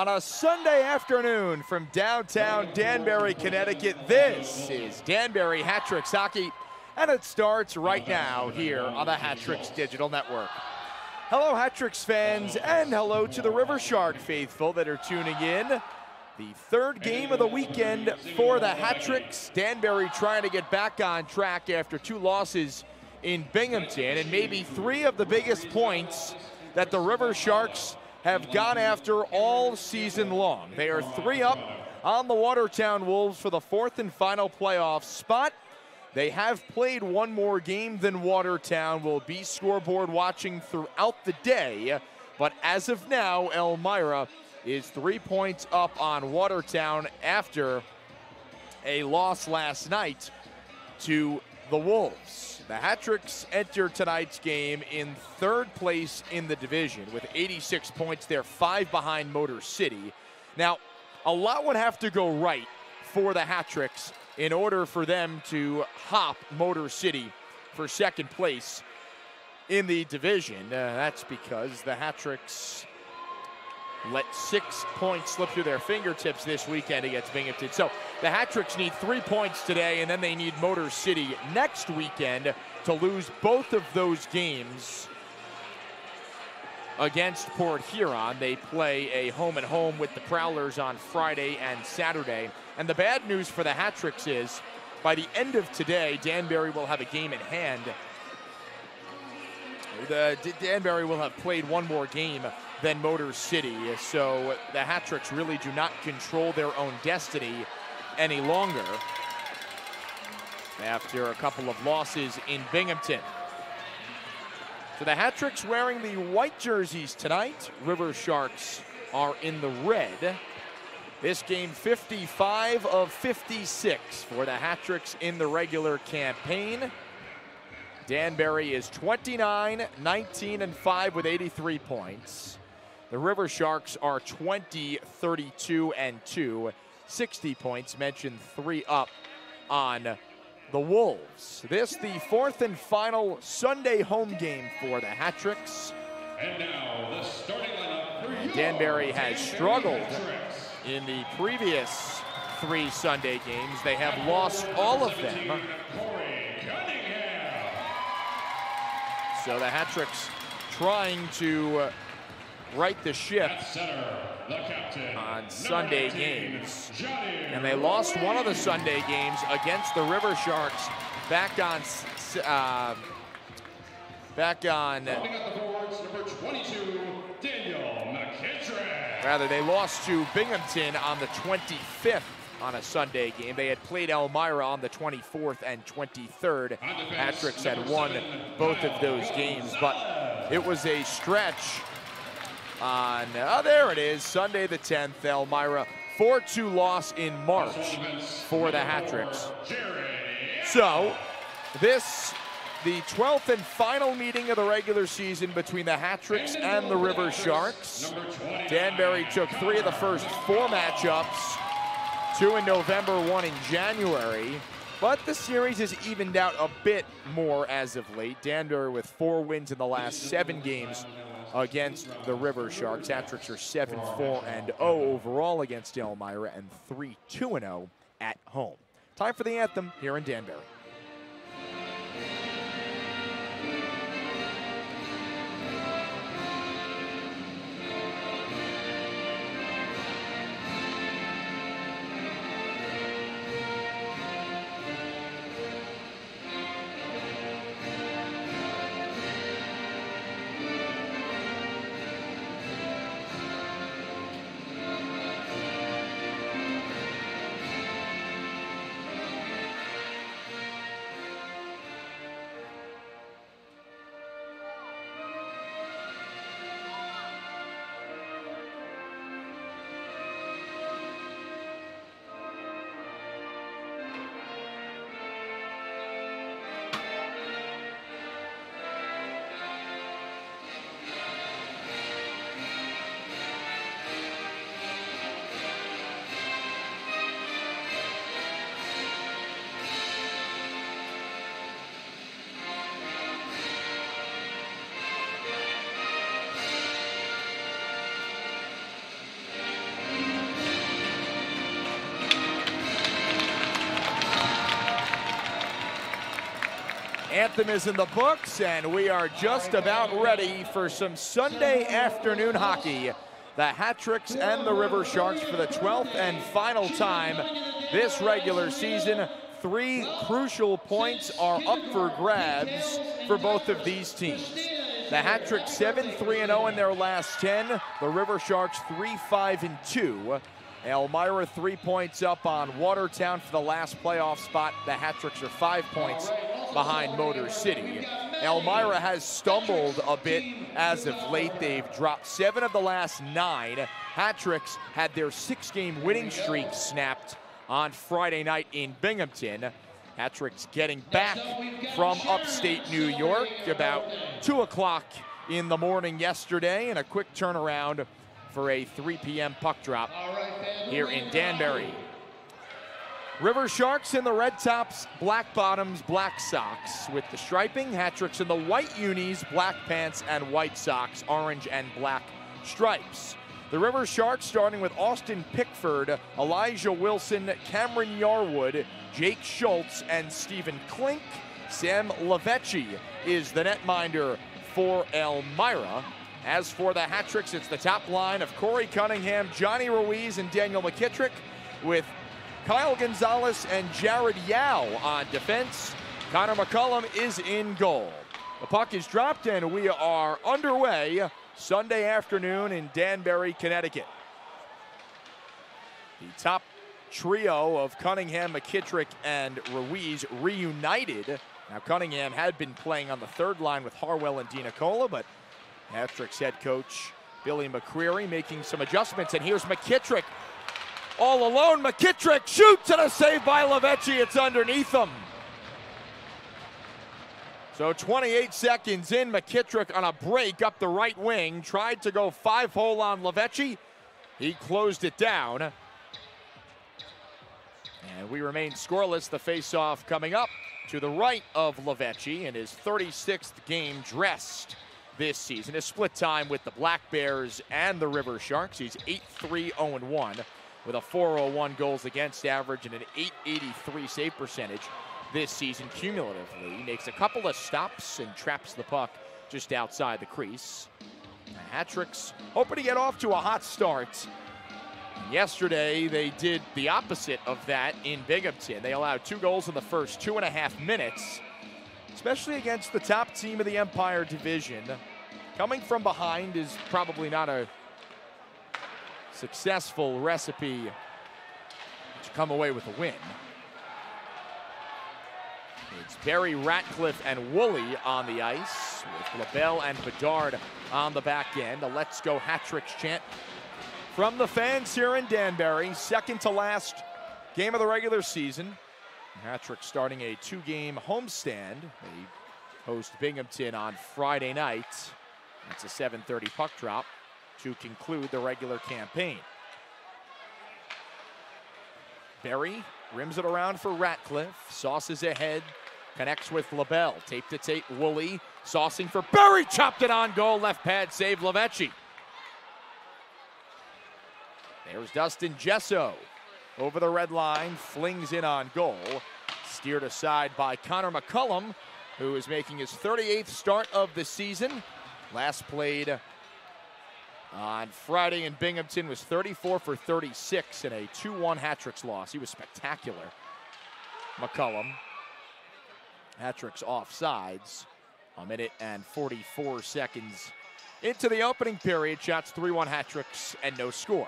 a Sunday afternoon from downtown Danbury, Connecticut. This is Danbury Hat-Tricks Hockey, and it starts right now here on the Hat-Tricks Digital Network. Hello, Hat-Tricks fans, and hello to the River Shark faithful that are tuning in. The third game of the weekend for the Hat-Tricks. Danbury trying to get back on track after two losses in Binghamton, and maybe three of the biggest points that the River Sharks have gone after all season long. They are 3 up on the Watertown Wolves for the fourth and final playoff spot. They have played one more game than Watertown. Will be scoreboard watching throughout the day, but as of now, Elmira is 3 points up on Watertown after a loss last night to the Wolves. The Hat-Tricks enter tonight's game in third place in the division with 86 points. They're 5 behind Motor City. Now, a lot would have to go right for the Hat-Tricks in order for them to hop Motor City for second place in the division. That's because the Hat-Tricks let 6 points slip through their fingertips this weekend against Binghamton. So the Hat-Tricks need 3 points today, and then they need Motor City next weekend to lose both of those games against Port Huron. They play a home-and-home with the Prowlers on Friday and Saturday. And the bad news for the Hat-Tricks is, by the end of today, Danbury will have a game in hand. Danbury will have played one more game than Motor City, so the Hat-Tricks really do not control their own destiny any longer after a couple of losses in Binghamton. So the Hat-Tricks wearing the white jerseys tonight. River Sharks are in the red. This game 55 of 56 for the Hat-Tricks in the regular campaign. Danbury is 29, 19, and 5 with 83 points. The River Sharks are 20, 32, and 2, 60 points. Mentioned 3 up on the Wolves. This the fourth and final Sunday home game for the Hat-Tricks. And now the starting lineup. Danbury has struggled in the previous 3 Sunday games. They have lost all of them. So the Hat-Tricks trying to right the ship on Sunday games. And they lost one of the Sunday games against the River Sharks back on rather, they lost to Binghamton on the 25th on a Sunday game. They had played Elmira on the 24th and 23rd. Hat-Tricks had won both of those games, but it was a stretch on, there it is, Sunday the 10th, Elmira, 4-2 loss in March for the Hat-Tricks. So, this, the 12th and final meeting of the regular season between the Hat-Tricks and the River Sharks. Danbury took 3 of the first 4 matchups, 2 in November, 1 in January. But the series has evened out a bit more as of late. Danbury with 4 wins in the last 7 games against the River Sharks. Hat-Tricks are 7-4-0 overall against Elmira and 3-2-0 at home. Time for the anthem here in Danbury. Anthem is in the books, and we are just about ready for some Sunday afternoon hockey. The Hat-Tricks and the River Sharks for the 12th and final time this regular season. 3 crucial points are up for grabs for both of these teams. The Hat-Tricks 7-3-0 in their last 10. The River Sharks 3-5-2. Elmira 3 points up on Watertown for the last playoff spot. The Hat-Tricks are 5 points behind Motor City. Elmira has stumbled a bit as of late. They've dropped 7 of the last 9. Hat-Tricks had their 6-game winning streak snapped on Friday night in Binghamton. Hat-Tricks getting back from upstate New York about 2 o'clock in the morning yesterday, and a quick turnaround for a 3 p.m. puck drop here in Danbury. River Sharks in the red tops, black bottoms, black socks with the striping. Hat-Tricks in the white unis, black pants, and white socks, orange and black stripes. The River Sharks starting with Austin Pickford, Elijah Wilson, Cameron Yarwood, Jake Schultz, and Stephen Klink. Sam Lavecchi is the netminder for Elmira. As for the Hat-Tricks, it's the top line of Corey Cunningham, Johnny Ruiz, and Daniel McKittrick, with Kyle Gonzalez and Jared Yao on defense. Connor McCullum is in goal. The puck is dropped, and we are underway Sunday afternoon in Danbury, Connecticut. The top trio of Cunningham, McKittrick, and Ruiz reunited. Now, Cunningham had been playing on the third line with Harwell and DiNicola, but Hat-Tricks head coach Billy McCreary making some adjustments, and here's McKittrick all alone. McKittrick shoots, and a save by Lavecchi. It's underneath him. So 28 seconds in, McKittrick on a break up the right wing, tried to go 5-hole on Lavecchi. He closed it down. And we remain scoreless. The face-off coming up to the right of Lavecchi in his 36th game dressed this season. His split time with the Black Bears and the River Sharks. He's 8-3-0-1 with a 401 goals against average and an 883 save percentage this season cumulatively. He makes a couple of stops and traps the puck just outside the crease. The Hat-Tricks hoping to get off to a hot start. Yesterday, they did the opposite of that in Binghamton. They allowed 2 goals in the first 2.5 minutes, especially against the top team of the Empire Division. Coming from behind is probably not a successful recipe to come away with a win. It's Barry, Ratcliffe, and Woolley on the ice, with LaBelle and Bedard on the back end. A Let's Go Hat-Tricks chant from the fans here in Danbury. Second to last game of the regular season. Hat-Tricks starting a 2-game homestand. They host Binghamton on Friday night. It's a 7:30 puck drop to conclude the regular campaign. Berry rims it around for Ratcliffe. Sauces ahead, connects with LaBelle. Tape to tape, Woolley saucing for Berry. Chopped it on goal, left pad save, Lavecchi. There's Dustin Gesso over the red line, flings in on goal. Steered aside by Connor McCullum, who is making his 38th start of the season. Last played on Friday in Binghamton, was 34 for 36 in a 2-1 Hat-Tricks loss. He was spectacular. McCullum. Hat-Tricks offsides. 1 minute and 44 seconds into the opening period. Shots 3-1 Hat-Tricks and no score.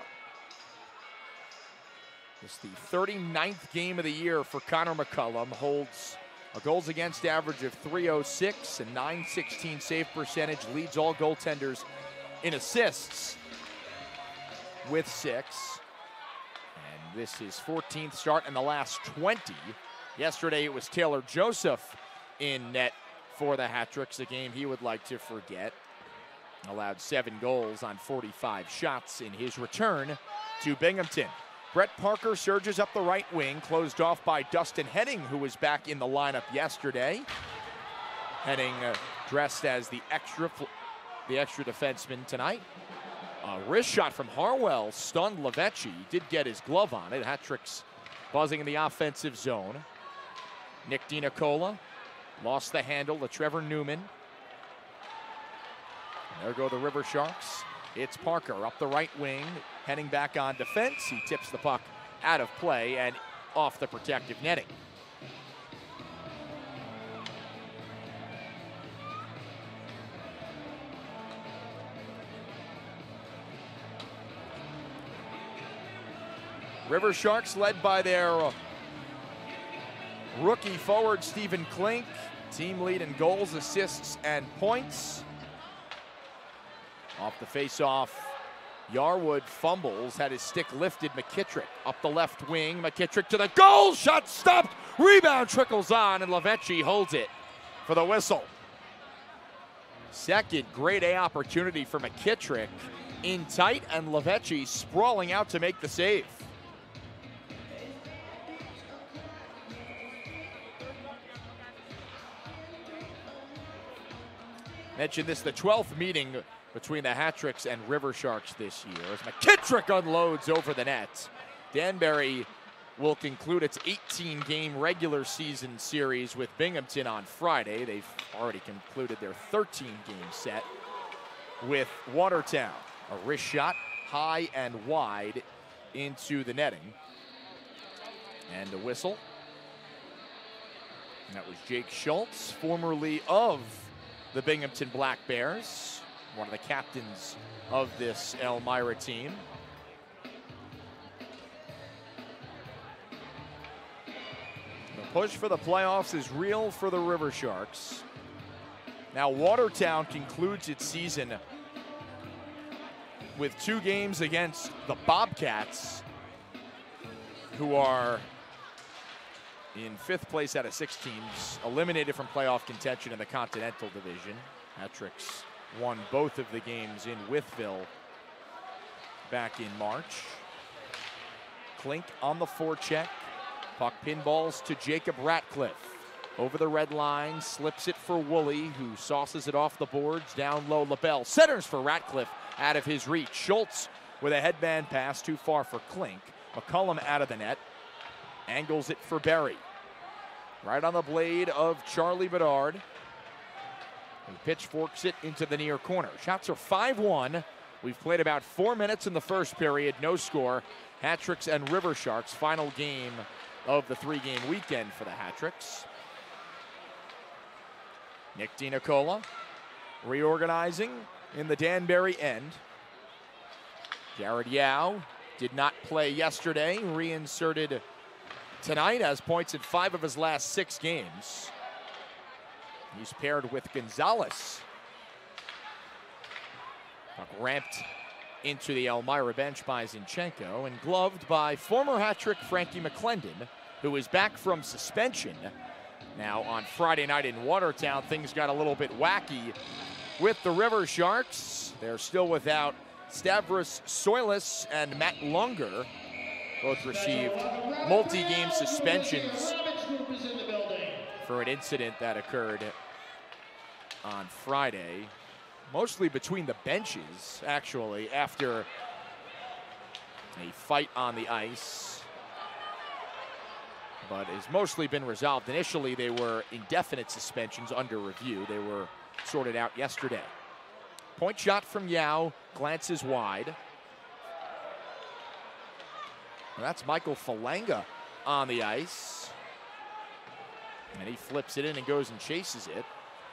It's the 39th game of the year for Connor McCullum. Holds a goals against average of .306 and .916 save percentage. Leads all goaltenders in assists with 6. And this is 14th start in the last 20. Yesterday it was Taylor Joseph in net for the Hat-Tricks, a game he would like to forget. Allowed 7 goals on 45 shots in his return to Binghamton. Brett Parker surges up the right wing, closed off by Dustin Henning, who was back in the lineup yesterday. Henning dressed as the extra defenseman tonight. A wrist shot from Harwell stunned Lavecchi. He did get his glove on it. Hat-Tricks buzzing in the offensive zone. Nick DiNicola Lost the handle to Trevor Newman. And there go the River Sharks. It's Parker up the right wing, heading back on defense. He tips the puck out of play and off the protective netting. River Sharks led by their rookie forward, Stephen Klink. Team lead in goals, assists, and points. Off the face-off, Yarwood fumbles, had his stick lifted. McKittrick up the left wing. McKittrick to the goal, shot stopped. Rebound trickles on, and Leveche holds it for the whistle. Second grade A opportunity for McKittrick. In tight, and Leveche sprawling out to make the save. Mentioned this, the 12th meeting between the Hat-Tricks and River Sharks this year as McKittrick unloads over the net. Danbury will conclude its 18-game regular season series with Binghamton on Friday. They've already concluded their 13-game set with Watertown. A wrist shot high and wide into the netting. And a whistle. And that was Jake Schultz, formerly of the Binghamton Black Bears, one of the captains of this Elmira team. The push for the playoffs is real for the River Sharks. Now Watertown concludes its season with 2 games against the Bobcats, who are in 5th place out of 6 teams, eliminated from playoff contention in the Continental Division. Hat-Tricks won both of the games in Wytheville back in March. Klink on the forecheck. Puck pinballs to Jacob Ratcliffe. Over the red line, slips it for Woolley, who sauces it off the boards. Down low, LaBelle centers for Ratcliffe, out of his reach. Schultz with a headband pass, too far for Klink. McCullum out of the net. Angles it for Berry. Right on the blade of Charlie Bedard. And pitchforks it into the near corner. Shots are 5-1. We've played about 4 minutes in the first period. No score. Hat-Tricks and River Sharks. Final game of the 3-game weekend for the Hat-Tricks. Nick DiNicola reorganizing in the Danbury end. Jared Yao did not play yesterday. Reinserted tonight, has points in 5 of his last 6 games. He's paired with Gonzalez. Puck ramped into the Elmira bench by Zinchenko and gloved by former hat-trick Frankie McClendon, who is back from suspension. Now on Friday night in Watertown, things got a little bit wacky with the River Sharks. They're still without Stavros Soilis and Matt Lunger. Both received multi-game suspensions for an incident that occurred on Friday, mostly between the benches, actually, after a fight on the ice, but has mostly been resolved. Initially, they were indefinite suspensions under review. They were sorted out yesterday. Point shot from Yao, glances wide. And that's Michael Falanga on the ice. And he flips it in and goes and chases it.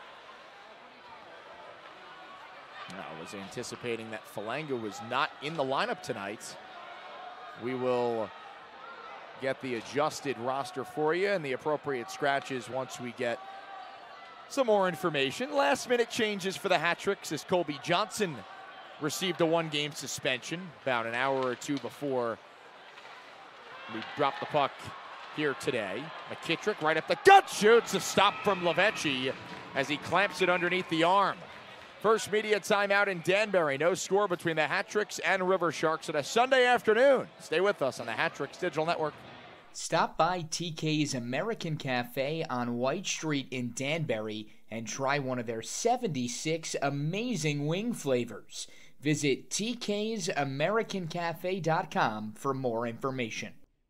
I was anticipating that Falanga was not in the lineup tonight. We will get the adjusted roster for you and the appropriate scratches once we get some more information. Last minute changes for the Hat-Tricks as Colby Johnson received a 1-game suspension about an hour or 2 before we dropped the puck here today. McKittrick right up the gut, shoots, a stop from Leveche as he clamps it underneath the arm. First media timeout in Danbury. No score between the Hat-Tricks and River Sharks on a Sunday afternoon. Stay with us on the Hat-Tricks Digital Network. Stop by TK's American Cafe on White Street in Danbury and try one of their 76 amazing wing flavors. Visit tksamericancafe.com for more information.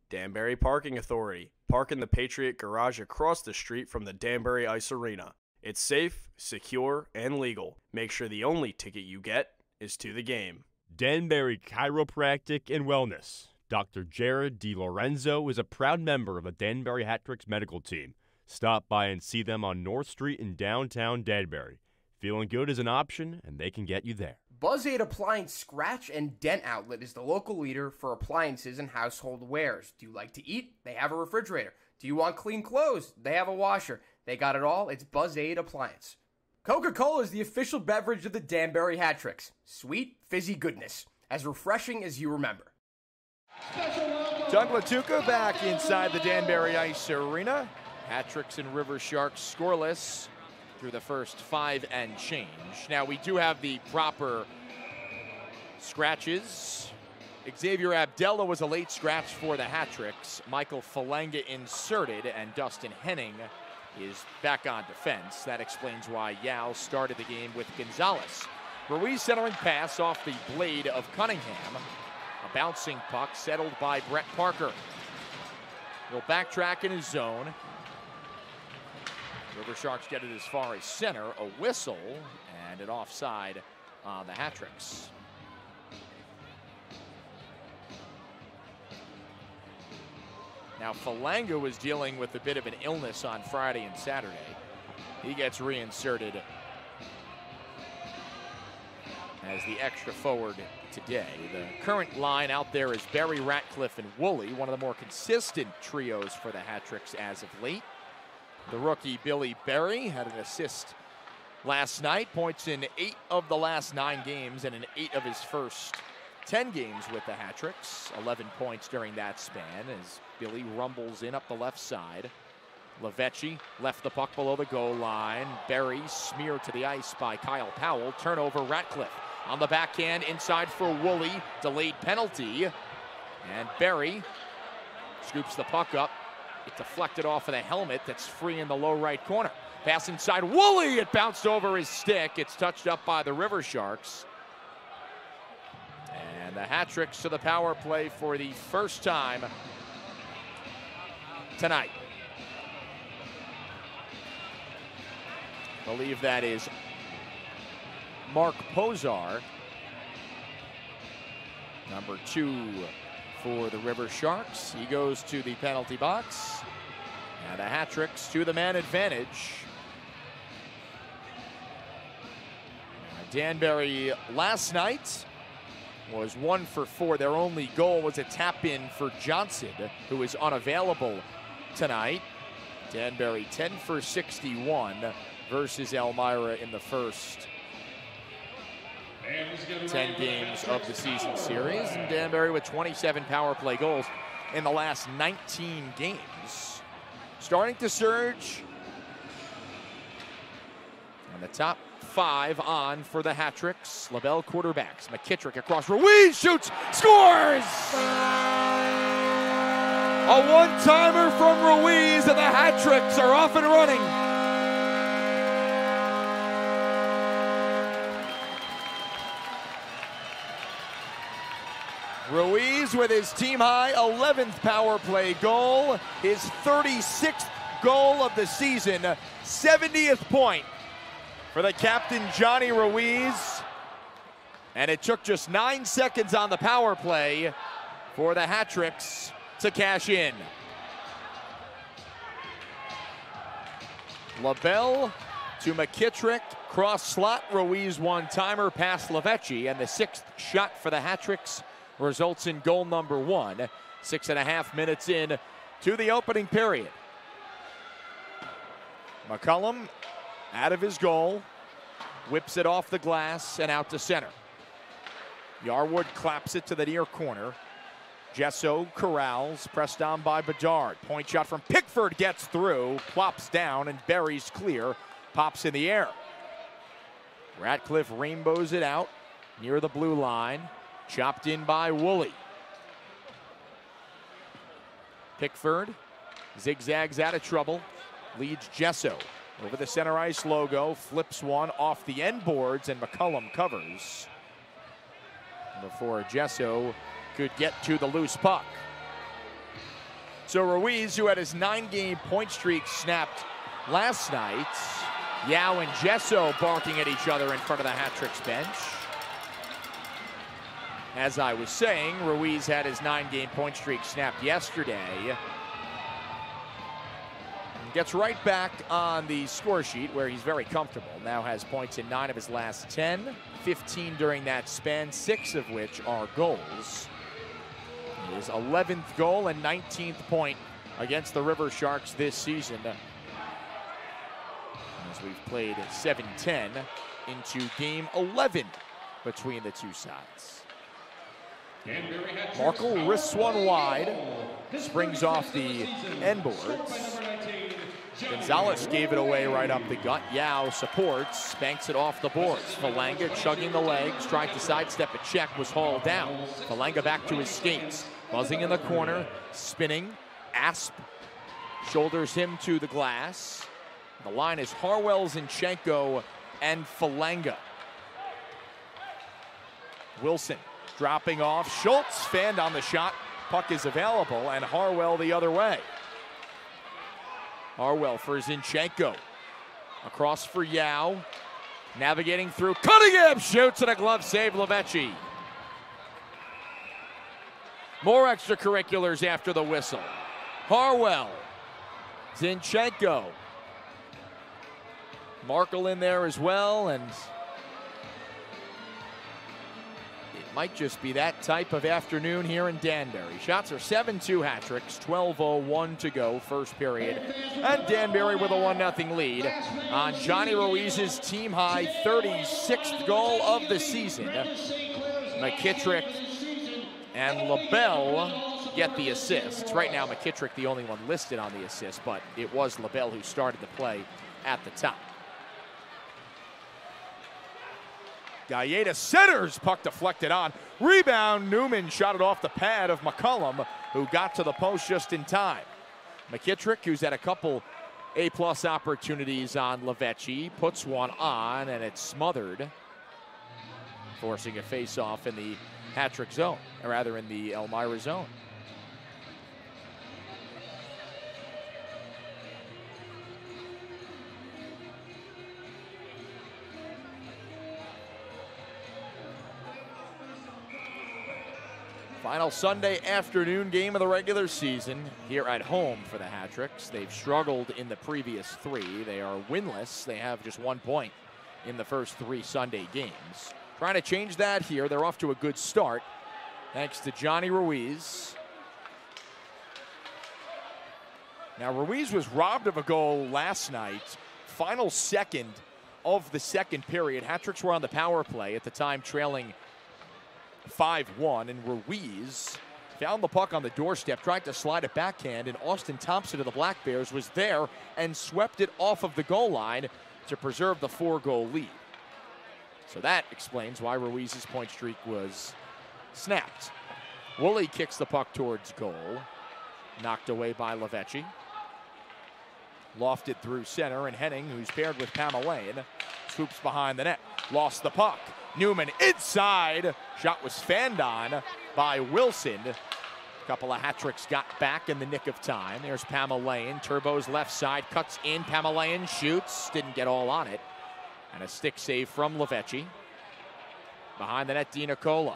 Danbury Parking Authority. Park in the Patriot Garage across the street from the Danbury Ice Arena. It's safe, secure, and legal. Make sure the only ticket you get is to the game. Danbury Chiropractic and Wellness. Dr. Jared DiLorenzo is a proud member of the Danbury Hat-Tricks medical team. Stop by and see them on North Street in downtown Danbury. Feeling good is an option, and they can get you there. Buzz-Aid Appliance Scratch and Dent Outlet is the local leader for appliances and household wares. Do you like to eat? They have a refrigerator. Do you want clean clothes? They have a washer. They got it all. It's Buzz-Aid Appliance. Coca-Cola is the official beverage of the Danbury Hat-Tricks. Sweet, fizzy goodness. As refreshing as you remember. Doug Latuca back inside the Danbury Ice Arena. Hat-Tricks and River Sharks scoreless through the first 5 and change. Now we do have the proper scratches. Xavier Abdella was a late scratch for the Hat-Tricks. Michael Falanga inserted, and Dustin Henning is back on defense. That explains why Yao started the game with Gonzalez. Ruiz centering pass off the blade of Cunningham. A bouncing puck settled by Brett Parker. He'll backtrack in his zone. River Sharks get it as far as center. A whistle and an offside on the Hat-Tricks. Now Falanga was dealing with a bit of an illness on Friday and Saturday. He gets reinserted as the extra forward today. The current line out there is Berry, Ratcliffe, and Woolley, one of the more consistent trios for the Hat-Tricks as of late. The rookie Billy Berry had an assist last night, points in 8 of the last 9 games and in 8 of his first 10 games with the Hat-Tricks. 11 points during that span as Billy rumbles in up the left side. Lavecchi left the puck below the goal line. Berry smeared to the ice by Kyle Powell. Turnover, Ratcliffe on the backhand inside for Woolley. Delayed penalty. And Berry scoops the puck up. It deflected off of the helmet that's free in the low right corner. Pass inside Woolley. It bounced over his stick. It's touched up by the River Sharks. And the Hat-Tricks to the power play for the first time tonight. I believe that is Mark Pozar, number 2 for the River Sharks. He goes to the penalty box. And the Hat-Tricks to the man advantage. Danbury last night was 1 for 4. Their only goal was a tap-in for Johnson, who is unavailable tonight. Danbury 10 for 61 versus Elmira in the first 10 games of the season series. And Danbury with 27 power play goals in the last 19 games. Starting to surge. And the top 5 on for the Hat-Tricks. LaBelle quarterbacks. McKittrick across. Ruiz shoots, scores! A one-timer from Ruiz, and the Hat-Tricks are off and running. Ruiz with his team-high 11th power play goal, his 36th goal of the season, 70th point for the captain, Johnny Ruiz. And it took just 9 seconds on the power play for the Hat-Tricks to cash in. LaBelle to McKittrick, cross slot, Ruiz one-timer past Lavecchi, and the 6th shot for the Hat-Tricks results in goal number 1. 6.5 minutes in to the opening period. McCullum out of his goal, whips it off the glass and out to center. Yarwood claps it to the near corner. Gesso corrals, pressed on by Bedard. Point shot from Pickford gets through, plops down and buries clear, pops in the air. Ratcliffe rainbows it out near the blue line, chopped in by Woolley. Pickford zigzags out of trouble, leads Gesso over the center ice logo, flips one off the end boards, and McCullum covers before Gesso could get to the loose puck. So Ruiz, who had his 9-game point streak snapped last night, Yao and Gesso barking at each other in front of the Hat-Tricks bench. As I was saying, Ruiz had his 9-game point streak snapped yesterday. Gets right back on the score sheet where he's very comfortable. Now has points in 9 of his last 10, 15 during that span, 6 of which are goals. His 11th goal and 19th point against the River Sharks this season. As we've played 7-10 into game 11 between the two sides. Markle wrists one wide, springs off the end boards. Gonzalez gave it away right up the gut. Yao supports, banks it off the boards. Falanga chugging the legs, trying to sidestep a check, was hauled down. Falanga back to his skates, buzzing in the corner, spinning. Asp shoulders him to the glass. The line is Harwell, Zinchenko, and Falanga. Wilson dropping off. Schultz fanned on the shot. Puck is available, and Harwell the other way. Harwell for Zinchenko. Across for Yao. Navigating through. Cunningham shoots, and a glove save, Levechi. More extracurriculars after the whistle. Harwell. Zinchenko. Markle in there as well, and it might just be that type of afternoon here in Danbury. Shots are 7-2 Hat-Tricks, 12:01 to go, first period. And Danbury with a 1-0 lead on Johnny Ruiz's team-high 36th goal of the season. McKittrick and LaBelle get the assists. Right now, McKittrick the only one listed on the assist, but it was LaBelle who started the play at the top. Galleda centers, puck deflected on. Rebound, Newman shot it off the pad of McCullum, who got to the post just in time. McKittrick, who's had a couple A-plus opportunities on Levechi, puts one on, and it's smothered, forcing a face-off in the Hat-Trick zone, or rather in the Elmira zone. Final Sunday afternoon game of the regular season here at home for the Hat-Tricks. They've struggled in the previous 3. They are winless. They have just 1 point in the first 3 Sunday games. Trying to change that here. They're off to a good start thanks to Johnny Ruiz. Now, Ruiz was robbed of a goal last night. Final second of the second period. Hat-Tricks were on the power play, at the time trailing 5-1, and Ruiz found the puck on the doorstep, tried to slide it backhand, and Austin Thompson of the Black Bears was there and swept it off of the goal line to preserve the 4-goal lead. So that explains why Ruiz's point streak was snapped. Woolley kicks the puck towards goal, knocked away by Levechi. Lofted through center, and Henning, who's paired with Pamelaine, swoops behind the net. Lost the puck. Newman inside. Shot was fanned on by Wilson. A couple of Hat-Tricks got back in the nick of time. There's Pamelaine. Turbo's left side cuts in. Pamelaine shoots. Didn't get all on it. And a stick save from Levechi. Behind the net, Di Nicola.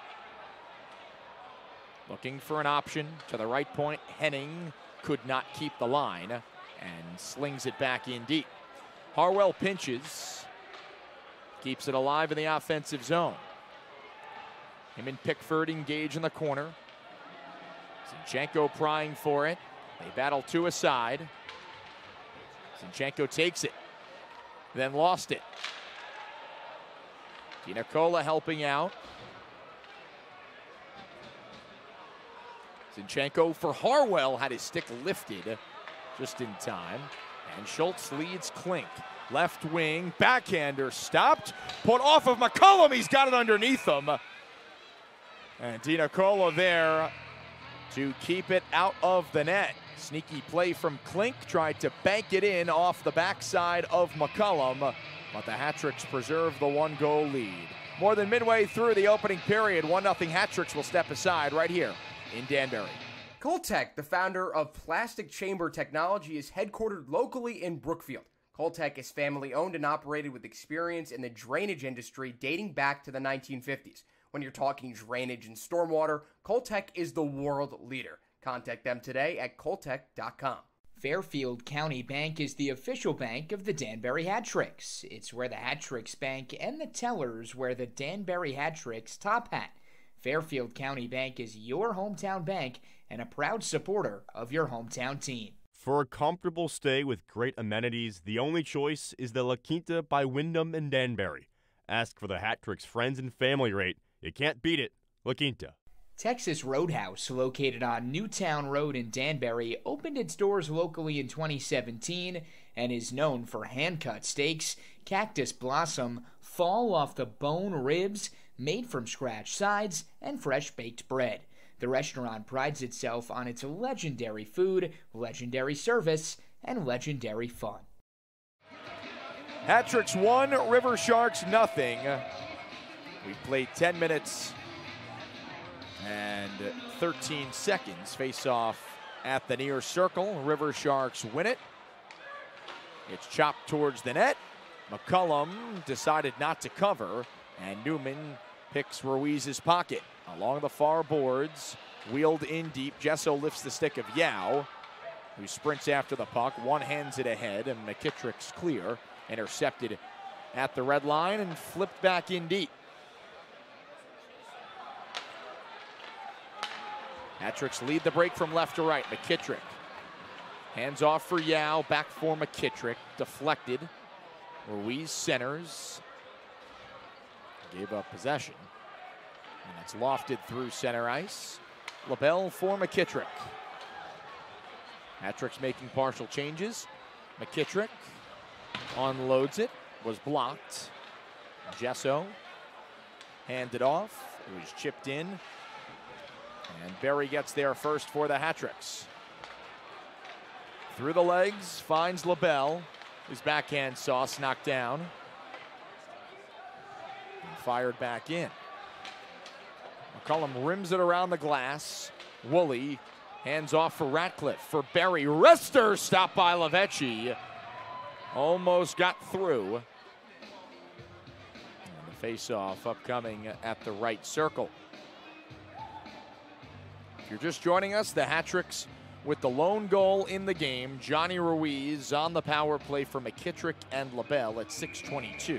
Looking for an option to the right point. Henning could not keep the line and slings it back in deep. Harwell pinches. Keeps it alive in the offensive zone. Him and Pickford engage in the corner. Zinchenko prying for it. They battle to a side. Zinchenko takes it, then lost it. Di Nicola helping out. Zinchenko for Harwell, had his stick lifted just in time. And Schultz leads Klink. Left wing, backhander stopped, put off of McCullum. He's got it underneath him. And Di Nicola there to keep it out of the net. Sneaky play from Klink, tried to bank it in off the backside of McCullum, but the Hat-Tricks preserve the 1-goal lead. More than midway through the opening period, 1-0 Hat-Tricks will step aside right here in Danbury. Coltech, the founder of Plastic Chamber Technology, is headquartered locally in Brookfield. Coltech is family-owned and operated with experience in the drainage industry dating back to the 1950s. When you're talking drainage and stormwater, Coltech is the world leader. Contact them today at coltech.com. Fairfield County Bank is the official bank of the Danbury Hat-Tricks. It's where the Hat-Tricks bank and the tellers wear the Danbury Hat-Tricks top hat. Fairfield County Bank is your hometown bank and a proud supporter of your hometown team. For a comfortable stay with great amenities, the only choice is the La Quinta by Wyndham in Danbury. Ask for the Hat-Tricks friends and family rate. You can't beat it. La Quinta. Texas Roadhouse, located on Newtown Road in Danbury, opened its doors locally in 2017 and is known for hand-cut steaks, cactus blossom, fall-off-the-bone ribs, made-from-scratch sides, and fresh-baked bread. The restaurant prides itself on its legendary food, legendary service, and legendary fun. Hat-Tricks 1, River Sharks nothing. We played 10 minutes and 13 seconds. Face off at the near circle. River Sharks win it. It's chopped towards the net. McCullum decided not to cover, and Newman picks Ruiz's pocket. Along the far boards, wheeled in deep. Gesso lifts the stick of Yao, who sprints after the puck. One hands it ahead, and McKittrick's clear. Intercepted at the red line and flipped back in deep. Hat-Tricks lead the break from left to right. McKittrick hands off for Yao, back for McKittrick, deflected. Ruiz centers, gave up possession, and it's lofted through center ice. LaBelle for McKittrick. Hat-Tricks making partial changes. McKittrick unloads it, was blocked. Gesso handed off, it was chipped in. And Berry gets there first for the Hat-Tricks. Through the legs, finds LaBelle. His backhand sauce knocked down. And fired back in. McCullum rims it around the glass. Woolley hands off for Ratcliffe. For Berry. Wrister stopped by Lavecchi. Almost got through. And the face-off upcoming at the right circle. If you're just joining us, the Hat-Tricks with the lone goal in the game. Johnny Ruiz on the power play for McKittrick and LaBelle at 6:22.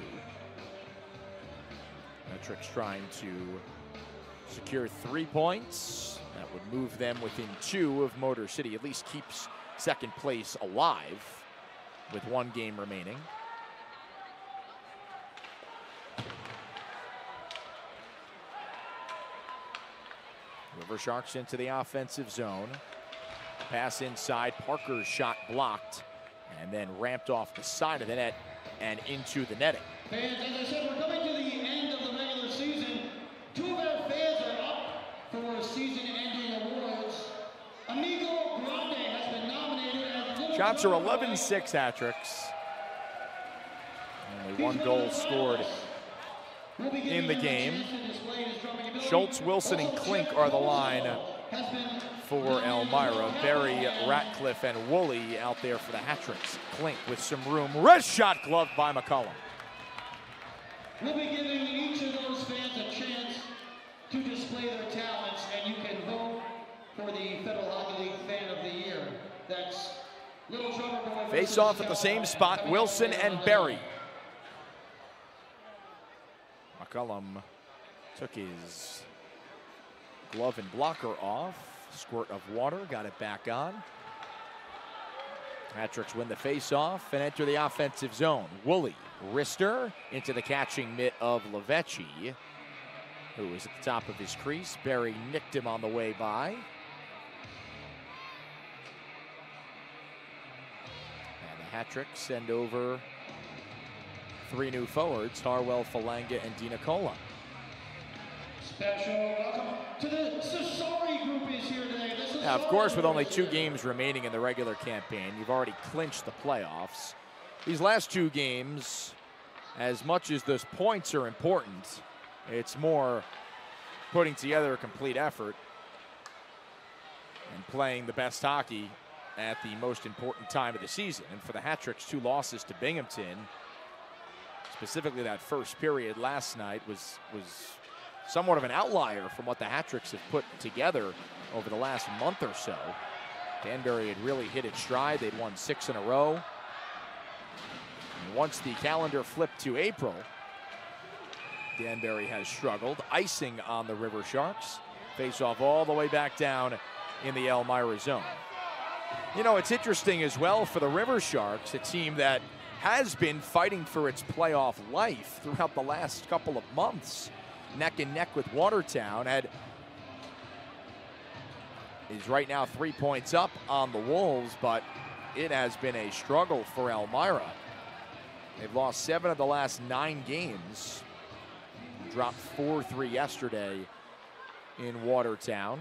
Hat-Tricks trying to secure 3 points. That would move them within 2 of Motor City, at least keeps second place alive with 1 game remaining. River Sharks into the offensive zone. Pass inside, Parker's shot blocked, and then ramped off the side of the net and into the netting. Fans, as I said, we're coming to the end of the regular season. 2 of our fans are up for season-ending awards. Amigo Grande has been nominated as... Shots are 11-6 Hat-Tricks. Only 1 goal scored in the game. Schultz, Wilson, and Klink are the line for Elmira. Berry, Ratcliffe, and Woolley out there for the Hat-Tricks. Klink with some room. Wrist shot gloved by McCullum. We'll be giving each of those fans a chance to display their talents, and you can vote for the Federal Hockey League Fan of the Year. That's Little Drummer Boy. Face off at the same spot, Wilson and Berry. McCullum took his glove and blocker off. Squirt of water, got it back on. Hat-Tricks win the face-off and enter the offensive zone. Woolley, wrister into the catching mitt of Lavecchi, who was at the top of his crease. Berry nicked him on the way by. And the Hat-Tricks send over 3 new forwards, Harwell, Falanga, and DiNicola. Special welcome to the Sassari group is here today. Now, of course, with only 2 games remaining in the regular campaign, you've already clinched the playoffs. These last 2 games, as much as those points are important, it's more putting together a complete effort. and playing the best hockey at the most important time of the season. And for the Hat-Tricks, 2 losses to Binghamton, specifically that first period last night, was somewhat of an outlier from what the Hat-Tricks have put together over the last month or so. Danbury had really hit its stride. They'd won 6 in a row. And once the calendar flipped to April, Danbury has struggled. Icing on the River Sharks. Face off all the way back down in the Elmira zone. You know, it's interesting as well for the River Sharks, a team that has been fighting for its playoff life throughout the last couple of months. Neck and neck with Watertown. Is right now 3 points up on the Wolves, but it has been a struggle for Elmira. They've lost 7 of the last 9 games. Dropped 4-3 yesterday in Watertown.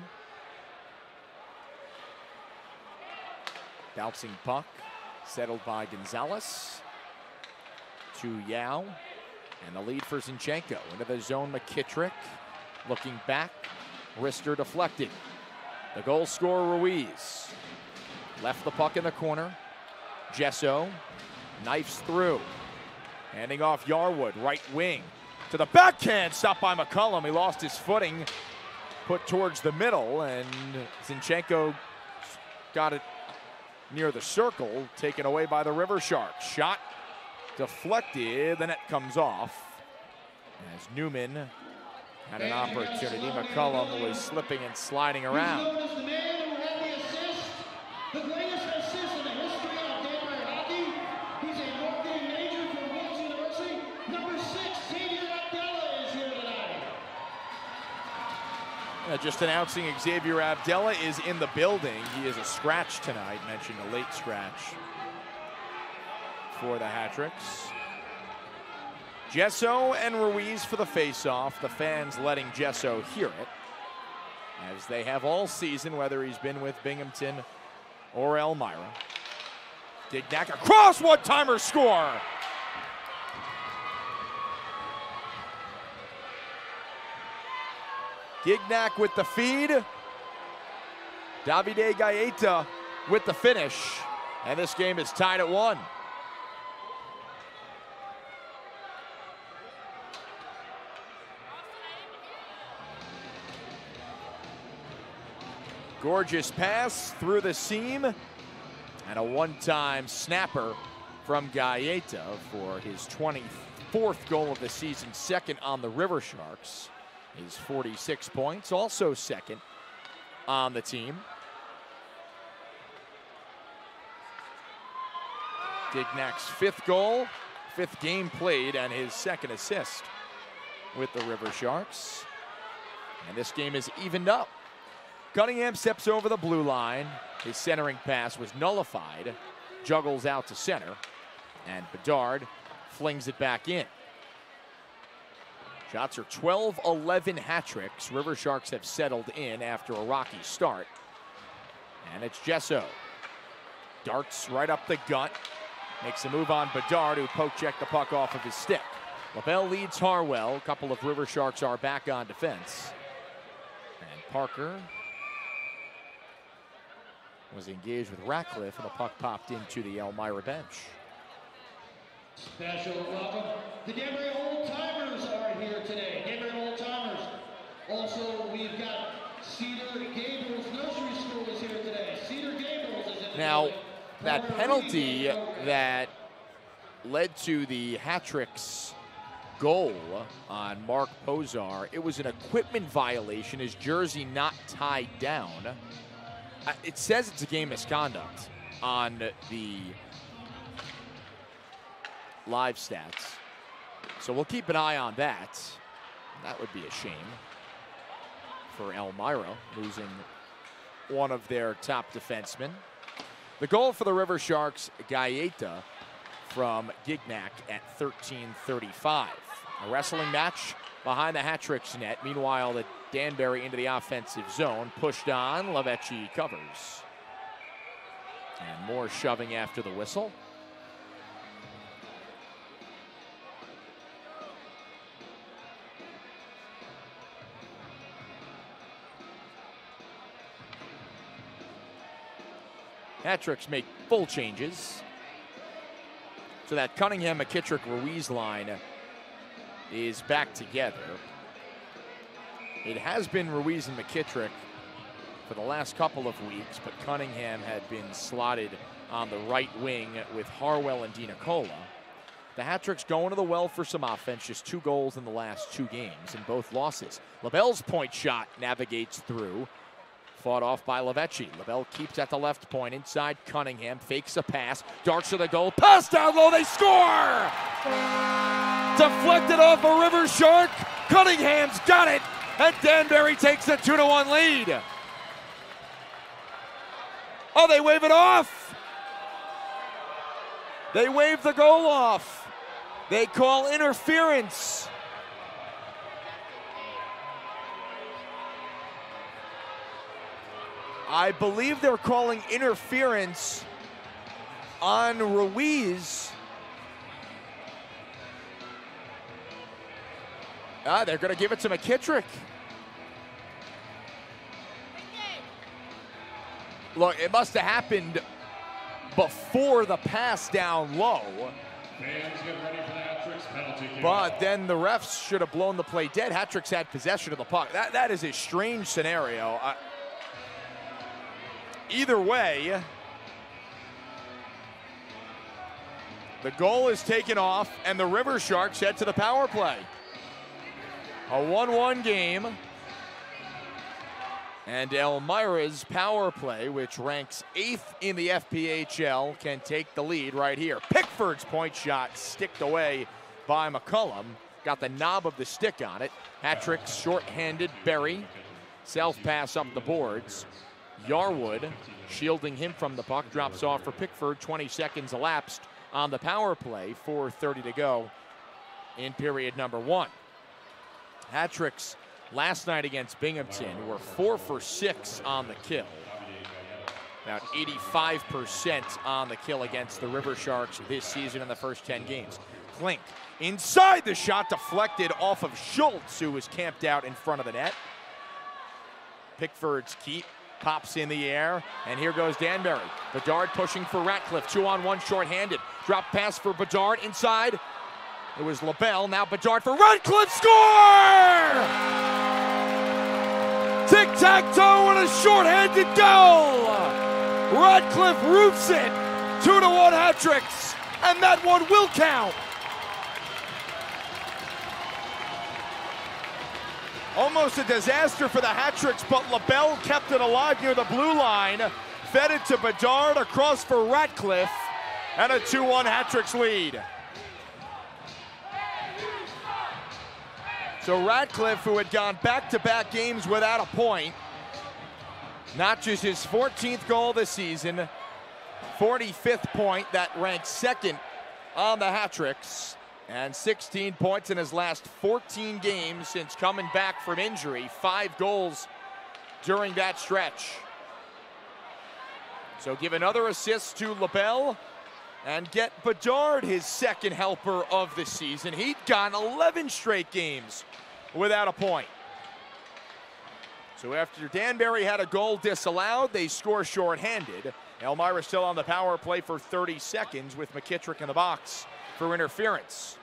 Bouncing puck, settled by Gonzalez to Yao. And the lead for Zinchenko. Into the zone, McKittrick. Looking back, wrister deflected. The goal scorer, Ruiz. Left the puck in the corner. Gesso knifes through. Handing off Yarwood, right wing. To the backhand, stopped by McCullum. He lost his footing, put towards the middle, and Zinchenko got it near the circle, taken away by the River Sharks. Shot deflected, the net comes off. As Newman had an opportunity, McCullum was slipping and sliding around. He's known as the man who had the assist, the greatest assist in the history of Danbury hockey. He's a marketing major from Wilkes University. Number 6, Xavier Abdella is here tonight. Just announcing Xavier Abdella is in the building. He is a scratch tonight, mentioned a late scratch for the Hat-Tricks. Gesso and Ruiz for the face-off. The fans letting Gesso hear it, as they have all season, whether he's been with Binghamton or Elmira. Gignac across, one-timer score! Gignac with the feed. Davide Gaeta with the finish. And this game is tied at 1. Gorgeous pass through the seam. And a one-time snapper from Gaeta for his 24th goal of the season, second on the River Sharks. His 46 points, also second on the team. Gignac's 5th goal, 5th game played, and his 2nd assist with the River Sharks. And this game is evened up. Cunningham steps over the blue line. His centering pass was nullified. Juggles out to center. And Bedard flings it back in. Shots are 12-11 hat-tricks. River Sharks have settled in after a rocky start. And it's Gesso. Darts right up the gut. Makes a move on Bedard, who poke-checked the puck off of his stick. LaBelle leads Harwell. A couple of River Sharks are back on defense. And Parker was engaged with Ratcliffe, and the puck popped into the Elmira bench. Special welcome. The Danbury Old Timers are here today. Danbury Old Timers. Also, we've got Cedar Gables Nursery School is here today. Cedar Gables is in the Now, building. that penalty that led to the Hat-Tricks goal on Mark Pozar, it was an equipment violation, his jersey not tied down. It says it's a game misconduct on the live stats. So we'll keep an eye on that. That would be a shame for Elmira, losing one of their top defensemen. The goal for the River Sharks, Gaeta from Gignac at 13:35. A wrestling match behind the Hat-Tricks net. Meanwhile, the Danbury into the offensive zone. Pushed on, Lavechi covers. And more shoving after the whistle. Hat-Tricks make full changes. So that Cunningham, McKittrick, Ruiz line is back together. It has been Ruiz and McKittrick for the last couple of weeks, but Cunningham had been slotted on the right wing with Harwell and DiNicola. The Hat-Tricks going to the well for some offense, just 2 goals in the last 2 games in both losses. LaBelle's point shot navigates through, fought off by Lavechi. LaBelle keeps at the left point, inside Cunningham, fakes a pass, darts to the goal, pass down low, they score! Deflected off a River Shark, Cunningham's got it, and Danbury takes a 2-1 lead. Oh, they wave it off! They wave the goal off. They call interference. I believe they're calling interference on Ruiz. They're going to give it to McKittrick. Look, it must have happened before the pass down low. Fans get ready for the Hat-Tricks penalty kick. But then the refs should have blown the play dead. Hat-Tricks had possession of the puck. That is a strange scenario. Either way, the goal is taken off, and the River Sharks head to the power play. A 1-1 game. And Elmira's power play, which ranks 8th in the FPHL, can take the lead right here. Pickford's point shot sticked away by McCullum. Got the knob of the stick on it. Hat-Tricks short-handed Berry. Self-pass up the boards. Yarwood shielding him from the puck. Drops off for Pickford. 20 seconds elapsed on the power play. 4:30 to go in period number 1. Hat-Tricks last night against Binghamton were 4 for 6 on the kill. About 85% on the kill against the River Sharks this season in the first 10 games. Klink inside the shot, deflected off of Schultz, who was camped out in front of the net. Pickford's keep pops in the air, and here goes Danbury. Bedard pushing for Ratcliffe, 2-on-1 shorthanded. Drop pass for Bedard inside. It was LaBelle, now Bedard for Ratcliffe, score! Tic-tac-toe and a shorthanded goal! Ratcliffe roofs it, 2-1 Hat-Tricks, and that one will count. Almost a disaster for the Hat-Tricks, but LaBelle kept it alive near the blue line, fed it to Bedard, across for Ratcliffe, and a 2-1 Hat-Tricks lead. So Ratcliffe, who had gone back-to-back games without a point, notches his 14th goal this season, 45th point, that ranks 2nd on the Hat-Tricks, and 16 points in his last 14 games since coming back from injury. 5 goals during that stretch. So give another assist to LaBelle and get Bedard his 2nd helper of the season. He'd gone 11 straight games without a point. So after Danbury had a goal disallowed, they score shorthanded. Elmira still on the power play for 30 seconds with McKittrick in the box for interference.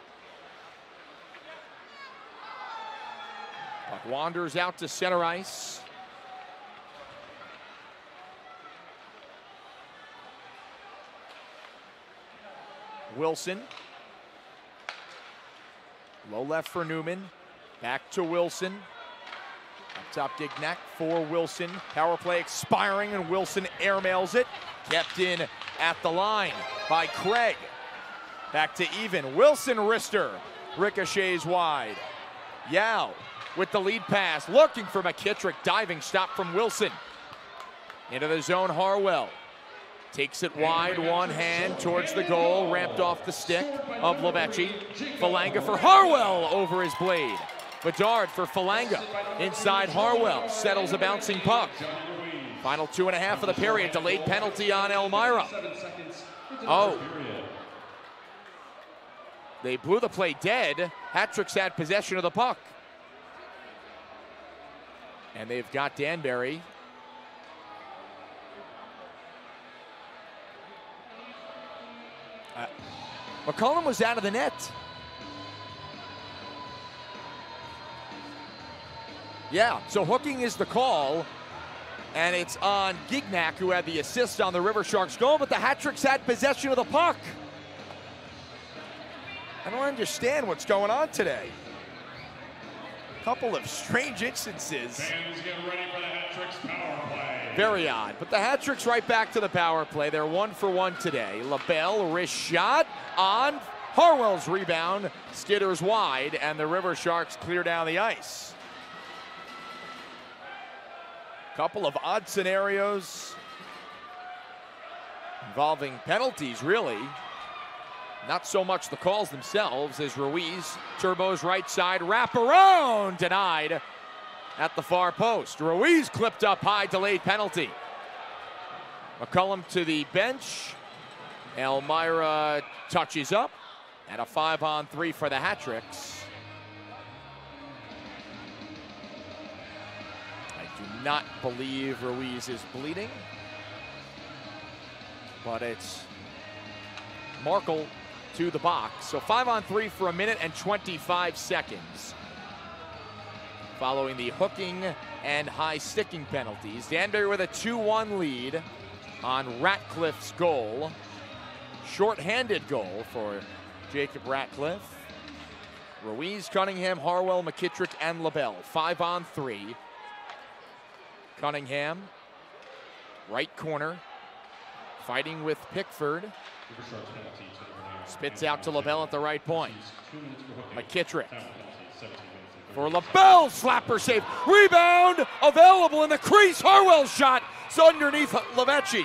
Puck wanders out to center ice. Wilson. Low left for Newman. Back to Wilson. Up top, Dignac for Wilson. Power play expiring, and Wilson airmails it. Kept in at the line by Craig. Back to even. Wilson wrister. Ricochets wide. Yao with the lead pass. Looking for McKittrick. Diving stop from Wilson. Into the zone, Harwell. Takes it wide, one hand towards the goal. Ramped off the stick of Lavechi. Falanga for Harwell over his blade. Bedard for Falanga. Inside Harwell. Settles a bouncing puck. Final 2.5 of the period. Delayed penalty on Elmira. Oh. They blew the play dead. Hat-Tricks had possession of the puck. And they've got Danbury McCollum was out of the net. Yeah, so hooking is the call, and it's on Gignac, who had the assist on the River Sharks goal, but the Hat-Tricks had possession of the puck. I don't understand what's going on today. Couple of strange instances. Fans get ready for the Hat-Tricks power play. Very odd, but the Hat-Tricks right back to the power play. They're 1 for 1 today. LaBelle, wrist shot on Harwell's rebound, skitters wide, and the River Sharks clear down the ice. Couple of odd scenarios involving penalties, really. Not so much the calls themselves as Ruiz, Turbo's right side wraparound, denied at the far post. Ruiz clipped up high, delayed penalty. McCollum to the bench. Elmira touches up, and a 5-on-3 for the Hat-Tricks. Do not believe Ruiz is bleeding, but it's Markle to the box. So 5-on-3 for a minute and 25 seconds. Following the hooking and high sticking penalties. Danbury with a 2-1 lead on Ratcliffe's goal. Short-handed goal for Jacob Ratcliffe. Ruiz, Cunningham, Harwell, McKittrick, and LaBelle. 5-on-3. Cunningham, right corner, fighting with Pickford. Spits out to LaBelle at the right point. McKittrick for LaBelle, slapper save. Rebound available in the crease. Harwell shot. It's underneath Lavecchi.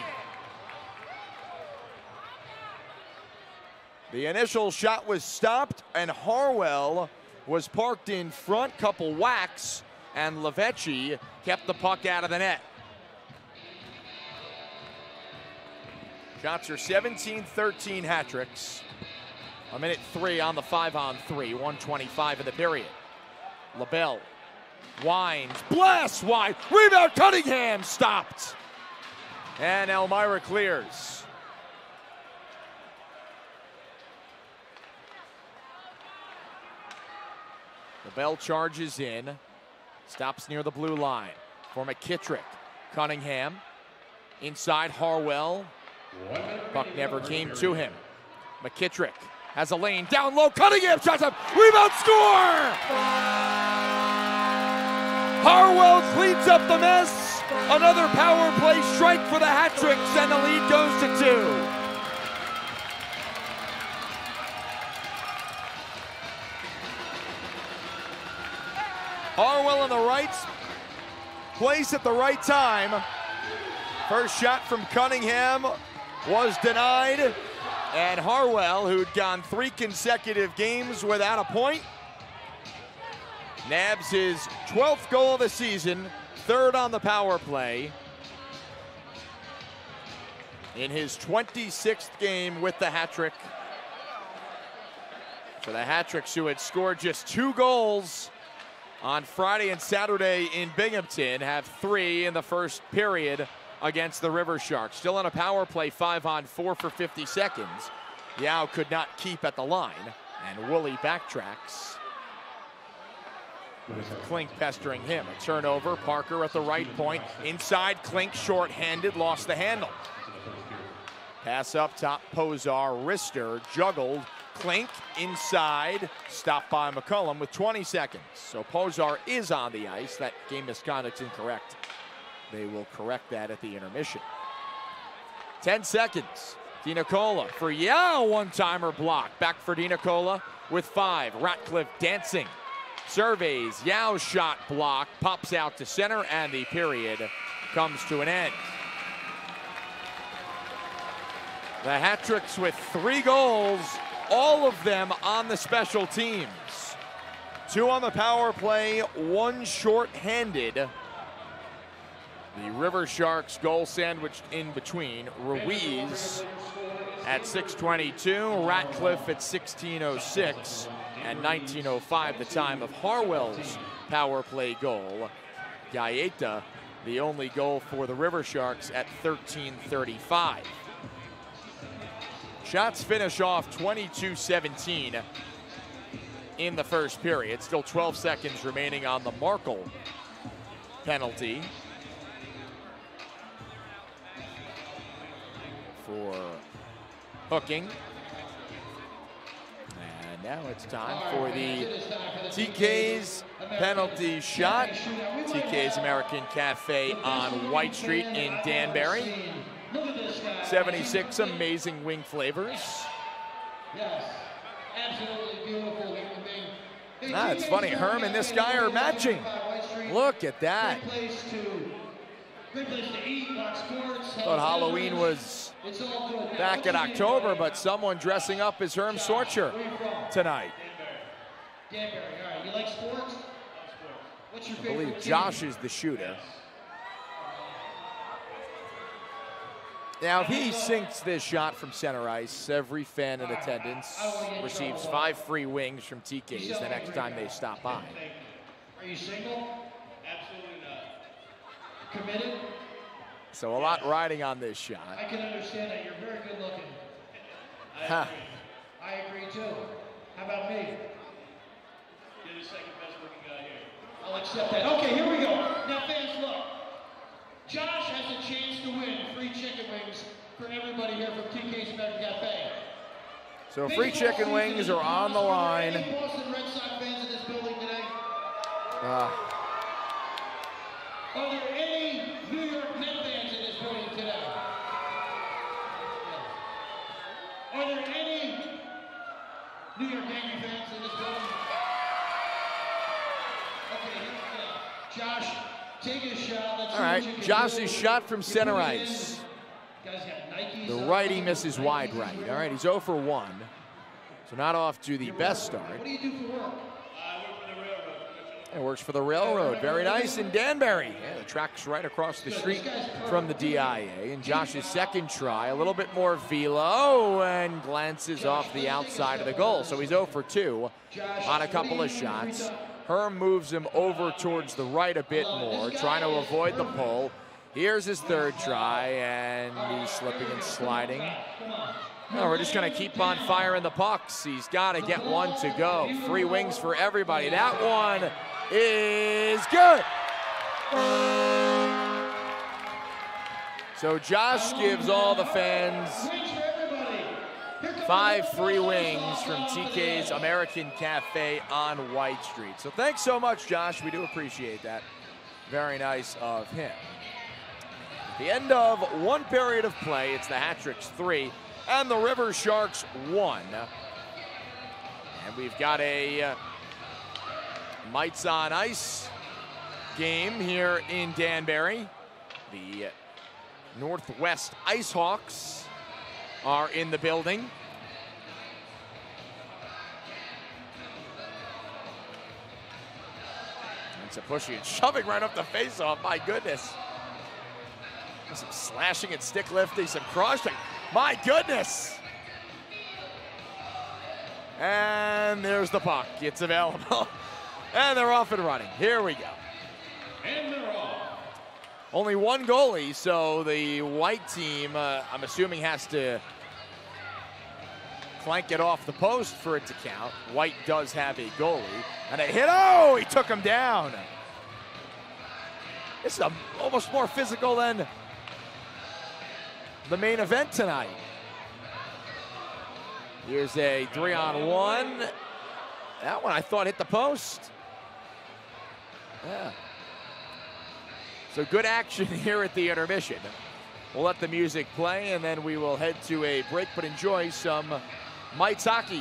The initial shot was stopped, and Harwell was parked in front. Couple whacks, and Lavecchi kept the puck out of the net. Shots are 17-13 Hat-Tricks. A minute 3 on the 5-on-3, 1:25 in the period. LaBelle winds, blasts wide, rebound, Cunningham stopped. And Elmira clears. LaBelle charges in, stops near the blue line for McKittrick. Cunningham inside Harwell. Puck never came to him. McKittrick has a lane down low. Cunningham shots up. Rebound, score! Harwell cleans up the mess. Another power play strike for the Hat-Tricks, and the lead goes to 2. Harwell in the right place at the right time. First shot from Cunningham was denied, and Harwell, who'd gone 3 consecutive games without a point, nabs his 12th goal of the season, 3rd on the power play, in his 26th game with the Hat-Trick. For the Hat-Tricks, who had scored just 2 goals on Friday and Saturday in Binghamton, have 3 in the first period against the River Sharks. Still on a power play, 5-on-4 for 50 seconds. Yao could not keep at the line, and Woolley backtracks. Klink pestering him. A turnover, Parker at the right point. Inside, Klink short-handed, lost the handle. Pass up top, Pozar, wrister, juggled. Klink inside, stopped by McCollum with 20 seconds. So Pozar is on the ice. That game misconduct's incorrect. They will correct that at the intermission. 10 seconds. DiNicola for Yao, one-timer block. Back for DiNicola with 5. Ratcliffe dancing. Surveys, Yao's shot block, pops out to center, and the period comes to an end. The Hat-Tricks with 3 goals, all of them on the special teams. 2 on the power play, 1 short-handed. The River Sharks goal sandwiched in between. Ruiz at 6:22, Ratcliffe at 16:06, and 19:05 the time of Harwell's power play goal. Gaeta, the only goal for the River Sharks, at 13:35. Shots finish off 22-17 in the first period. Still 12 seconds remaining on the Markle penalty for hooking. And now it's time for the TK's penalty shot. TK's American Cafe on White Street in Danbury. 76 amazing wing flavors. Yes, absolutely beautiful human being. It's funny, Herm and this guy are matching. Look at that. Great place to eat, watch sports. Thought Halloween was back in October, but someone dressing up as Herm Sorcher tonight. Danbury, all right. You like sports? What's your I favorite believe team? Josh is the shooter. Now, if he sinks this shot from center ice, every fan in attendance receives 5 free wings from TK's the next time they stop by. Are you single? Absolutely not. Committed? So a lot riding on this shot. I can understand that. You're very good looking. Huh. I agree too. How about me? You're the second best looking guy here. I'll accept that. Okay, here we go. Now, fans, look. Josh has a chance to win free chicken wings for everybody here from TK's American Cafe. So free chicken wings are on the line. Any Boston Red Sox fans in this building today? Are there any New York Met fans in this building today? Are there any New York Yankee fans in this building? Okay, here we go. Josh, take a shot. Let's All see right, what you can Josh's do. shot from You center put it in. ice. Guys got Nikes The on. righty misses wide right. All right, he's 0 for 1. So not off to the best start. What do you do for work? It works for the railroad. Very nice in Danbury. Yeah, the track's right across the street from the DIA. And Josh's second try, a little bit more velo and glances off the outside of the goal. So he's 0 for 2 on a couple of shots. Herm moves him over towards the right a bit more, trying to avoid the pull. Here's his third try, and he's slipping and sliding. No, we're just going to keep on firing the pucks. He's got to get one to go. Free wings for everybody. That one is good. So Josh gives all the fans 5 free wings from TK's American Cafe on White Street. So thanks so much, Josh. We do appreciate that. Very nice of him. At the end of one period of play, it's the Hat-Tricks 3 and the River Sharks 1. And we've got a Mites on Ice game here in Danbury. The Northwest Ice Hawks are in the building. It's a pushing and shoving right up the face-off. My goodness. Some slashing and stick lifting, some crushing. My goodness. And there's the puck. It's available. And they're off and running. Here we go. And they're off. Only one goalie, so the white team, I'm assuming, has to clank it off the post for it to count. White does have a goalie. And a hit. Oh, he took him down. This is almost more physical than the main event tonight. Here's a 3-on-1. That one I thought hit the post. Yeah. So good action here at the intermission. We'll let the music play and then we will head to a break, but enjoy some Mites hockey.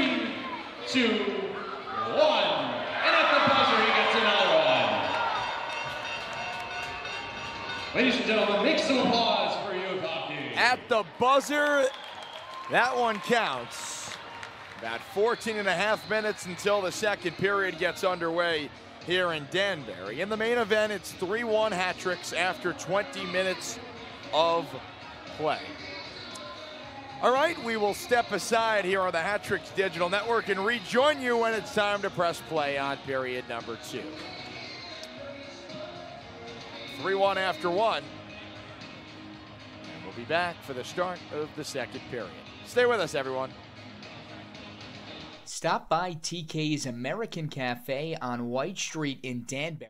2, 1. And at the buzzer, he gets another one. Ladies and gentlemen, make some applause for U of Hockey. At the buzzer, that one counts. About 14 and a half minutes until the second period gets underway here in Danbury. In the main event, it's 3-1 Hat-Tricks after 20 minutes of play. All right, we will step aside here on the Hat-Tricks Digital Network and rejoin you when it's time to press play on period number 2. 3-1 after 1. And we'll be back for the start of the second period. Stay with us, everyone. Stop by TK's American Cafe on White Street in Danbury.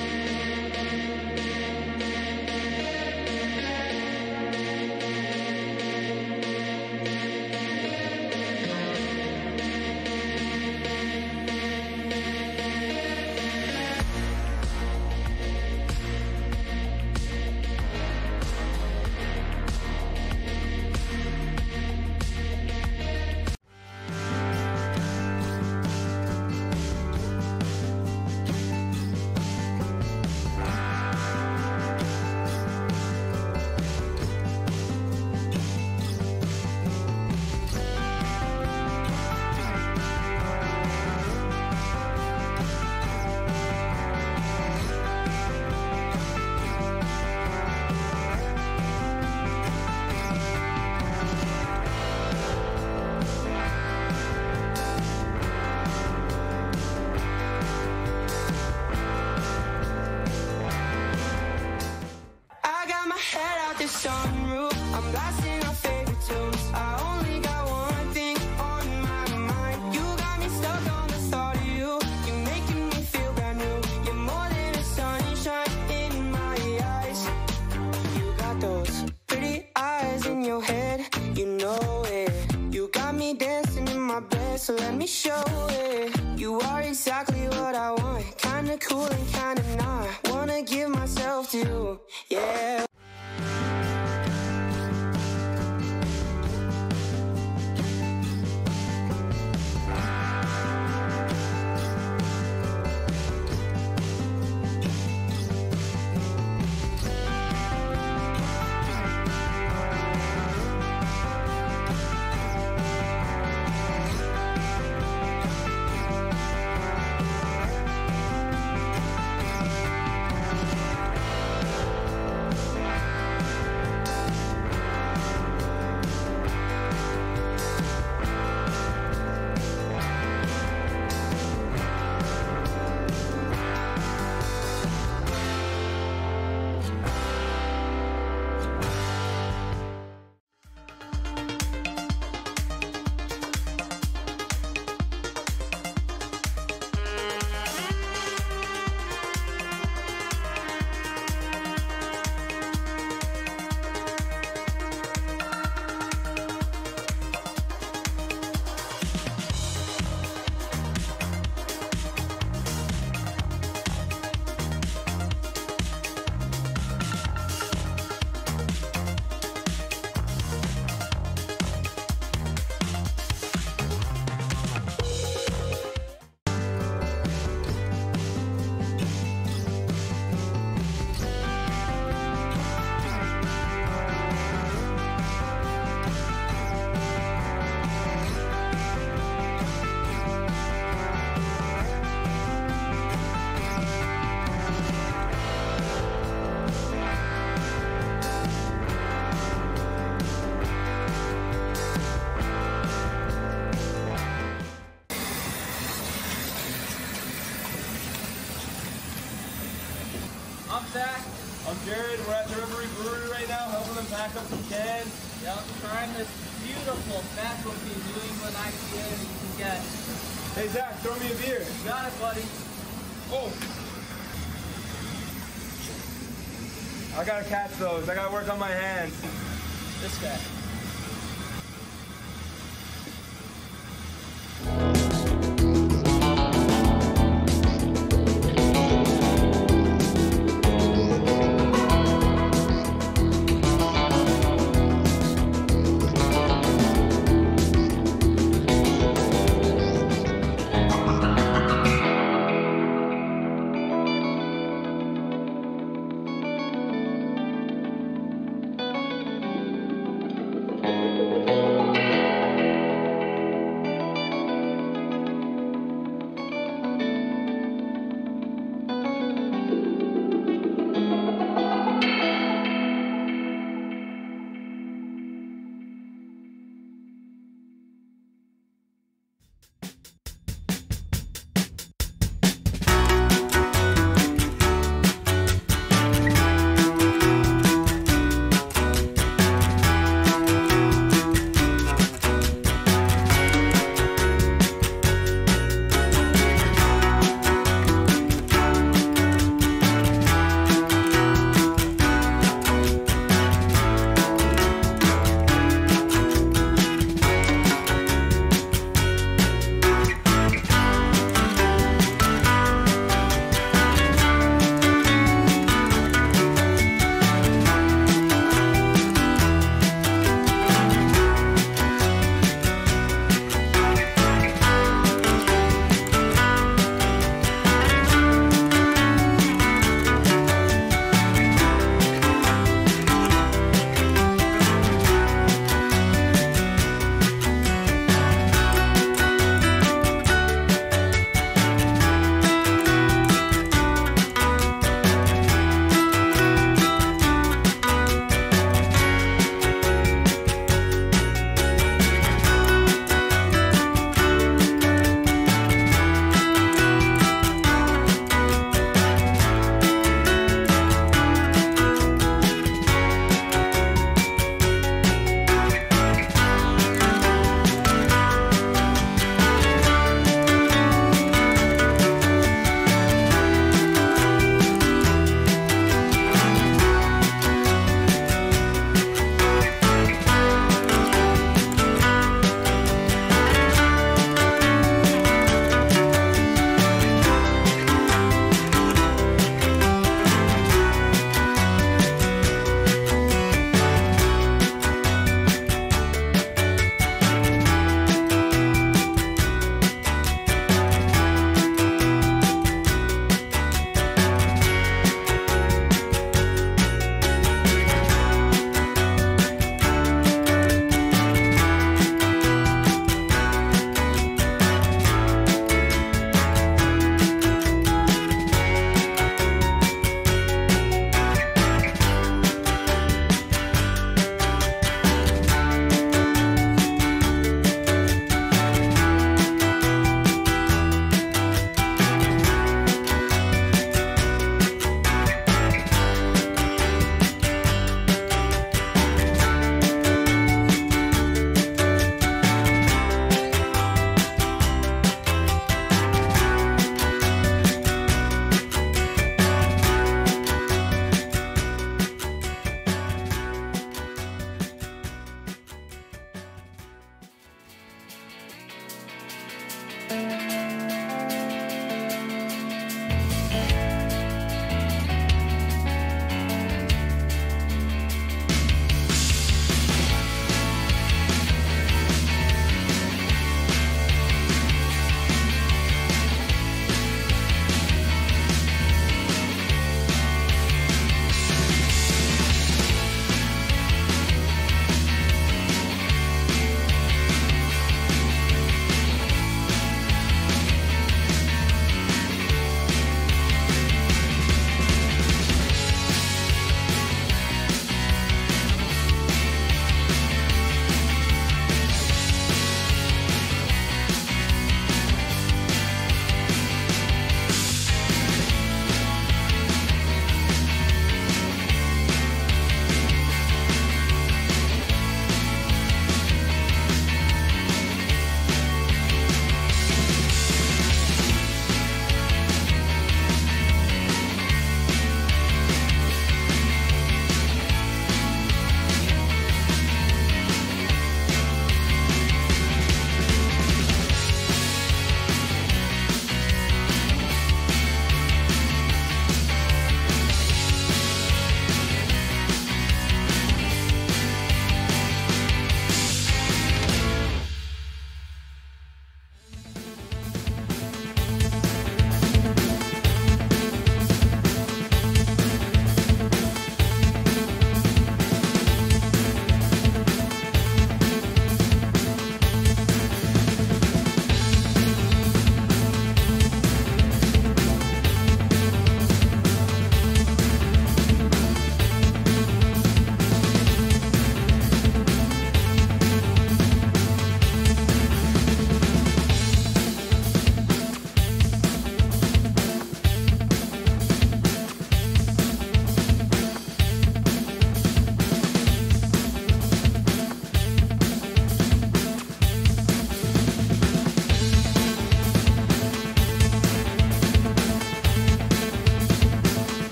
Sunroof, I'm blasting our favorite tunes. I only got one thing on my mind. You got me stuck on the thought of you. You're making me feel brand new. You're more than a sunshine in my eyes. You got those pretty eyes in your head, you know it. You got me dancing in my bed, so let me show it. You are exactly what I want. Kinda cool and kinda not. Wanna give myself to you, yeah. I'm Zach. I'm Jared. We're at the Rivery Brewery right now, helping them pack up some cans. Yeah, I'm trying this beautiful specialty New England IPA that you can get. Hey Zach, throw me a beer. Got it, buddy. Oh. I gotta catch those. I gotta work on my hands. This guy.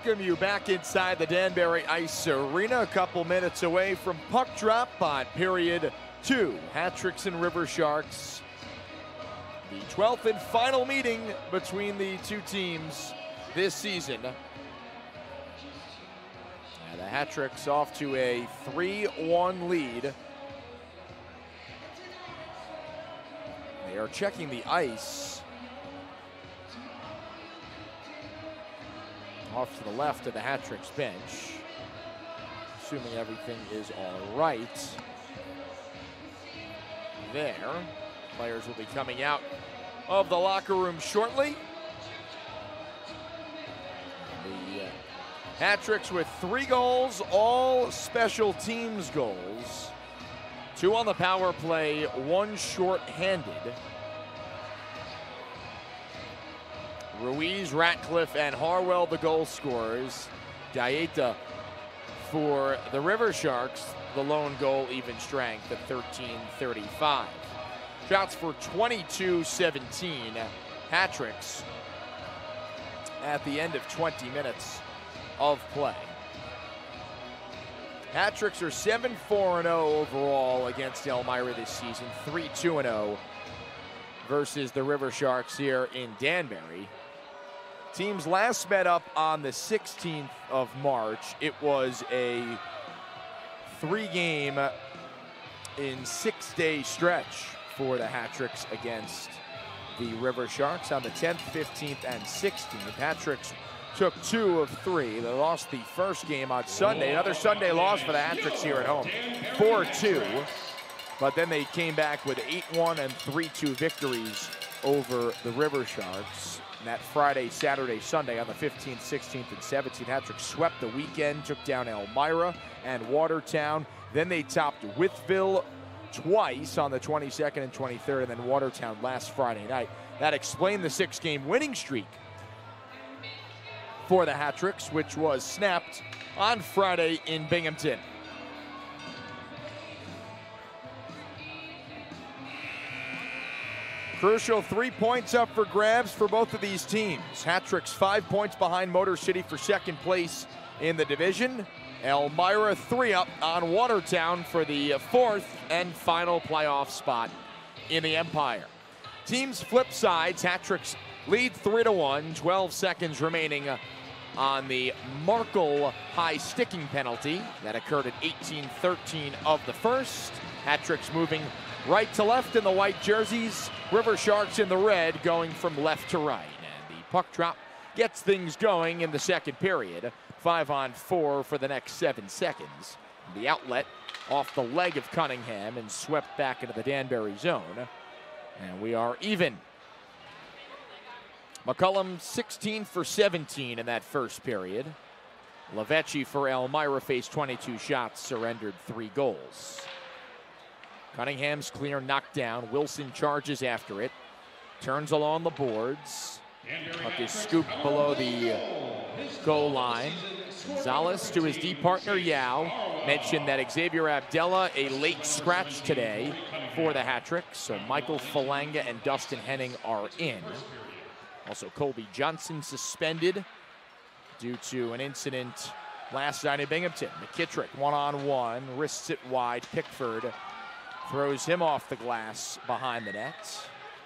welcome you back inside the Danbury Ice Arena. A couple minutes away from puck drop on period 2. Hat-Tricks and River Sharks. The 12th and final meeting between the two teams this season. And the Hat-Tricks off to a 3-1 lead. They are checking the ice. Off to the left of the Hat-Tricks bench. Assuming everything is all right there. Players will be coming out of the locker room shortly. The Hat-Tricks with 3 goals, all special teams goals. 2 on the power play, 1 short-handed. Ruiz, Ratcliffe, and Harwell the goal scorers. Gaeta for the River Sharks, the lone goal, even strength at 13:35. Shots for 22-17. Hat-Tricks at the end of 20 minutes of play. Hat-Tricks are 7-4-0 overall against Elmira this season, 3-2-0 versus the River Sharks here in Danbury. Teams last met up on the 16th of March. It was a 3-game in 6-day stretch for the Hat-Tricks against the River Sharks on the 10th, 15th, and 16th. Hat-Tricks took 2 of 3. They lost the first game on Sunday. Another Sunday loss for the Hat-Tricks here at home, 4-2. But then they came back with 8-1 and 3-2 victories over the River Sharks. And that Friday, Saturday, Sunday on the 15th, 16th, and 17th, Hat-Tricks swept the weekend, took down Elmira and Watertown. Then they topped Wytheville twice on the 22nd and 23rd, and then Watertown last Friday night. That explained the 6-game winning streak for the Hat-Tricks, which was snapped on Friday in Binghamton. Crucial 3 points up for grabs for both of these teams. Hat-Tricks 5 points behind Motor City for second place in the division. Elmira 3 up on Watertown for the 4th and final playoff spot in the Empire. Teams flip sides. Hat-Tricks lead 3-1, 12 seconds remaining on the Markle high sticking penalty that occurred at 18:13 of the first. Hat-Tricks moving right to left in the white jerseys. River Sharks in the red going from left to right. And the puck drop gets things going in the second period. 5-on-4 for the next 7 seconds. The outlet off the leg of Cunningham and swept back into the Danbury zone. And we are even. McCullum 16 for 17 in that first period. Lavecchi for Elmira faced 22 shots, surrendered 3 goals. Cunningham's clear knockdown. Wilson charges after it. Turns along the boards. Puck is scooped below the goal line. Gonzalez to his D partner Yao. Mentioned that Xavier Abdella, a late scratch today for the Hat-Tricks. So Michael Falanga and Dustin Henning are in. Also Colby Johnson suspended due to an incident last night in Binghamton. McKittrick 1-on-1, wrists it wide. Pickford throws him off the glass behind the net.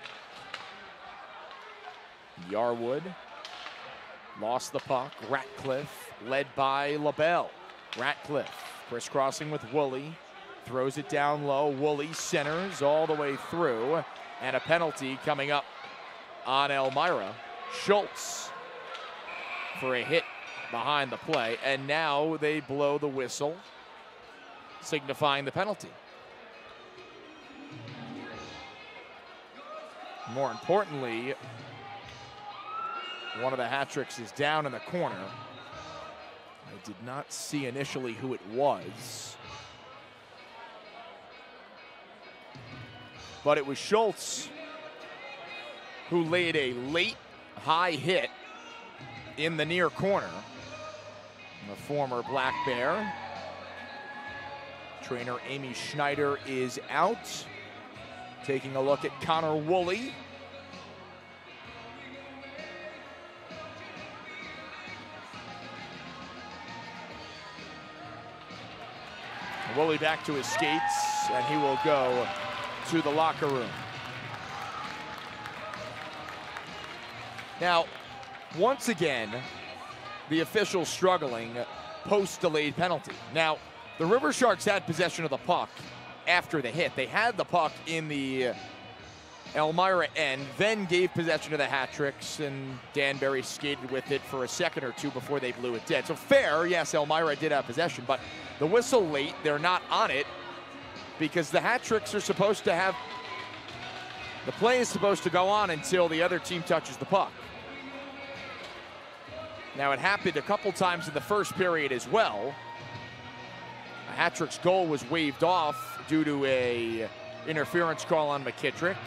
Yarwood lost the puck. Ratcliffe led by LaBelle. Ratcliffe crisscrossing with Woolley. Throws it down low. Woolley centers all the way through. And a penalty coming up on Elmira. Schultz for a hit behind the play. And now they blow the whistle, signifying the penalty. More importantly, one of the Hat-Tricks is down in the corner. I did not see initially who it was, but it was Schultz who laid a late high hit in the near corner. The former Black Bear. Trainer Amy Schneider is out. Taking a look at Connor Woolley. Woolley back to his skates, and he will go to the locker room. Now, once again, the officials struggling post-delayed penalty. Now, the River Sharks had possession of the puck after the hit. They had the puck in the Elmira end, then gave possession to the Hat-Tricks, and Danbury skated with it for a second or two before they blew it dead. So fair, yes, Elmira did have possession, but the whistle late, they're not on it because the Hat-Tricks are supposed to have, the play is supposed to go on until the other team touches the puck. Now, it happened a couple times in the first period as well. A Hat-Tricks goal was waved off due to a interference call on McKittrick.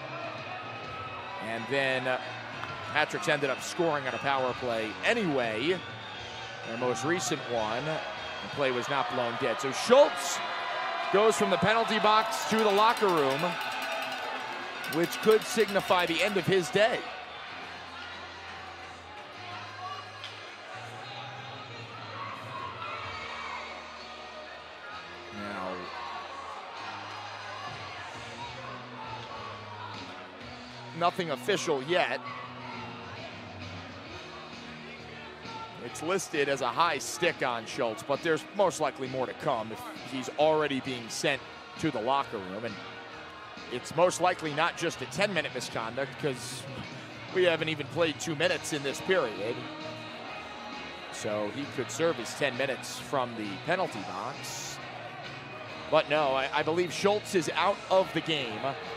And then Hat-Tricks ended up scoring on a power play anyway. Their most recent one, the play was not blown dead. So Schultz goes from the penalty box to the locker room, which could signify the end of his day. Now, nothing official yet. It's listed as a high stick on Schultz, but there's most likely more to come if he's already being sent to the locker room. And it's most likely not just a 10-minute misconduct because we haven't even played 2 minutes in this period. So he could serve his 10 minutes from the penalty box. But no, I believe Schultz is out of the game.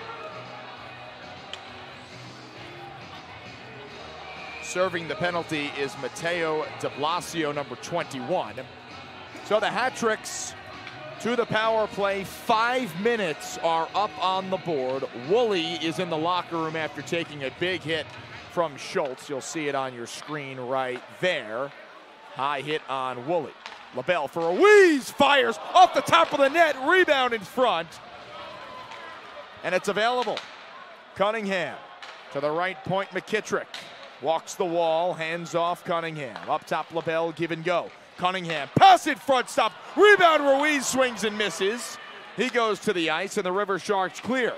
Serving the penalty is Mateo de Blasio, number 21. So the Hat-Tricks to the power play. 5 minutes are up on the board. Woolley is in the locker room after taking a big hit from Schultz. You'll see it on your screen right there. High hit on Woolley. LaBelle for a wheeze, fires off the top of the net, rebound in front. And it's available. Cunningham to the right point, McKittrick. Walks the wall, hands off Cunningham. Up top, LaBelle, give and go. Cunningham, pass it, front stop. Rebound, Ruiz swings and misses. He goes to the ice, and the River Sharks clear.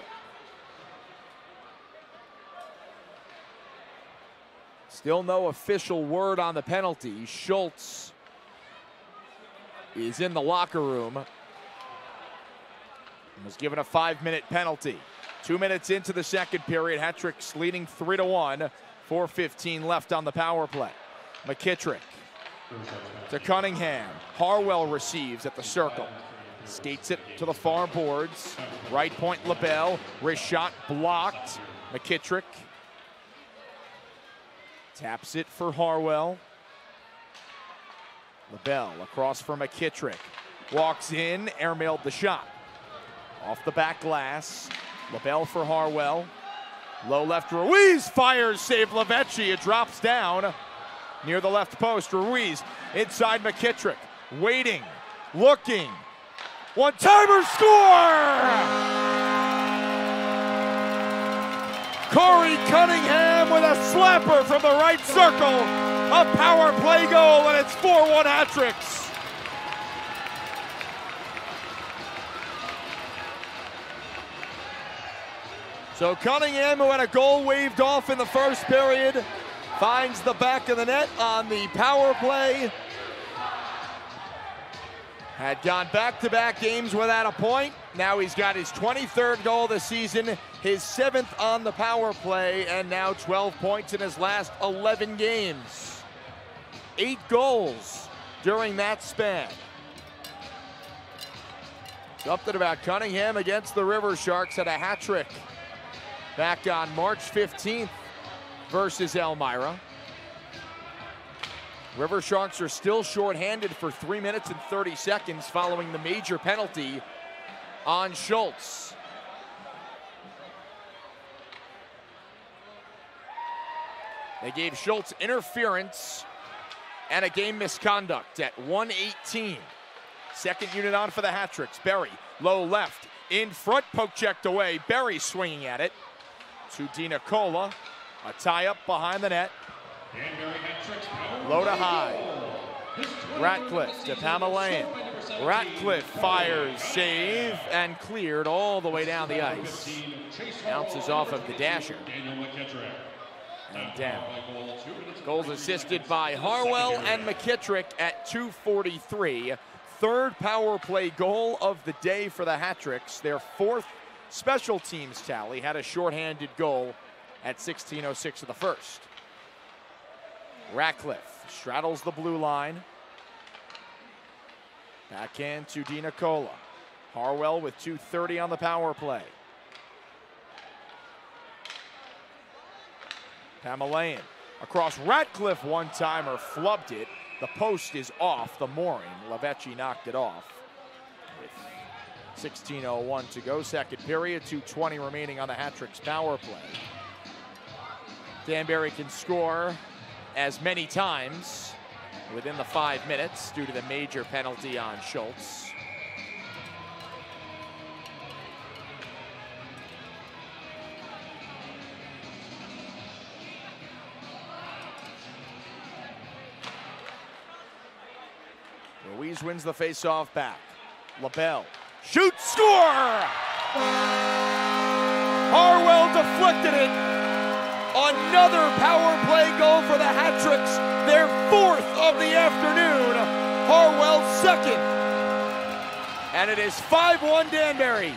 Still no official word on the penalty. Schultz is in the locker room. And was given a 5-minute penalty. 2 minutes into the second period, Hat-Tricks leading 3-1. 4:15 left on the power play. McKittrick to Cunningham. Harwell receives at the circle. Skates it to the far boards. Right point, LaBelle. Wrist shot blocked. McKittrick taps it for Harwell. LaBelle across for McKittrick. Walks in, airmailed the shot. Off the back glass. LaBelle for Harwell. Low left, Ruiz fires, save Lavechi. It drops down near the left post. Ruiz inside McKittrick, waiting, looking. One-timer, score! Corey Cunningham with a slapper from the right circle. A power play goal, and it's 4-1 Hat-Tricks. So Cunningham, who had a goal waved off in the first period, finds the back of the net on the power play. Had gone back-to-back games without a point. Now he's got his 23rd goal this season, his 7th on the power play, and now 12 points in his last 11 games. 8 goals during that span. Something about Cunningham against the River Sharks. Had a hat trick back on March 15th versus Elmira. River Sharks are still shorthanded for 3 minutes and 30 seconds following the major penalty on Schultz. They gave Schultz interference and a game misconduct at 1:18. Second unit on for the Hat-Tricks. Berry, low left, in front, poke checked away. Berry swinging at it to DiNicola. A tie-up behind the net. Low to high. Ratcliffe to Pamelayan. Ratcliffe fires, save, and cleared all the way down the ice. Bounces off of the dasher. And down. Goals assisted by Harwell and McKittrick at 2:43. Third power play goal of the day for the Hat-Tricks. Their fourth special teams tally, had a shorthanded goal at 16:06 of the first. Ratcliffe straddles the blue line. Backhand to DiNicola. Harwell with 2:30 on the power play. Pamelayan across Ratcliffe, one-timer, flubbed it. The post is off the mooring. Lavechi knocked it off. With 16:01 to go, second period, 2:20 remaining on the Hat-Tricks power play. Danbury can score as many times within the 5 minutes due to the major penalty on Schultz. Ruiz wins the faceoff back. LaBelle shoots, score! Harwell deflected it. Another power play goal for the Hat-Tricks, their fourth of the afternoon. Harwell's second. And it is 5-1 Danbury.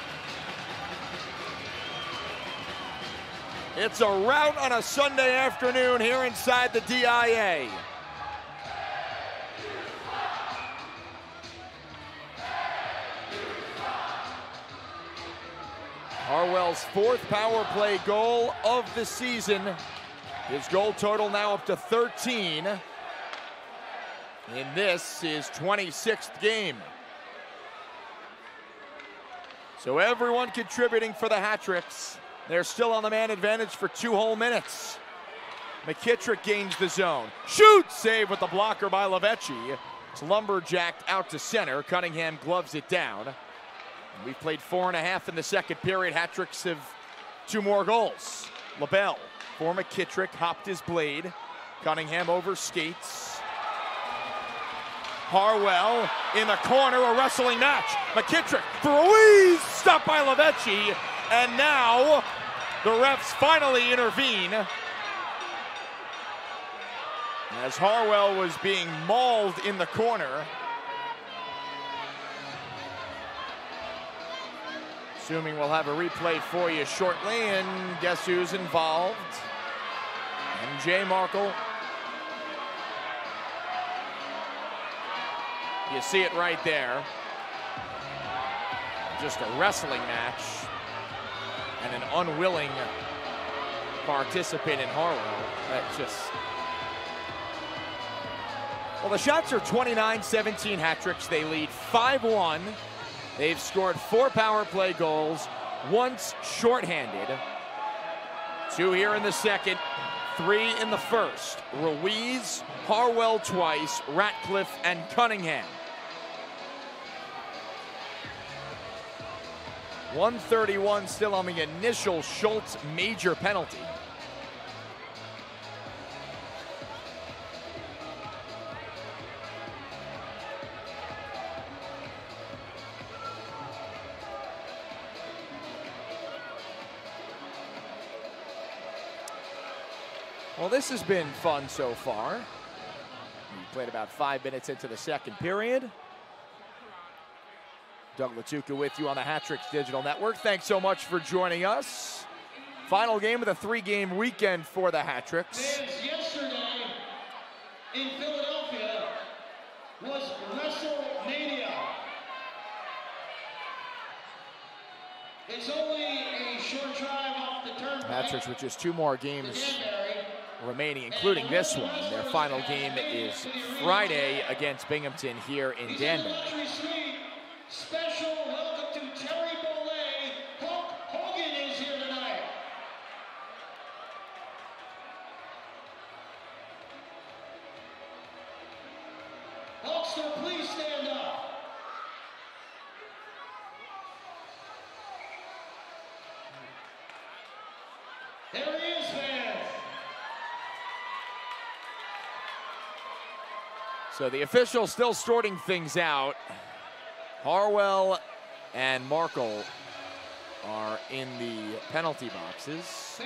It's a rout on a Sunday afternoon here inside the DIA. Harwell's fourth power play goal of the season. His goal total now up to 13. In this, his 26th game. So everyone contributing for the Hat-Tricks. They're still on the man advantage for 2 whole minutes. McKittrick gains the zone. Shoots! Save with the blocker by Lavechi. It's lumberjacked out to center. Cunningham gloves it down. We've played 4.5 in the second period. Hat-Tricks have 2 more goals. LaBelle for McKittrick, hopped his blade. Cunningham over skates. Harwell in the corner, a wrestling match. McKittrick for Ruiz, stopped by Lavechi. And now the refs finally intervene as Harwell was being mauled in the corner. Assuming we'll have a replay for you shortly, and guess who's involved? MJ Markle. You see it right there. Just a wrestling match, and an unwilling participant in Harwell. That just... Well, the shots are 29-17 Hat-Tricks. They lead 5-1. They've scored 4 power play goals, once shorthanded. 2 here in the second, 3 in the first. Ruiz, Harwell twice, Ratcliffe, and Cunningham. 131 still on the initial Schultz major penalty. Well, this has been fun so far. We played about 5 minutes into the second period. Doug Latuca with you on the Hat-Tricks Digital Network. Thanks so much for joining us. Final game of the 3-game weekend for the Hat-Tricks. Yesterday in Philadelphia was WrestleMania. It's only a short drive off the turnpike. Hat-Tricks with just 2 more games remaining, including this one. Their final game is Friday against Binghamton here in Danbury. Special welcome to Terry Bollea. Hulk Hogan is here tonight. Hulkster, please stand up. There he is, fans. So the official still sorting things out. Harwell and Markle are in the penalty boxes.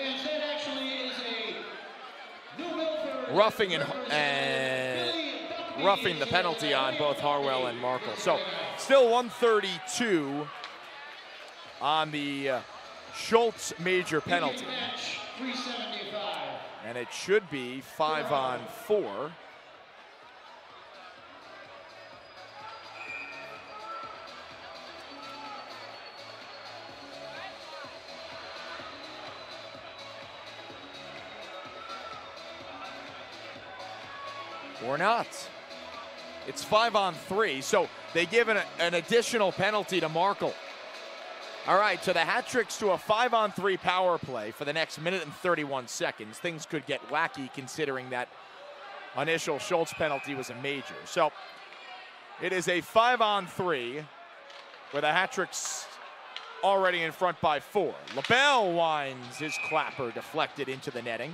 Roughing roughing the penalty on both Harwell and Markle. So still 132 on the Schultz major penalty. And it should be 5-on-4. Or not. It's 5-on-3, so they give an additional penalty to Markle. All right, so the Hat-Tricks to a 5-on-3 power play for the next minute and 31 seconds. Things could get wacky considering that initial Schultz penalty was a major. So it is a 5-on-3 with the Hat-Tricks already in front by 4. LaBelle winds his clapper deflected into the netting.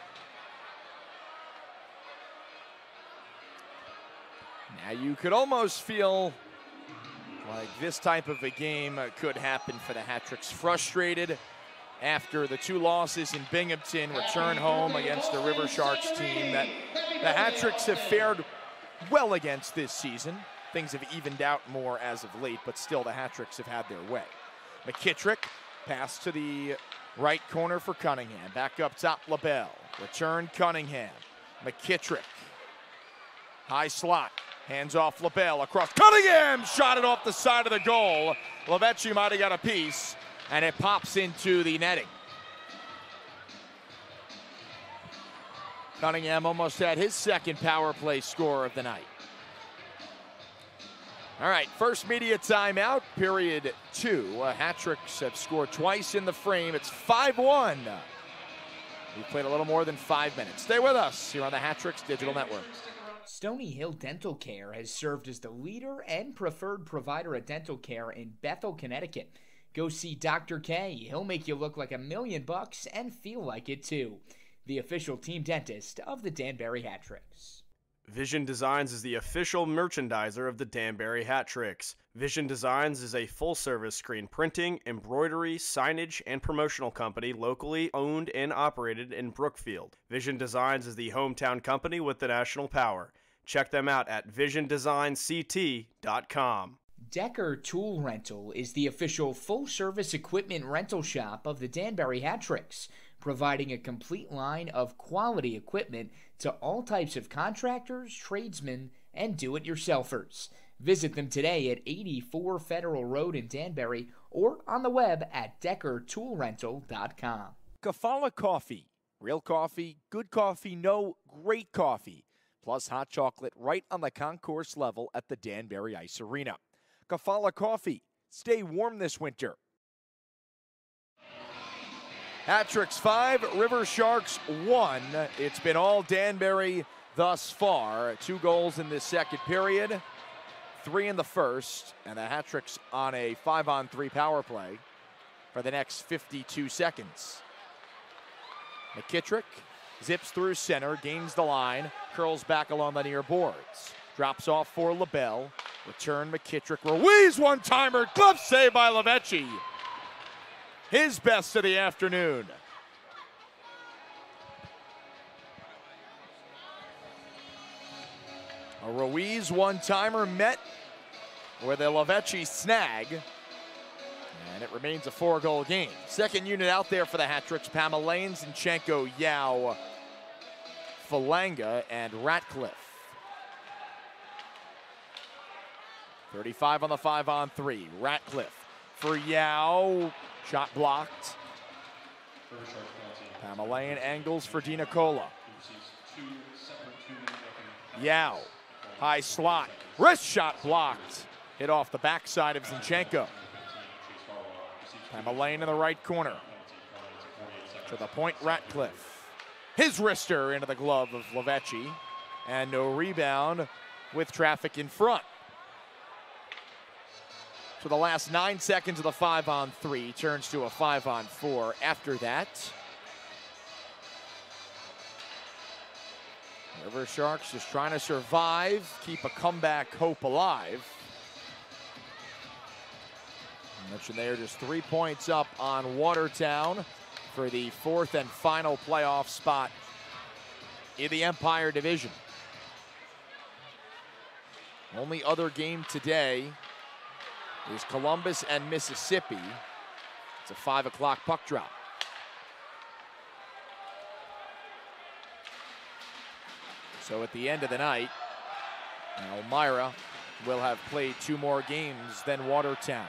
Now you could almost feel like this type of a game could happen for the Hat-Tricks. Frustrated after the 2 losses in Binghamton, return home against the River Sharks team that the Hat-Tricks have fared well against this season. Things have evened out more as of late, but still the Hat-Tricks have had their way. McKittrick, pass to the right corner for Cunningham. Back up top, LaBelle. Return Cunningham. McKittrick. High slot. Hands off LaBelle across. Cunningham shot it off the side of the goal. Lovecchi might have got a piece, and it pops into the netting. Cunningham almost had his second power play score of the night. All right, first media timeout, period 2. Hat-Tricks have scored twice in the frame. It's 5-1. We've played a little more than 5 minutes. Stay with us here on the Hat-Tricks Digital Network. Stony Hill Dental Care has served as the leader and preferred provider of dental care in Bethel, Connecticut. Go see Dr. K. He'll make you look like $1,000,000 and feel like it too. The official team dentist of the Danbury Hat-Tricks. Vision Designs is the official merchandiser of the Danbury Hat-Tricks. Vision Designs is a full-service screen printing, embroidery, signage, and promotional company locally owned and operated in Brookfield. Vision Designs is the hometown company with the national power. Check them out at visiondesignsct.com. Decker Tool Rental is the official full-service equipment rental shop of the Danbury Hat-Tricks, providing a complete line of quality equipment to all types of contractors, tradesmen, and do-it-yourselfers. Visit them today at 84 Federal Road in Danbury or on the web at deckertoolrental.com. Kafala Coffee. Real coffee, good coffee, no, great coffee. Plus hot chocolate right on the concourse level at the Danbury Ice Arena. Kafala Coffee. Stay warm this winter. Hat-Tricks 5, River Sharks 1. It's been all Danbury thus far. 2 goals in this second period, 3 in the first, and the Hat-Tricks on a 5-on-3 power play for the next 52 seconds. McKittrick zips through center, gains the line, curls back along the near boards. Drops off for LaBelle. Return McKittrick. Ruiz one-timer. Glove save by Lovecchi. His best of the afternoon. A Ruiz one-timer met with a Lovecchi snag. And it remains a 4-goal game. Second unit out there for the Hat-Tricks. Pamelaine, Zinchenko, Yao, Falanga, and Ratcliffe. 35 on the 5-on-3. Ratcliffe for Yao. Shot blocked. Pamelaine angles for Di Nicola. Yao. High slot. Wrist shot blocked. Hit off the backside of Zinchenko. Pamelaine in the right corner. To the point, Ratcliffe. His wrister into the glove of Lovecchi. And no rebound with traffic in front. So the last 9 seconds of the 5-on-3 turns to a 5-on-4 after that. River Sharks just trying to survive, keep a comeback hope alive. I mentioned they are just 3 points up on Watertown for the 4th and final playoff spot in the Empire Division. Only other game today is Columbus and Mississippi. It's a 5 o'clock puck drop. So at the end of the night, Elmira will have played 2 more games than Watertown.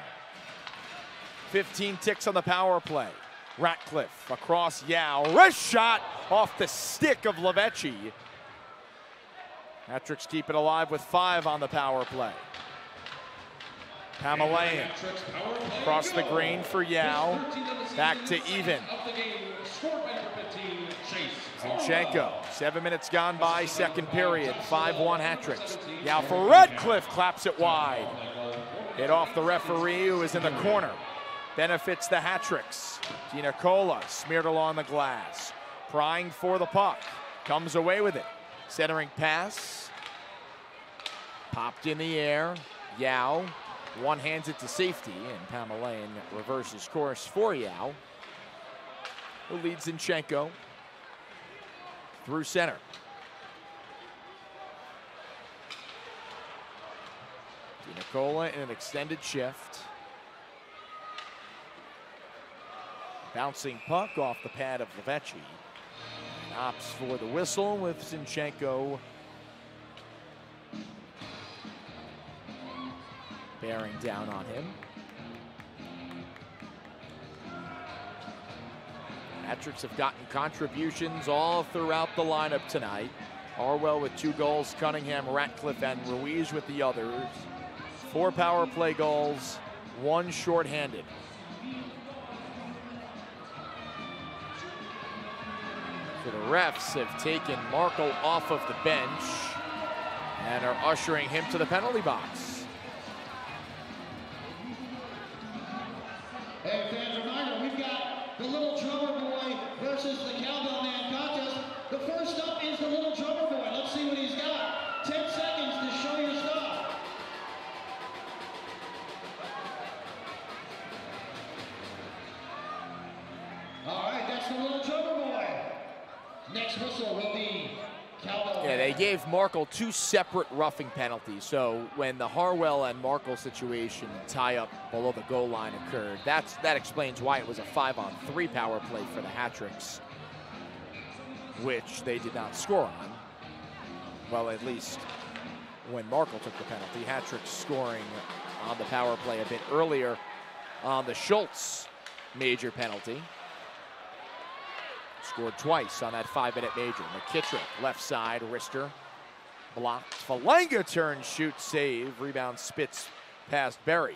15 ticks on the power play. Ratcliffe across Yao. Wrist shot off the stick of Levechi. Hat-tricks keep it alive with 5 on the power play. Pamelayan across the green for Yao. Back to even. Zinchenko, 7 minutes gone by, second period, 5-1 Hat-tricks. Yao for Redcliffe, claps it wide. Hit off the referee who is in the corner. Benefits the Hat-tricks. Dinacola smeared along the glass. Prying for the puck. Comes away with it. Centering pass. Popped in the air. Yao one-hands it to safety, and Pamelayan reverses course for Yao, who leads Zinchenko through center. Dinacola in an extended shift. Bouncing puck off the pad of Levechi. Opts for the whistle with Zinchenko bearing down on him. Hat-tricks have gotten contributions all throughout the lineup tonight. Harwell with 2 goals, Cunningham, Ratcliffe, and Ruiz with the others. 4 power play goals, 1 shorthanded. So the refs have taken Markle off of the bench and are ushering him to the penalty box. Hey, fans, reminder, we've got the Little Drummer Boy versus the Cowbell Man contest. The first up is the Little Drummer Boy. Let's see what he's got. 10 seconds to show your stuff. All right, that's the Little Drummer Boy. Next whistle will be Cowbell. Yeah, they gave Markle 2 separate roughing penalties. So when the Harwell and Markle situation tie-up below the goal line occurred, that explains why it was a 5-on-3 power play for the Hat-tricks, which they did not score on. Well, at least when Markle took the penalty. Hat-tricks scoring on the power play a bit earlier on the Schultz major penalty. Scored twice on that 5-minute major. McKittrick, left side, wrister, blocked. Falanga turn, shoot, save. Rebound spits past Berry.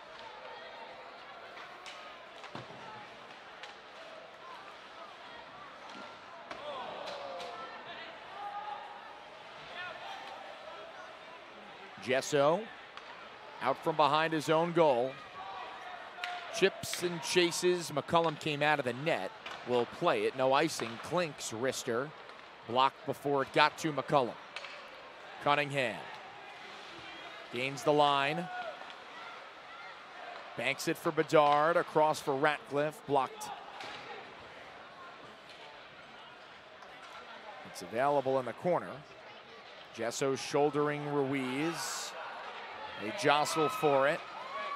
Gesso out from behind his own goal. Chips and chases. McCullum came out of the net. Will play it. No icing. Clinks wrister. Blocked before it got to McCullum. Cunningham gains the line. Banks it for Bedard. Across for Ratcliffe. Blocked. It's available in the corner. Gesso shouldering Ruiz. They jostle for it.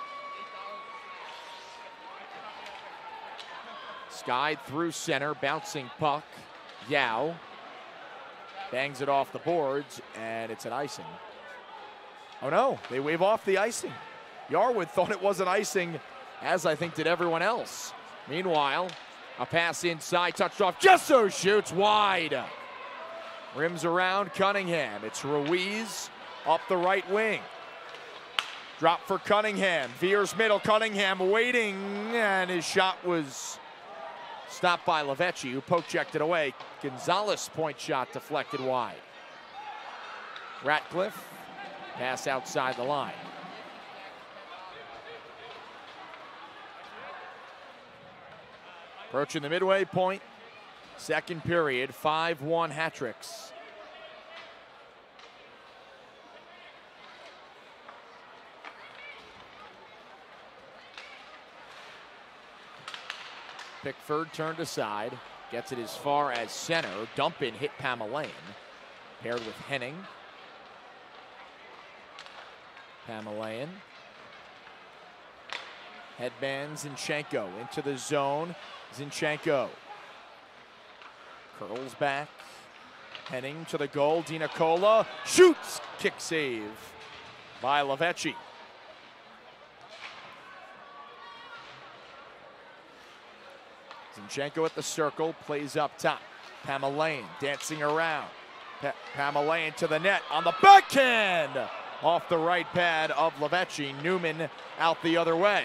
Skied through center, bouncing puck. Yao bangs it off the boards, and it's an icing. Oh no, they wave off the icing. Yarwood thought it was an icing, as I think did everyone else. Meanwhile, a pass inside, touched off. Gesso shoots wide. Rims around Cunningham. It's Ruiz up the right wing. Drop for Cunningham. Veers middle. Cunningham waiting, and his shot was stopped by Levechi, who poke-checked it away. Gonzalez point shot deflected wide. Ratcliffe, pass outside the line. Approaching the midway point. Second period, 5-1 Hat-tricks. Pickford turned aside, gets it as far as center. Dump in hit Pamelayan, paired with Henning. Pamelayan. Headband Zinchenko into the zone. Zinchenko curls back. Henning to the goal. Di Nicola shoots. Kick save by Lavechi. Zinchenko at the circle, plays up top. Pamelayan dancing around. Pamelayan to the net on the backhand. Off the right pad of Lavechi. Newman out the other way.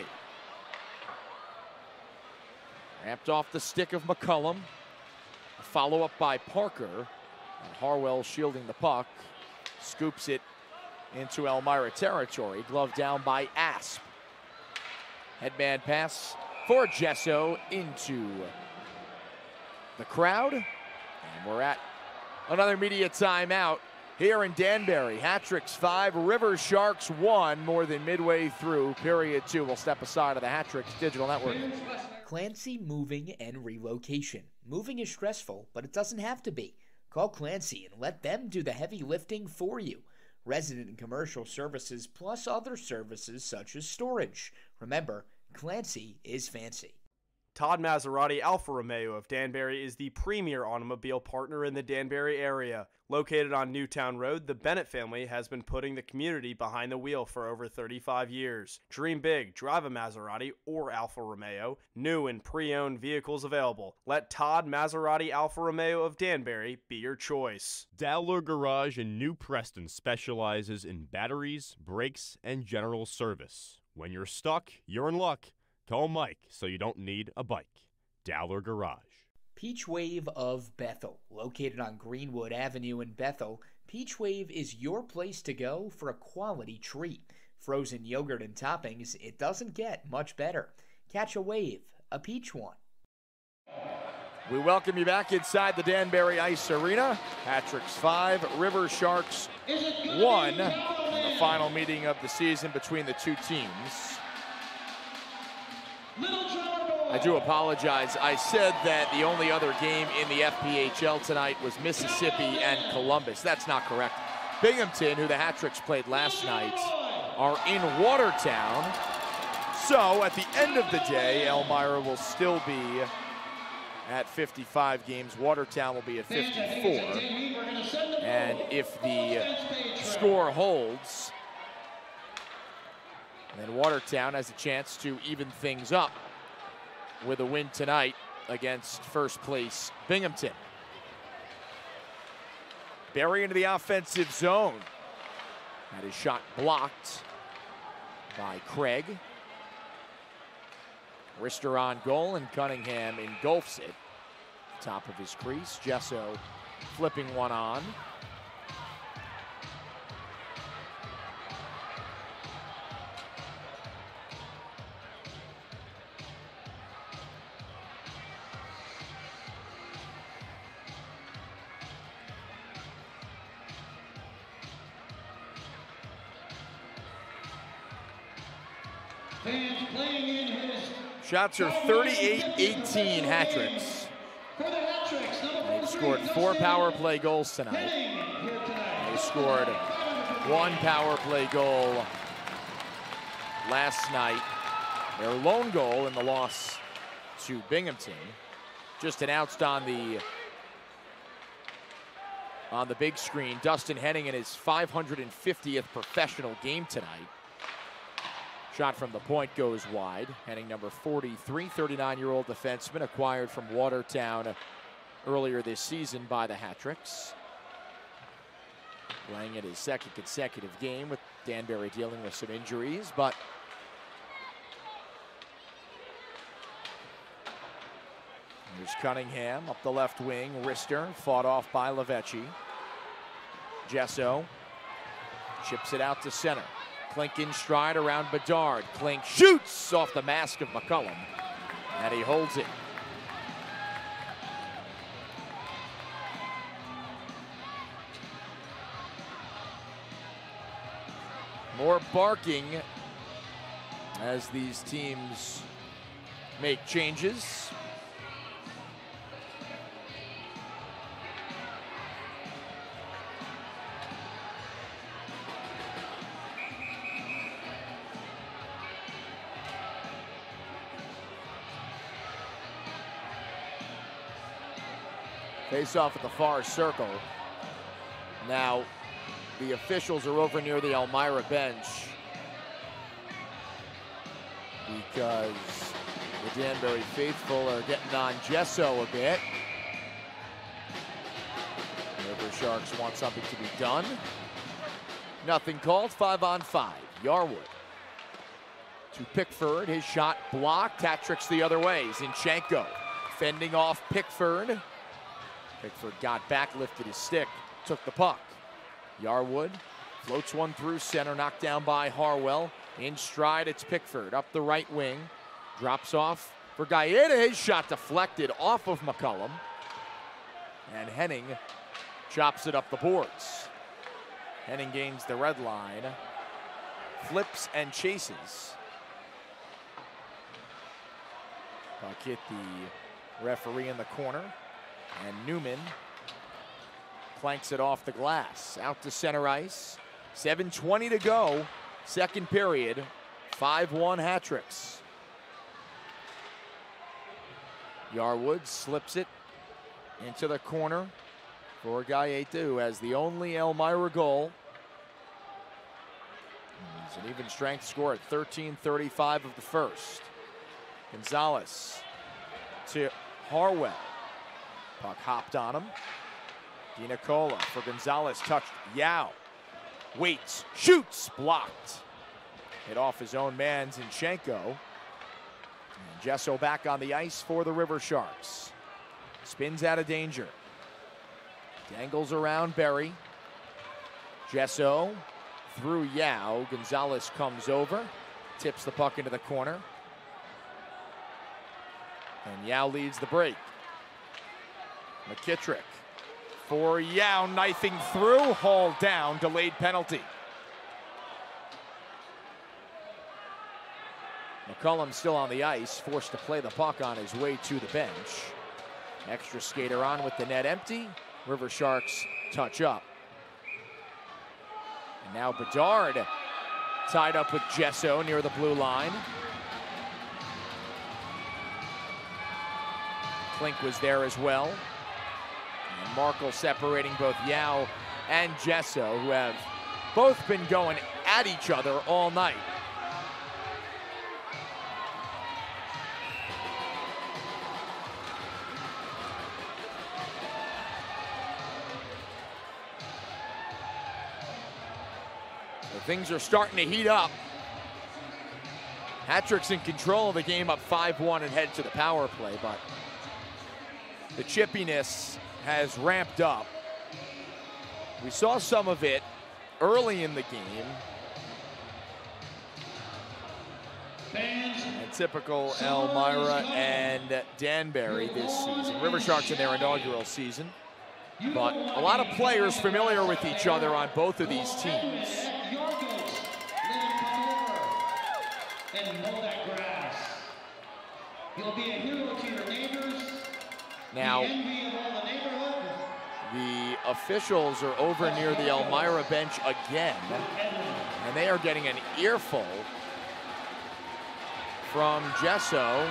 Ramped off the stick of McCullum. A follow-up by Parker. And Harwell shielding the puck. Scoops it into Elmira territory. Glove down by Asp. Headband pass for Gesso into the crowd. And we're at another media timeout here in Danbury. Hat-tricks 5, River Sharks 1, more than midway through period 2. We'll step aside of the Hat-tricks Digital Network. Clancy Moving and Relocation. Moving is stressful, but it doesn't have to be. Call Clancy and let them do the heavy lifting for you. Resident and commercial services plus other services such as storage. Remember, Clancy is fancy. Todd Maserati Alfa Romeo of Danbury is the premier automobile partner in the Danbury area. Located on Newtown Road, the Bennett family has been putting the community behind the wheel for over 35 years. Dream big, drive a Maserati or Alfa Romeo. New and pre-owned vehicles available. Let Todd Maserati Alfa Romeo of Danbury be your choice. Dowler Garage in New Preston specializes in batteries, brakes, and general service. When you're stuck, you're in luck. Call Mike so you don't need a bike. Dowler Garage. Peach Wave of Bethel. Located on Greenwood Avenue in Bethel, Peach Wave is your place to go for a quality treat. Frozen yogurt and toppings, it doesn't get much better. Catch a wave, a peach one. We welcome you back inside the Danbury Ice Arena. Hat-tricks 5, River Sharks 1. In the final meeting of the season between the two teams. I do apologize. I said that the only other game in the FPHL tonight was Mississippi and Columbus. That's not correct. Binghamton, who the Hat-tricks played last night, are in Watertown. So at the end of the day, Elmira will still be at 55 games. Watertown will be at 54. And if the score holds, then Watertown has a chance to even things up with a win tonight against first place Binghamton. Barry into the offensive zone. Had his shot blocked by Craig. Rister on goal, and Cunningham engulfs it. Top of his crease. Gesso flipping one on. Shots are 38-18 Hat-tricks. They've scored 4 power play goals tonight. They scored 1 power play goal last night. Their lone goal in the loss to Binghamton, just announced on the big screen. Dustin Henning in his 550th professional game tonight. Shot from the point goes wide. Henning, number 43, 39-year-old defenseman, acquired from Watertown earlier this season by the Hat-tricks. Playing in his second consecutive game with Danbury dealing with some injuries, but here's Cunningham up the left wing. Rister fought off by Lavechi. Gesso chips it out to center. Klink in stride around Bedard. Klink shoots off the mask of McCullum, and he holds it. More barking as these teams make changes. Face off at the far circle. Now, the officials are over near the Elmira bench because the Danbury faithful are getting on Gesso a bit. River Sharks want something to be done. Nothing called, 5-on-5. Yarwood to Pickford, his shot blocked. Hattricks the other way. Zinchenko fending off Pickford. Pickford got back, lifted his stick, took the puck. Yarwood floats one through center, knocked down by Harwell. In stride, it's Pickford up the right wing. Drops off for Gaeta. His shot deflected off of McCullum. And Henning chops it up the boards. Henning gains the red line. Flips and chases. Puck hit the referee in the corner. And Newman clanks it off the glass. Out to center ice. 7:20 to go. Second period. 5-1 Hattricks. Yarwood slips it into the corner for Gaeta, who has the only Elmira goal. It's an even strength score at 13:35 of the first. Gonzalez to Harwell. Puck hopped on him. DiNicola for Gonzalez, touched Yao. Waits, shoots, blocked. Hit off his own man, Zinchenko. And Gesso back on the ice for the River Sharks. Spins out of danger. Dangles around Berry. Gesso through Yao. Gonzalez comes over. Tips the puck into the corner. And Yao leads the break. McKittrick for Yao, knifing through, hauled down, delayed penalty. McCullum still on the ice, forced to play the puck on his way to the bench. Extra skater on with the net empty. River Sharks touch up. And now Bedard tied up with Gesso near the blue line. Klink was there as well. And Markle separating both Yao and Gesso, who have both been going at each other all night. So things are starting to heat up. Hattricks in control of the game, up 5-1 and head to the power play, but the chippiness has ramped up. We saw some of it early in the game. And typical Elmira and Danbury this season. River Sharks in their inaugural season. But a lot of players familiar with each other on both of these teams. And mow that grass. You'll be a hero to your neighbors. Now, the envy of all the neighborhood. the officials are over near the Elmira bench again, and they are getting an earful from Gesso.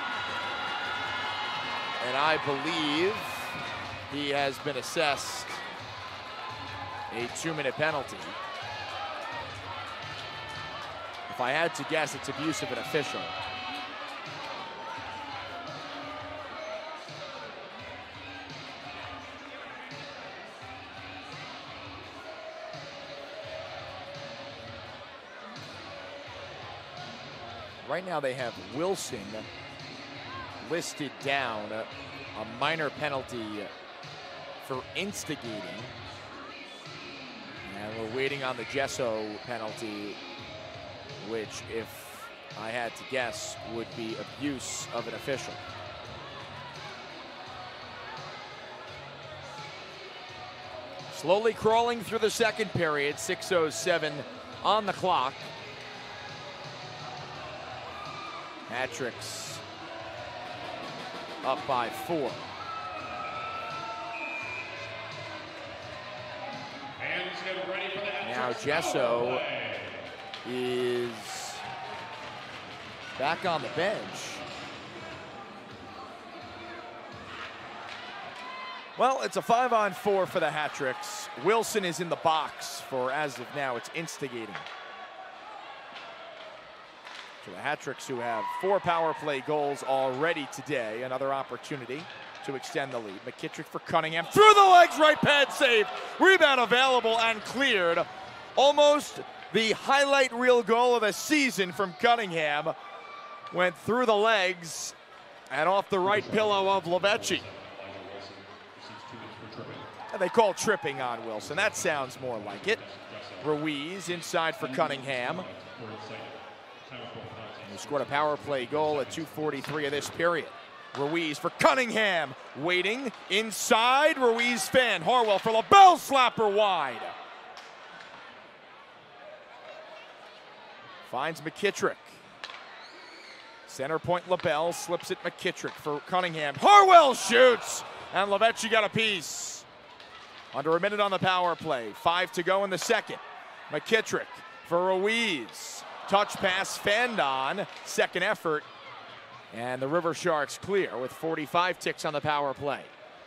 And I believe he has been assessed a 2-minute penalty. If I had to guess, it's abuse of an official. Right now they have Wilson listed down, a minor penalty for instigating. And we're waiting on the Gesso penalty, which, if I had to guess, would be abuse of an official. Slowly crawling through the second period, 6:07 on the clock. Hattricks up by 4. Now Gesso is back on the bench. Well, it's a 5-on-4 for the Hat-Tricks. Wilson is in the box for, as of now, it's instigating. So the Hat-Tricks, who have 4 power play goals already today, another opportunity to extend the lead. McKittrick for Cunningham, through the legs, right pad save. Rebound available and cleared. Almost the highlight reel goal of the season from Cunningham. Went through the legs and off the right pillow of Levechi. And they call tripping on Wilson. That sounds more like it. Ruiz inside for Cunningham. He scored a power play goal at 2:43 of this period. Ruiz for Cunningham, waiting inside. Ruiz fan, Harwell for LaBelle, slapper wide. Finds McKittrick. Center point LaBelle, slips it McKittrick for Cunningham. Harwell shoots, and Levechi got a piece. Under a minute on the power play, 5 to go in the second. McKittrick for Ruiz. Touch pass, Fandon, second effort. And the River Sharks clear with 45 ticks on the power play.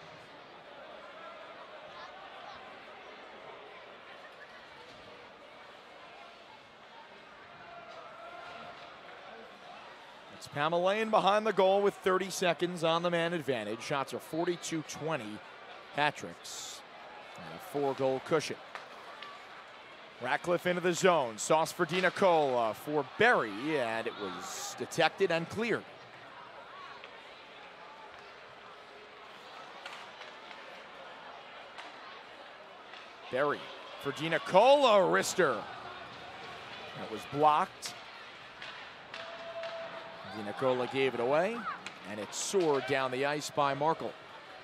It's Pamelaine behind the goal with 30 seconds on the man advantage. Shots are 42-20 Hat-Tricks. And a 4-goal cushion. Ratcliffe into the zone. Sauce for Di Nicola for Berry, and it was detected and cleared. Berry for Di Nicola, wrister. That was blocked. Di Nicola gave it away, and it soared down the ice by Markle.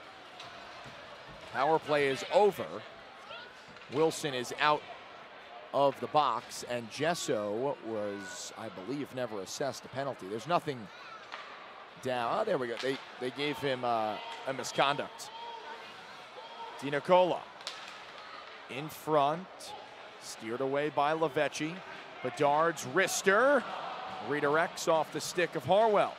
Power play is over. Wilson is out of the box, and Gesso was, I believe, never assessed a penalty. There's nothing down. Oh, there we go. They gave him a misconduct. Di Nicola in front, steered away by Levechi. Bedard's wrister redirects off the stick of Harwell.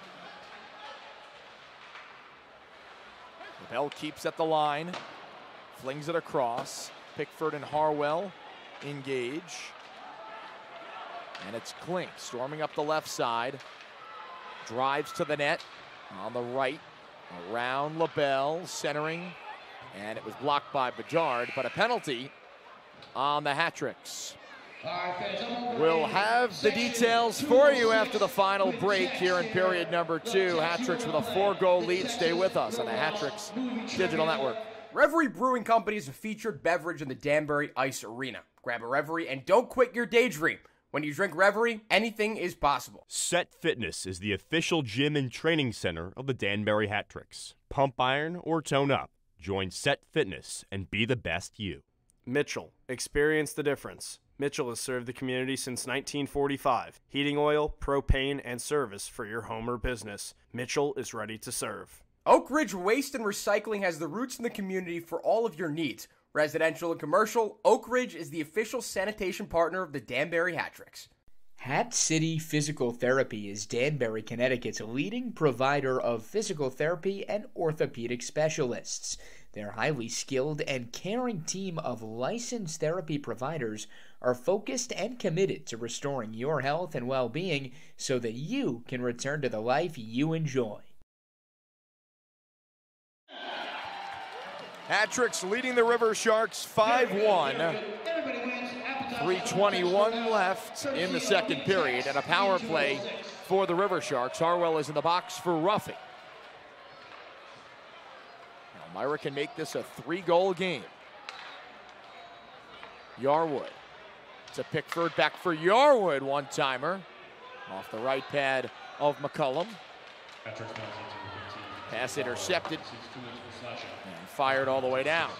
LaBelle keeps at the line, flings it across. Pickford and Harwell engage. And it's Klink storming up the left side. Drives to the net on the right. Around LaBelle, centering. And it was blocked by Bedard, but a penalty on the Hat-Tricks. We'll have the details for you after the final break here in period number 2. Hat-Tricks with a 4-goal lead. Stay with us on the Hat-Tricks Digital Network. Reverie Brewing Company is a featured beverage in the Danbury Ice Arena. Grab a Reverie and don't quit your daydream. When you drink Reverie, anything is possible. Set Fitness is the official gym and training center of the Danbury Hat-Tricks. Pump iron or tone up. Join Set Fitness and be the best you. Mitchell, experience the difference. Mitchell has served the community since 1945. Heating oil, propane, and service for your home or business. Mitchell is ready to serve. Oak Ridge Waste and Recycling has the roots in the community for all of your needs. Residential and commercial, Oak Ridge is the official sanitation partner of the Danbury Hat-Tricks. Hat City Physical Therapy is Danbury, Connecticut's leading provider of physical therapy and orthopedic specialists. Their highly skilled and caring team of licensed therapy providers are focused and committed to restoring your health and well-being so that you can return to the life you enjoy. Hat-Tricks leading the River Sharks 5-1. 3:21 left in the second period, and a power play for the River Sharks. Harwell is in the box for Ruffy. Now Myra can make this a 3-goal game. Yarwood to Pickford, back for Yarwood, one-timer. Off the right pad of McCullum. Pass intercepted and fired all the way down.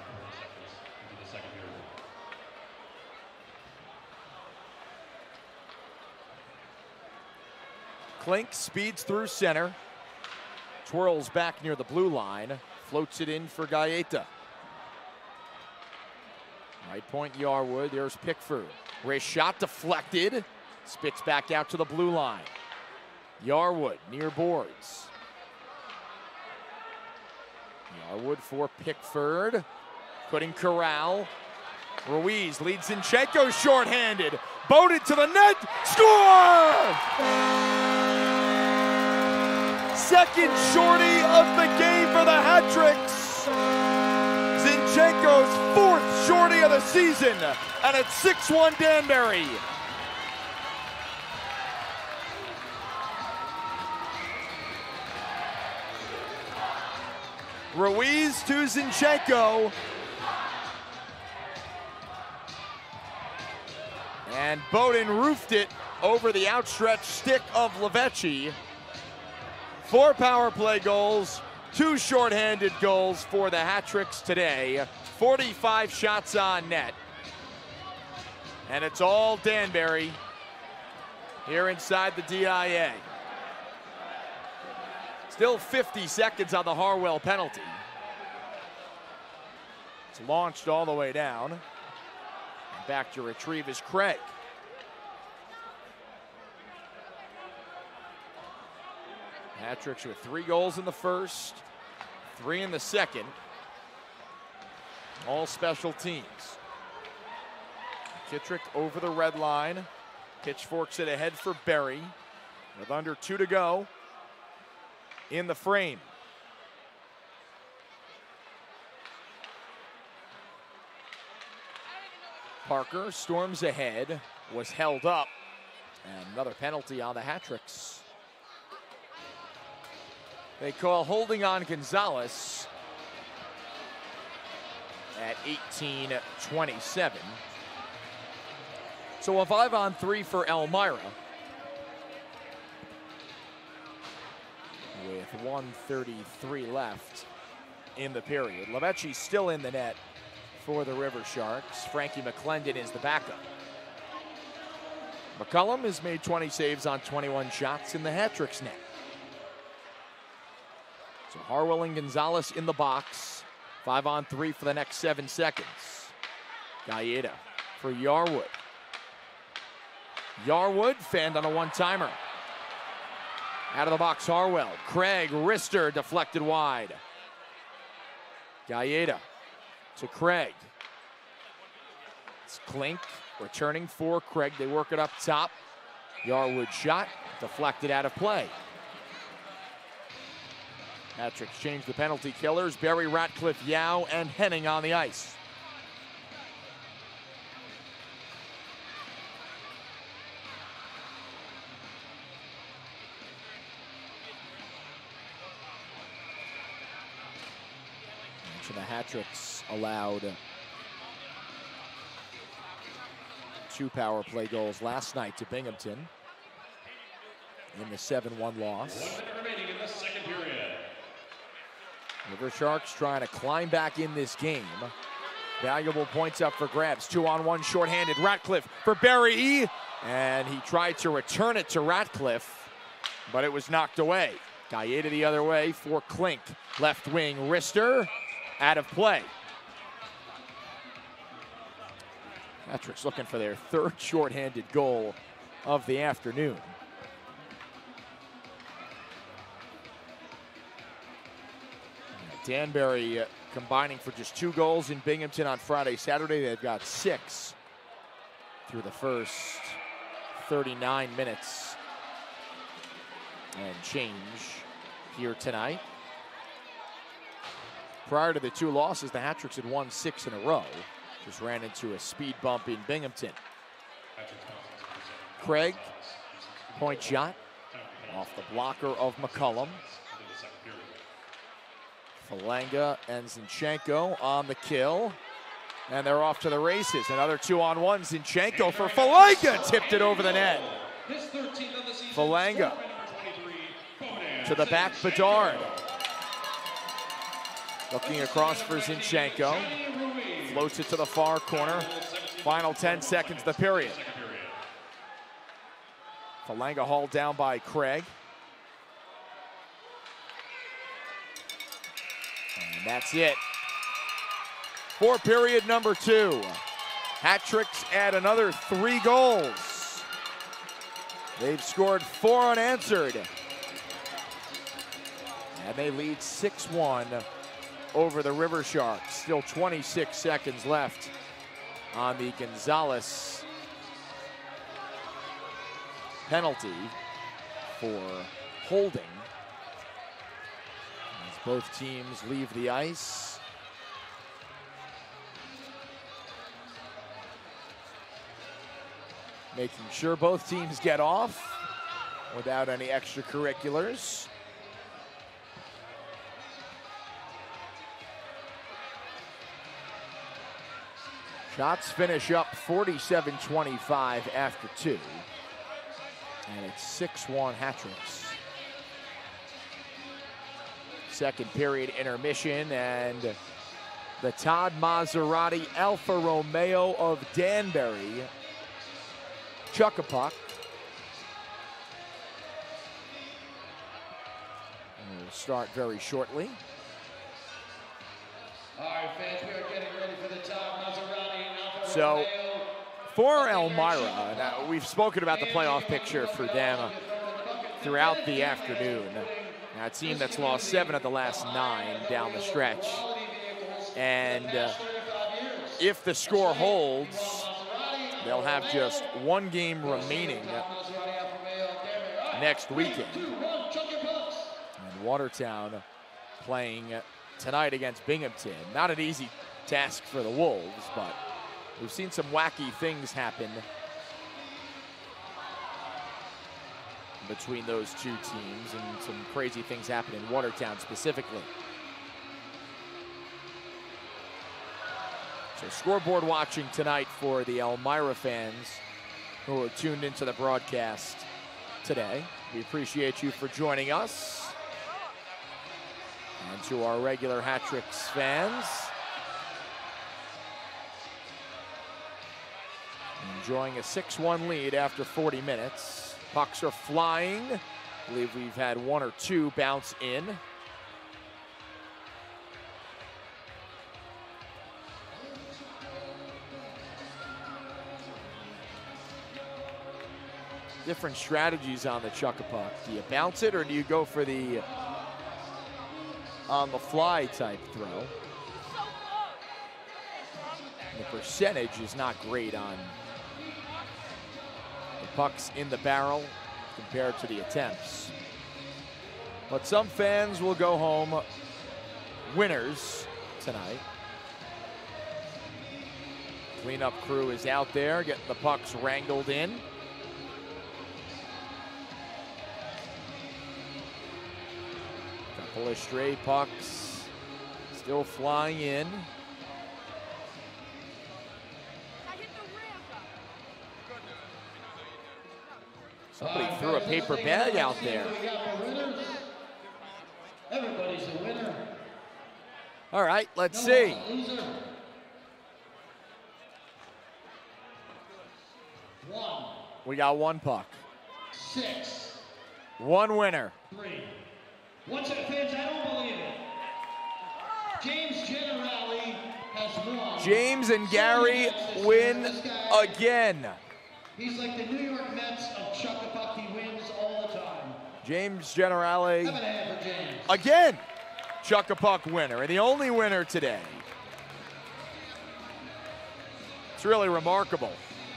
Klink speeds through center, twirls back near the blue line, floats it in for Gaeta. Right point Yarwood, there's Pickford. Race shot deflected, spits back out to the blue line. Yarwood near boards. Yarwood for Pickford. Couldn't corral. Ruiz leads Zinchenko shorthanded. Bowed to the net. Score! Second shorty of the game for the Hat-Tricks. Zinchenko's fourth shorty of the season. And it's 6-1 Danbury. Ruiz to Zinchenko. And Bowden roofed it over the outstretched stick of Levechi. 4 power play goals, 2 shorthanded goals for the Hat-Tricks today. 45 shots on net. And it's all Danbury here inside the DIA. Still 50 seconds on the Harwell penalty. It's launched all the way down. And back to retrieve is Craig. Hat-Tricks with 3 goals in the first, 3 in the second. All special teams. Kittrick over the red line. Pitchforks it ahead for Berry. With under 2 to go in the frame. Parker storms ahead, was held up, and another penalty on the Hat-Tricks. They call holding on Gonzalez at 18:27. So a 5-on-3 for Elmira. With 1:33 left in the period. Levechi still in the net for the River Sharks. Frankie McClendon is the backup. McCullum has made 20 saves on 21 shots in the Hat-Tricks net. So Harwell and Gonzalez in the box. 5-on-3 for the next 7 seconds. Gaeta for Yarwood. Yarwood fanned on a one-timer. Out of the box, Harwell. Craig, wrister deflected wide. Gaeta to Craig. It's Klink returning for Craig. They work it up top. Yarwood shot, deflected out of play. Hat-Tricks change the penalty killers. Berry, Ratcliffe, Yao, and Henning on the ice. So the Hat-Tricks allowed 2 power play goals last night to Binghamton in the 7-1 loss. Remaining in the second period. River Sharks trying to climb back in this game. Valuable points up for grabs. 2-on-1 shorthanded. Ratcliffe for Berry. And he tried to return it to Ratcliffe, but it was knocked away. Gaeta the other way for Klink. Left wing, wrister. Out of play. Hat-Tricks looking for their 3rd shorthanded goal of the afternoon. Danbury combining for just 2 goals in Binghamton on Friday, Saturday. They've got 6 through the first 39 minutes and change here tonight. Prior to the 2 losses, the Hat-Tricks had won 6 in a row. Just ran into a speed bump in Binghamton. Craig, point shot off the blocker of McCullum. Falanga and Zinchenko on the kill. And they're off to the races. Another 2-on-1. Zinchenko for Falanga. Tipped it over the net. Falanga to the back, Bedard. Looking across for Zinchenko. Floats it to the far corner. Final 10 seconds of the period. Falanga hauled down by Craig. And that's it. For period number 2. Hat-Tricks add another 3 goals. They've scored 4 unanswered. And they lead 6-1 over the River Sharks. Still 26 seconds left on the Gonzalez penalty for holding. As both teams leave the ice. Making sure both teams get off without any extracurriculars. Shots finish up 47-25 after 2. And it's 6-1 Hat-Tricks. Second period intermission, and the Todd Maserati Alfa Romeo of Danbury chuck a puck. And we'll start very shortly. All right, fans, we are getting ready for the Todd Maserati and Alfa So, Romeo. for Elmira, now we've spoken about the playoff picture for them throughout the afternoon. Now, a team that's lost 7 of the last 9 down the stretch. And if the score holds, they'll have just 1 game remaining next weekend. And Watertown playing tonight against Binghamton. Not an easy task for the Wolves, but we've seen some wacky things happen between those two teams, and some crazy things happen in Watertown specifically. So scoreboard watching tonight for the Elmira fans who are tuned into the broadcast today. We appreciate you for joining us. And to our regular Hat-Tricks fans, enjoying a 6-1 lead after 40 minutes. Pucks are flying. I believe we've had 1 or 2 bounce in. Different strategies on the chuck-a-puck. Do you bounce it or do you go for the on-the-fly type throw? The percentage is not great on the pucks in the barrel compared to the attempts. But some fans will go home winners tonight. Cleanup crew is out there getting the pucks wrangled in. Couple of stray pucks still flying in. Somebody threw a paper bag out there. Everybody's a winner. All right, let's see. We got 1 puck. 6. 1 winner. 3. Once it fans, I don't believe it. James Generali has won. James and Gary win again. He's like the New York Mets of chuck-a-puck. He wins all the time. James Generali Have a hand for James. again, chuck-a-puck winner, and the only winner today. It's really remarkable.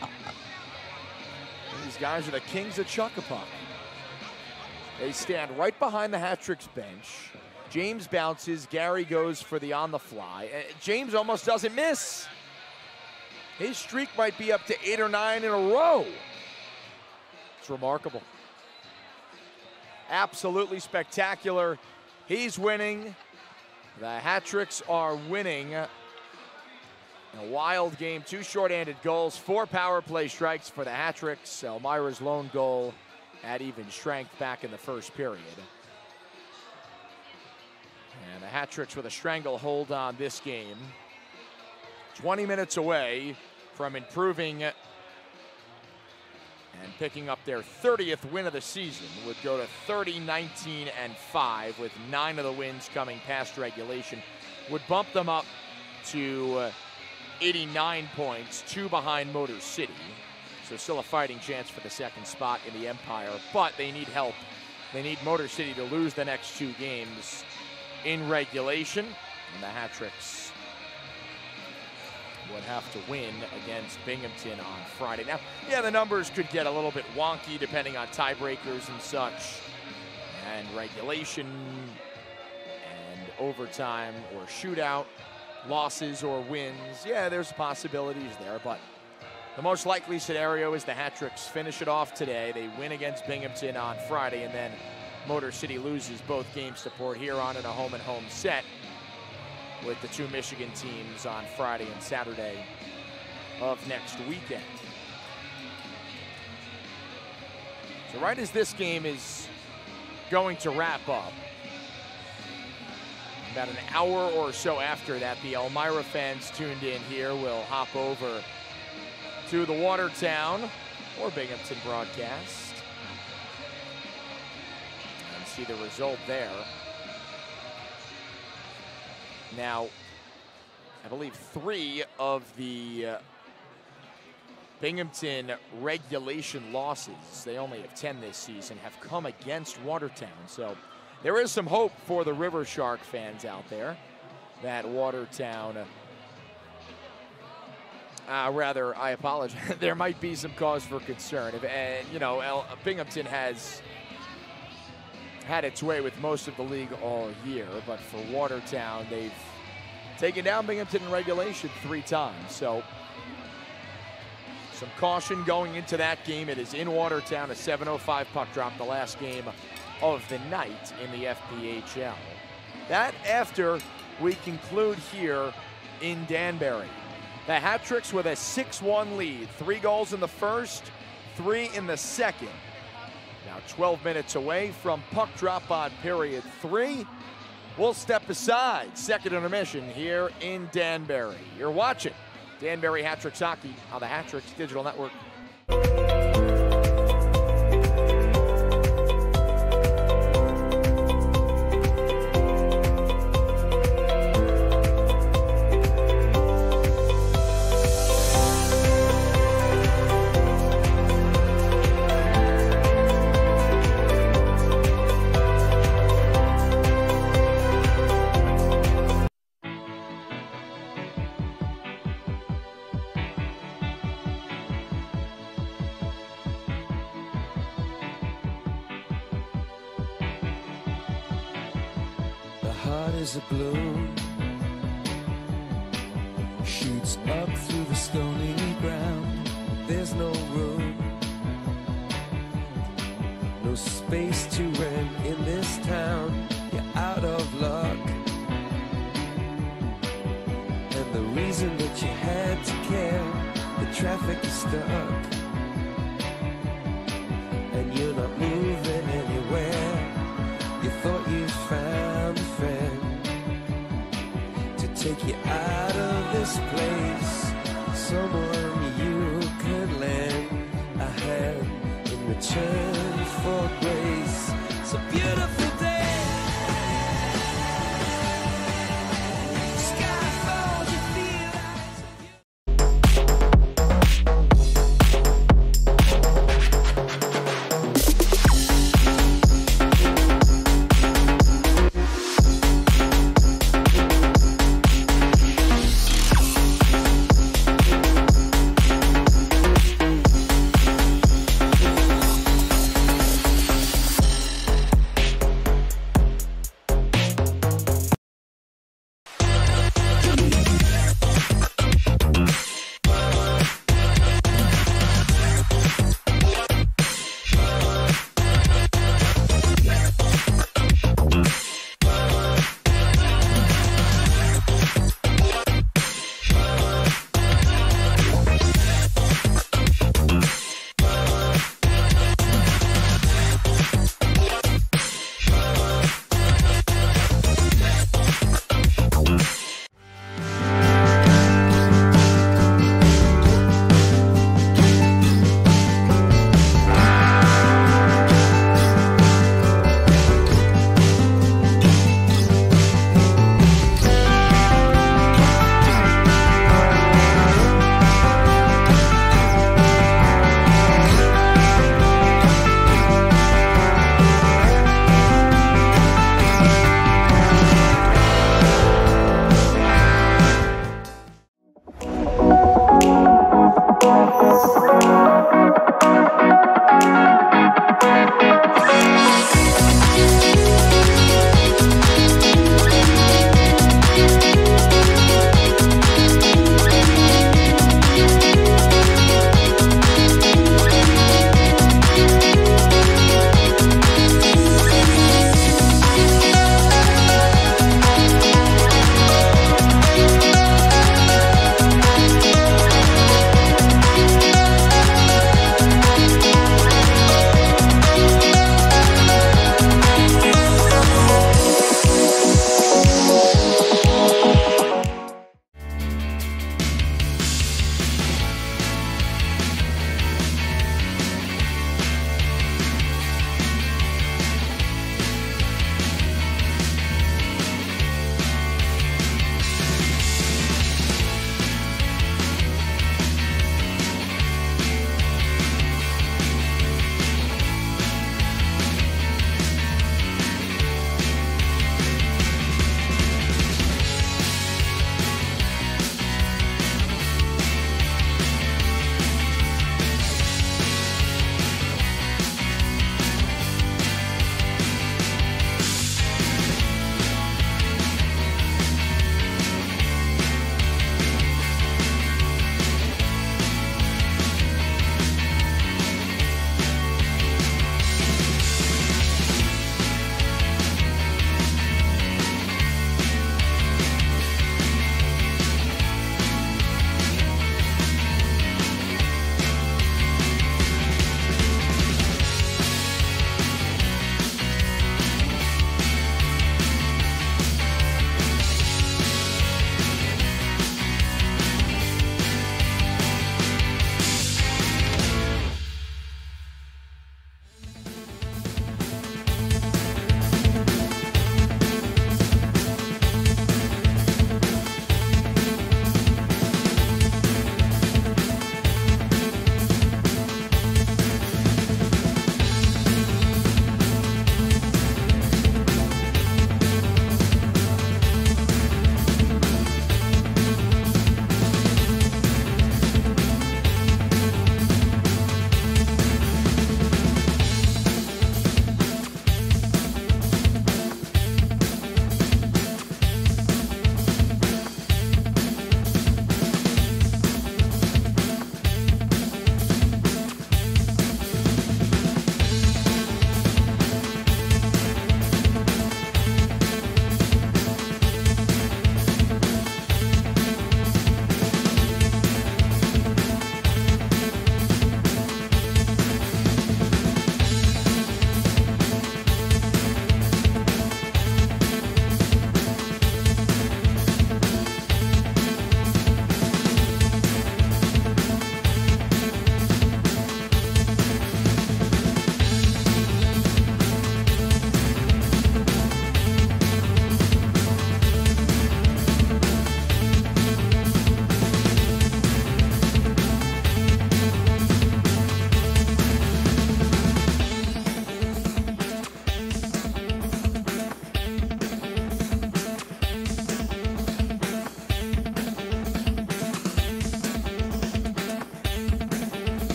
These guys are the kings of chuck-a-puck. They stand right behind the Hat-Tricks bench. James bounces, Gary goes for the on-the-fly. James almost doesn't miss. His streak might be up to 8 or 9 in a row. It's remarkable. Absolutely spectacular. He's winning. The Hat-Tricks are winning. A wild game, 2 shorthanded goals, 4 power play strikes for the Hat-Tricks. Elmira's lone goal at even strength back in the first period. And the Hat-Tricks with a stranglehold on this game. 20 minutes away from improving and picking up their 30th win of the season. Would go to 30-19-5 with 9 of the wins coming past regulation. Would bump them up to 89 points, 2 behind Motor City. So still a fighting chance for the second spot in the Empire, but they need help. They need Motor City to lose the next 2 games in regulation And the Hat-Tricks would have to win against Binghamton on Friday. Now, yeah, the numbers could get a little bit wonky depending on tiebreakers and such, and regulation, and overtime or shootout, losses or wins. Yeah, there's possibilities there, but the most likely scenario is the Hat-Tricks finish it off today. They win against Binghamton on Friday, and then Motor City loses both games to Port Huron in a home-and-home set with the two Michigan teams on Friday and Saturday of next weekend. So right as this game is going to wrap up, about an hour or so after that, the Elmira fans tuned in here will hop over to the Watertown or Binghamton broadcast and see the result there. Now, I believe 3 of the Binghamton regulation losses, they only have 10 this season, have come against Watertown. So there is some hope for the River Shark fans out there that Watertown, I apologize, there might be some cause for concern. Binghamton has had its way with most of the league all year, but for Watertown, they've taken down Binghamton in regulation 3 times. So some caution going into that game. It is in Watertown, a 7:05 puck drop, the last game of the night in the FPHL. That after we conclude here in Danbury. The Hat-Tricks with a 6-1 lead, 3 goals in the first, 3 in the second. Now 12 minutes away from puck drop on period 3. We'll step aside, second intermission here in Danbury. You're watching Danbury Hat-Tricks Hockey on the Hat-Tricks Digital Network. A bloom shoots up through the stony ground. There's no room, no space to rent in this town. You're out of luck, and the reason that you had to care, the traffic is stuck, and you're not moving anywhere. You thought you found a friend take you out of this place, someone you could lend a hand in return for grace. It's a beautiful day. Sky falls, you feel like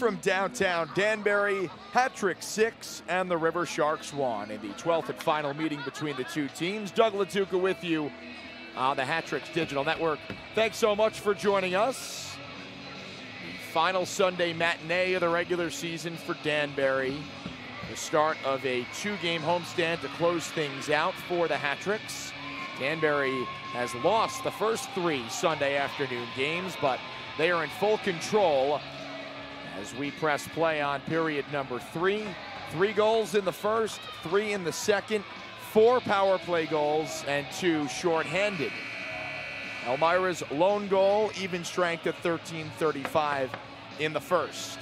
from downtown Danbury. Hat-trick 6 and the River Sharks 1 in the 12th and final meeting between the two teams. Doug LaTuca with you on the Hat-Tricks Digital Network. Thanks so much for joining us. The final Sunday matinee of the regular season for Danbury. The start of a 2-game homestand to close things out for the Hat-Tricks. Danbury has lost the first 3 Sunday afternoon games, but they are in full control as we press play on period number 3. 3 goals in the first, 3 in the second, 4 power play goals, and 2 shorthanded. Elmira's lone goal, even strength at 13:35 in the first.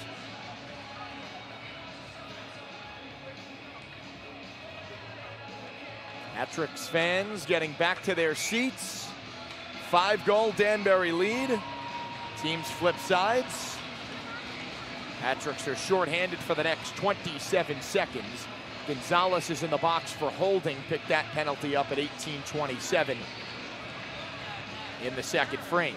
Hat-Tricks fans getting back to their seats. 5-goal Danbury lead. Teams flip sides. Hat-Tricks are shorthanded for the next 27 seconds. Gonzalez is in the box for holding. Picked that penalty up at 18:27 in the second frame.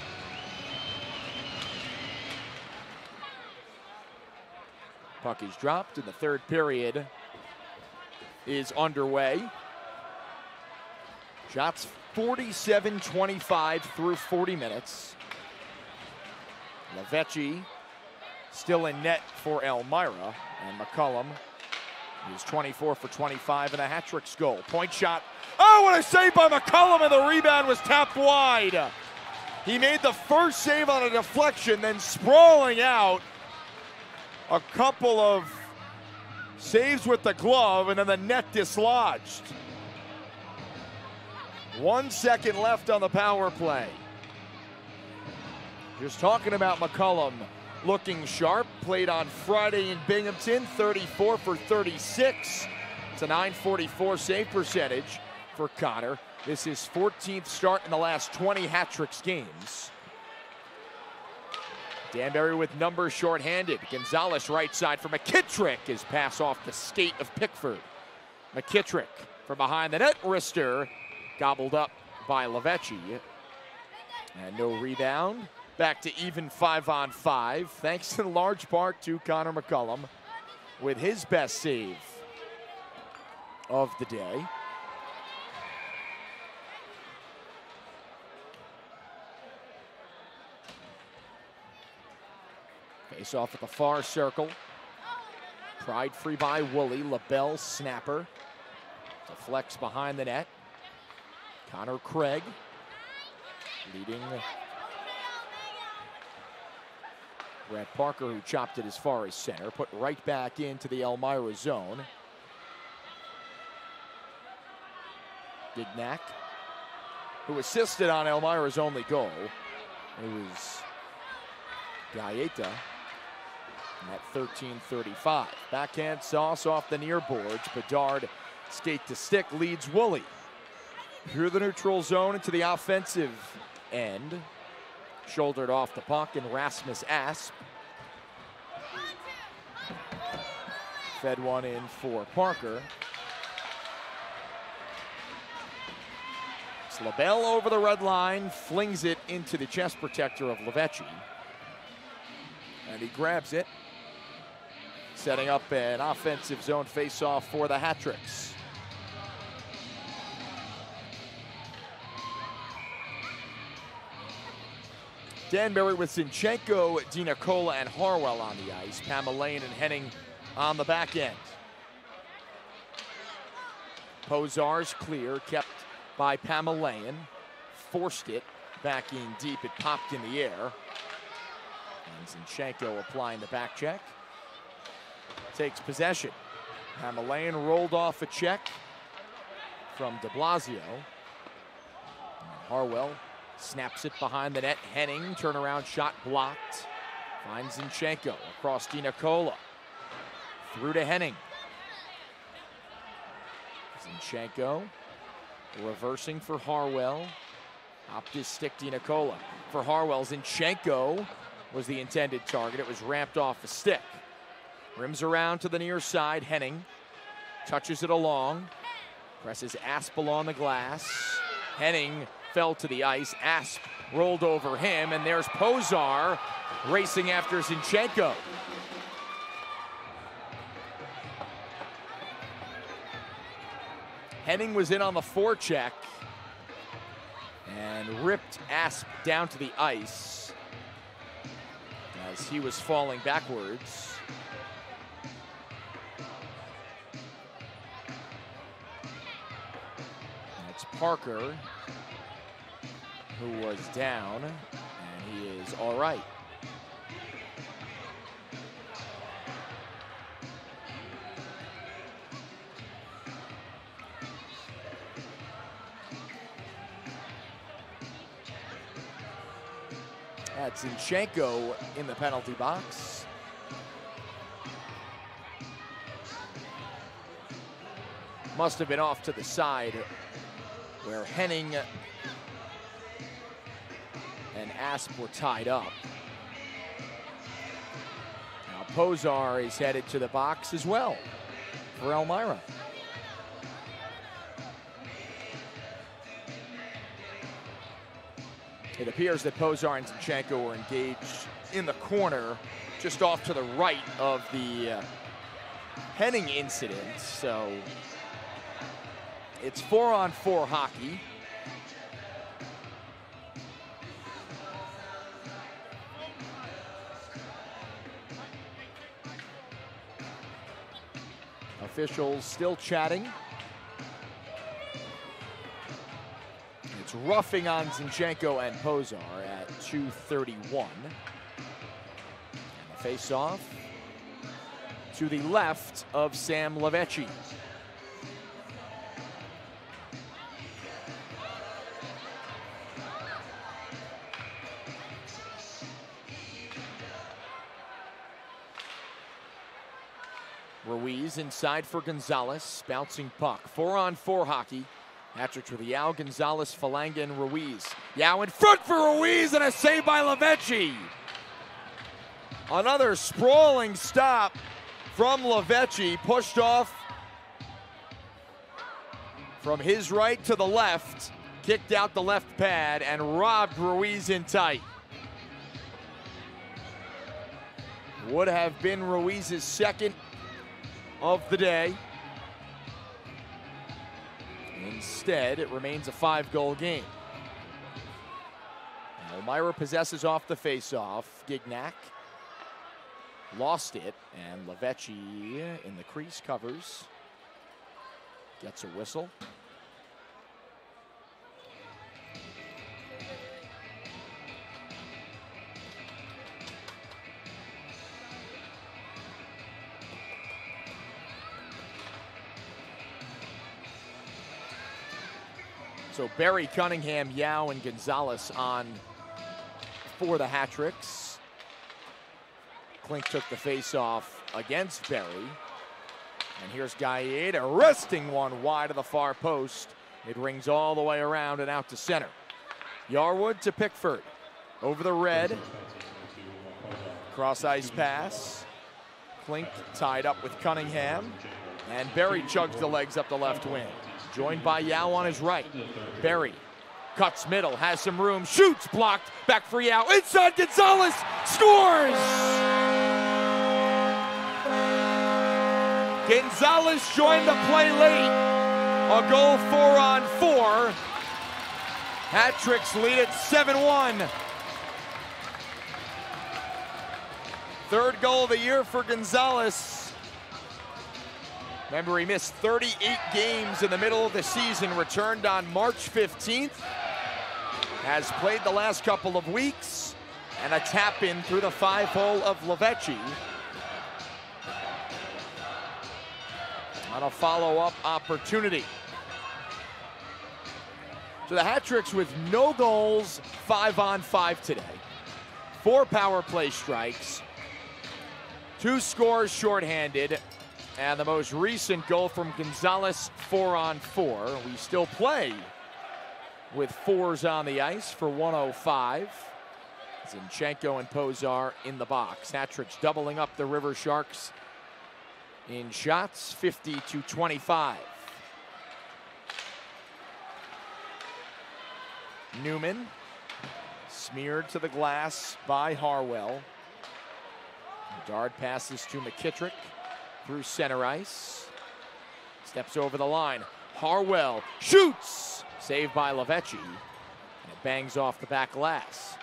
Puck is dropped and the third period is underway. Shots 47-25 through 40 minutes. Lavecchi still in net for Elmira, and McCullum is 24 for 25 and a Hat-Tricks goal. Point shot. Oh, what a save by McCullum, and the rebound was tapped wide. He made the first save on a deflection, then sprawling out. A couple of saves with the glove, and then the net dislodged. 1 second left on the power play. Just talking about McCullum looking sharp. Played on Friday in Binghamton, 34 for 36. It's a .944 save percentage for Connor. This is 14th start in the last 20 Hat-Tricks games. Danbury with numbers shorthanded. Gonzalez right side for McKittrick. His pass off the skate of Pickford. McKittrick from behind the net. Wrister gobbled up by Lavecchi. And no rebound. Back to even 5-on-5, thanks in large part to Connor McCullum with his best save of the day. Face off at the far circle. Pried free by Woolley. LaBelle snapper. Deflects behind the net. Connor Craig leading Brad Parker, who chopped it as far as center, put right back into the Elmira zone. Gignac, who assisted on Elmira's only goal. It was Gaeta at 13:35. Backhand sauce off the near boards. Bedard skate to stick leads Woolley through the neutral zone into the offensive end. Shouldered off the puck, and Rasmus Asp fed one in for Parker. It's LaBelle over the red line, flings it into the chest protector of Lavecchi. And he grabs it, setting up an offensive zone face-off for the Hat-Tricks. Danbury with Zinchenko, DiNicola, and Harwell on the ice. Pamelaine and Henning on the back end. Posar's clear, kept by Pamelaine. Forced it back in deep. It popped in the air. And Zinchenko applying the back check. Takes possession. Pamelaine rolled off a check from de Blasio. And Harwell snaps it behind the net. Henning, turnaround shot blocked. Finds Zinchenko across DiNicola. Through to Henning. Zinchenko reversing for Harwell. Opt his stick DiNicola for Harwell. Zinchenko was the intended target. It was ramped off a stick. Rims around to the near side. Henning touches it along. Presses Asp along the glass. Henning fell to the ice. Asp rolled over him, and there's Posar racing after Zinchenko. Henning was in on the forecheck and ripped Asp down to the ice as he was falling backwards. That's Parker, who was down, and he is all right. That's Zinchenko in the penalty box. Must have been off to the side where Henning and Asp were tied up. Now Pozar is headed to the box as well for Elmira. It appears that Pozar and Zinchenko were engaged in the corner, just off to the right of the Henning incident. So it's 4-on-4 hockey. Officials still chatting. It's roughing on Zinchenko and Pozar at 2:31. And the face-off to the left of Sam Lavecchi. Ruiz inside for Gonzalez, bouncing puck. 4-on-4 hockey. Hat-trick for the Yao, Gonzalez, Falanga, and Ruiz. Yao in front for Ruiz, and a save by Lavecchi. Another sprawling stop from Lavecchi, pushed off from his right to the left, kicked out the left pad, and robbed Ruiz in tight. Would have been Ruiz's second of the day. Instead, it remains a 5-goal game. Elmira possesses off the face-off. Gignac lost it, and Lavecchi in the crease covers. Gets a whistle. So Barry, Cunningham, Yao, and Gonzalez on for the hat-tricks. Klink took the face-off against Barry. And here's Gaeta wresting one wide of the far post. It rings all the way around and out to center. Yarwood to Pickford. Over the red. Cross-ice pass. Klink tied up with Cunningham. And Barry chugs the legs up the left wing. Joined by Yao on his right. Barry cuts middle, has some room, shoots, blocked, back for Yao. Inside, Gonzalez scores! Gonzalez joined the play late. A goal 4-on-4. Hat-tricks lead it 7-1. Third goal of the year for Gonzalez. Remember, he missed 38 games in the middle of the season, returned on March 15th. Has played the last couple of weeks, and a tap-in through the 5-hole of Lavecchi. On a follow-up opportunity. So the hat-tricks with no goals, 5-on-5 today. 4 power play strikes, 2 scores shorthanded, and the most recent goal from Gonzalez, 4-on-4. We still play with 4s on the ice for 105. Zinchenko and Pozar in the box. Hat-tricks doubling up the River Sharks in shots, 50-25. Newman smeared to the glass by Harwell. Dard passes to McKittrick through center ice. Steps over the line. Harwell shoots. Saved by Lavecchi. And it bangs off the back glass.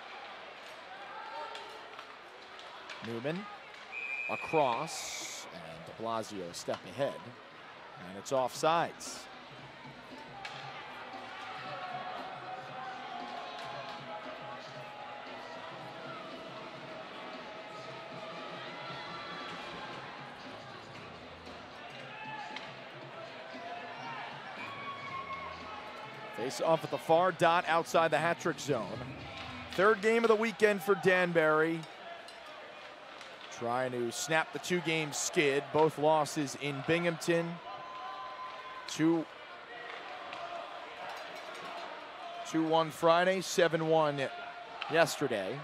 Newman across. And de Blasio a step ahead. And it's offsides. Face off at the far dot outside the hat-trick zone. Third game of the weekend for Danbury. Trying to snap the two-game skid. Both losses in Binghamton. 2-1 Friday, 7-1 yesterday.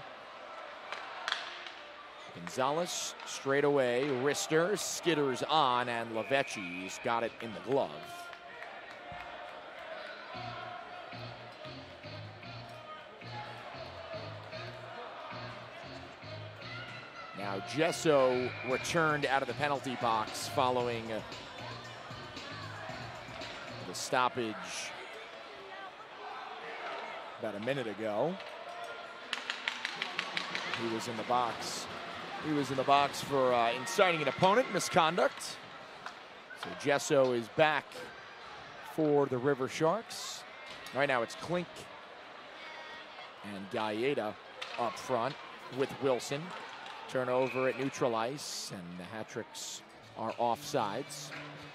Gonzalez straight away. Rister skitters on, and Lavecchi's got it in the glove. Now Gesso returned out of the penalty box following the stoppage about a minute ago. He was in the box. He was in the box for inciting an opponent, misconduct. So Gesso is back for the River Sharks. Right now it's Klink and Gaeta up front with Wilson. Turnover at neutral ice, and the hat-tricks are offsides.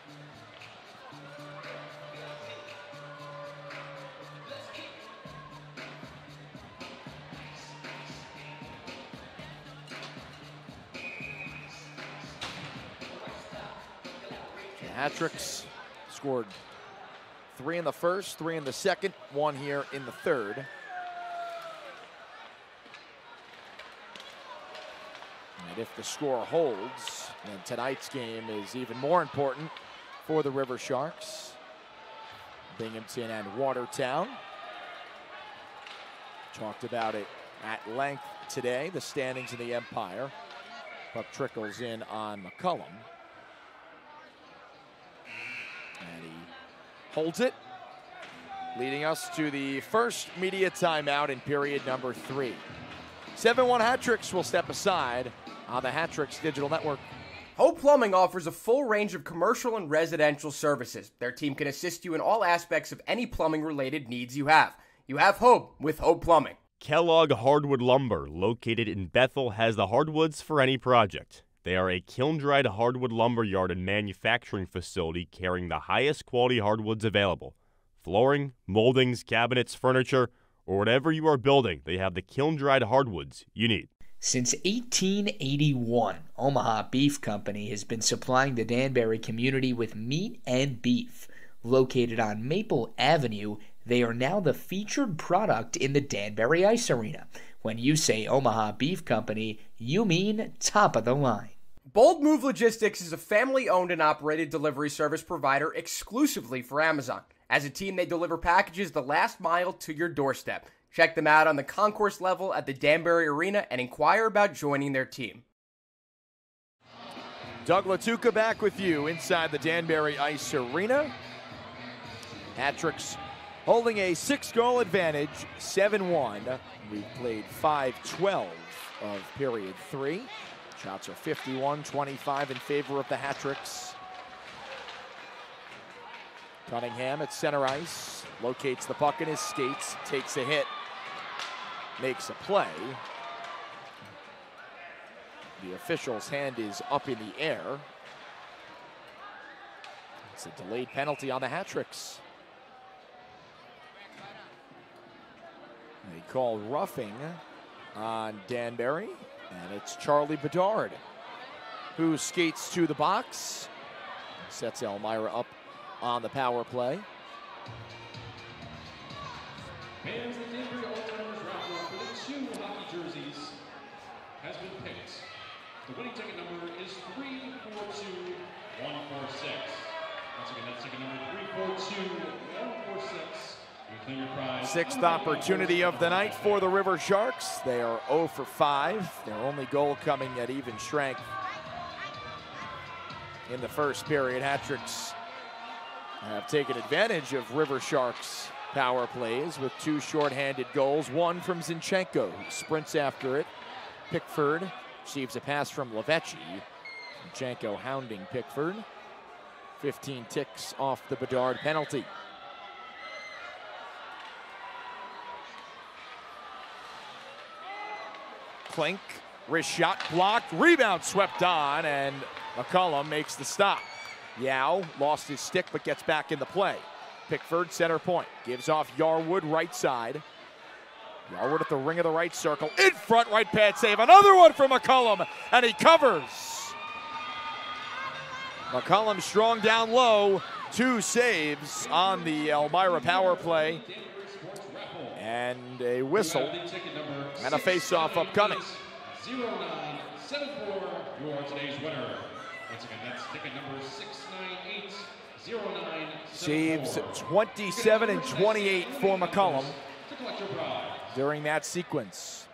The hat-tricks scored 3 in the first, 3 in the second, 1 here in the third. And if the score holds, then tonight's game is even more important for the River Sharks. Binghamton and Watertown. Talked about it at length today, the standings in the Empire. Puck trickles in on McCullum. And he holds it, leading us to the first media timeout in period number 3. 7-1 Hat-Tricks will step aside on the Hat-Tricks Digital Network. Hope Plumbing offers a full range of commercial and residential services. Their team can assist you in all aspects of any plumbing-related needs you have. You have hope with Hope Plumbing. Kellogg Hardwood Lumber, located in Bethel, has the hardwoods for any project. They are a kiln-dried hardwood lumber yard and manufacturing facility carrying the highest quality hardwoods available. Flooring, moldings, cabinets, furniture, or whatever you are building, they have the kiln-dried hardwoods you need. Since 1881, Omaha Beef Company has been supplying the Danbury community with meat and beef. Located on Maple Avenue, they are now the featured product in the Danbury Ice Arena. When you say Omaha Beef Company, you mean top of the line. Bold Move Logistics is a family-owned and operated delivery service provider exclusively for Amazon. As a team, they deliver packages the last mile to your doorstep. Check them out on the concourse level at the Danbury Arena and inquire about joining their team. Doug Latuca back with you inside the Danbury Ice Arena. Hat-Tricks holding a 6-goal advantage, 7-1. We've played 5-12 of period 3. Shots are 51-25 in favor of the Hat-Tricks. Cunningham at center ice, locates the puck in his skates, takes a hit, makes a play. The official's hand is up in the air. It's a delayed penalty on the Hat-Tricks. They call roughing on Danbury, and it's Charlie Bedard who skates to the box, sets Elmira up on the power play. And the Danbury All-Timers raffle for the 2 hockey jerseys has been picked. The winning ticket number is 342146. Once again, that's ticket number 342146. You claim your prize. 6th opportunity of the night for the River Sharks. They are 0 for 5. Their only goal coming at even strength in the first period. Hat-Tricks have taken advantage of River Sharks' power plays with 2 shorthanded goals, one from Zinchenko, who sprints after it. Pickford receives a pass from Lavechi. Zinchenko hounding Pickford. 15 ticks off the Bedard penalty. Klink, wrist shot blocked, rebound swept on, and McCullum makes the stop. Yao lost his stick but gets back in the play. Pickford, center point, gives off Yarwood, right side. Yarwood at the ring of the right circle, in front, right pad save. Another one for McCullum, and he covers. McCullum strong down low, 2 saves on the Elmira power play. And a whistle, and a face-off upcoming. 0974, your today's winner. Once again, that's ticket number 6980974. Saves 27 and 28 for McCullum during that sequence.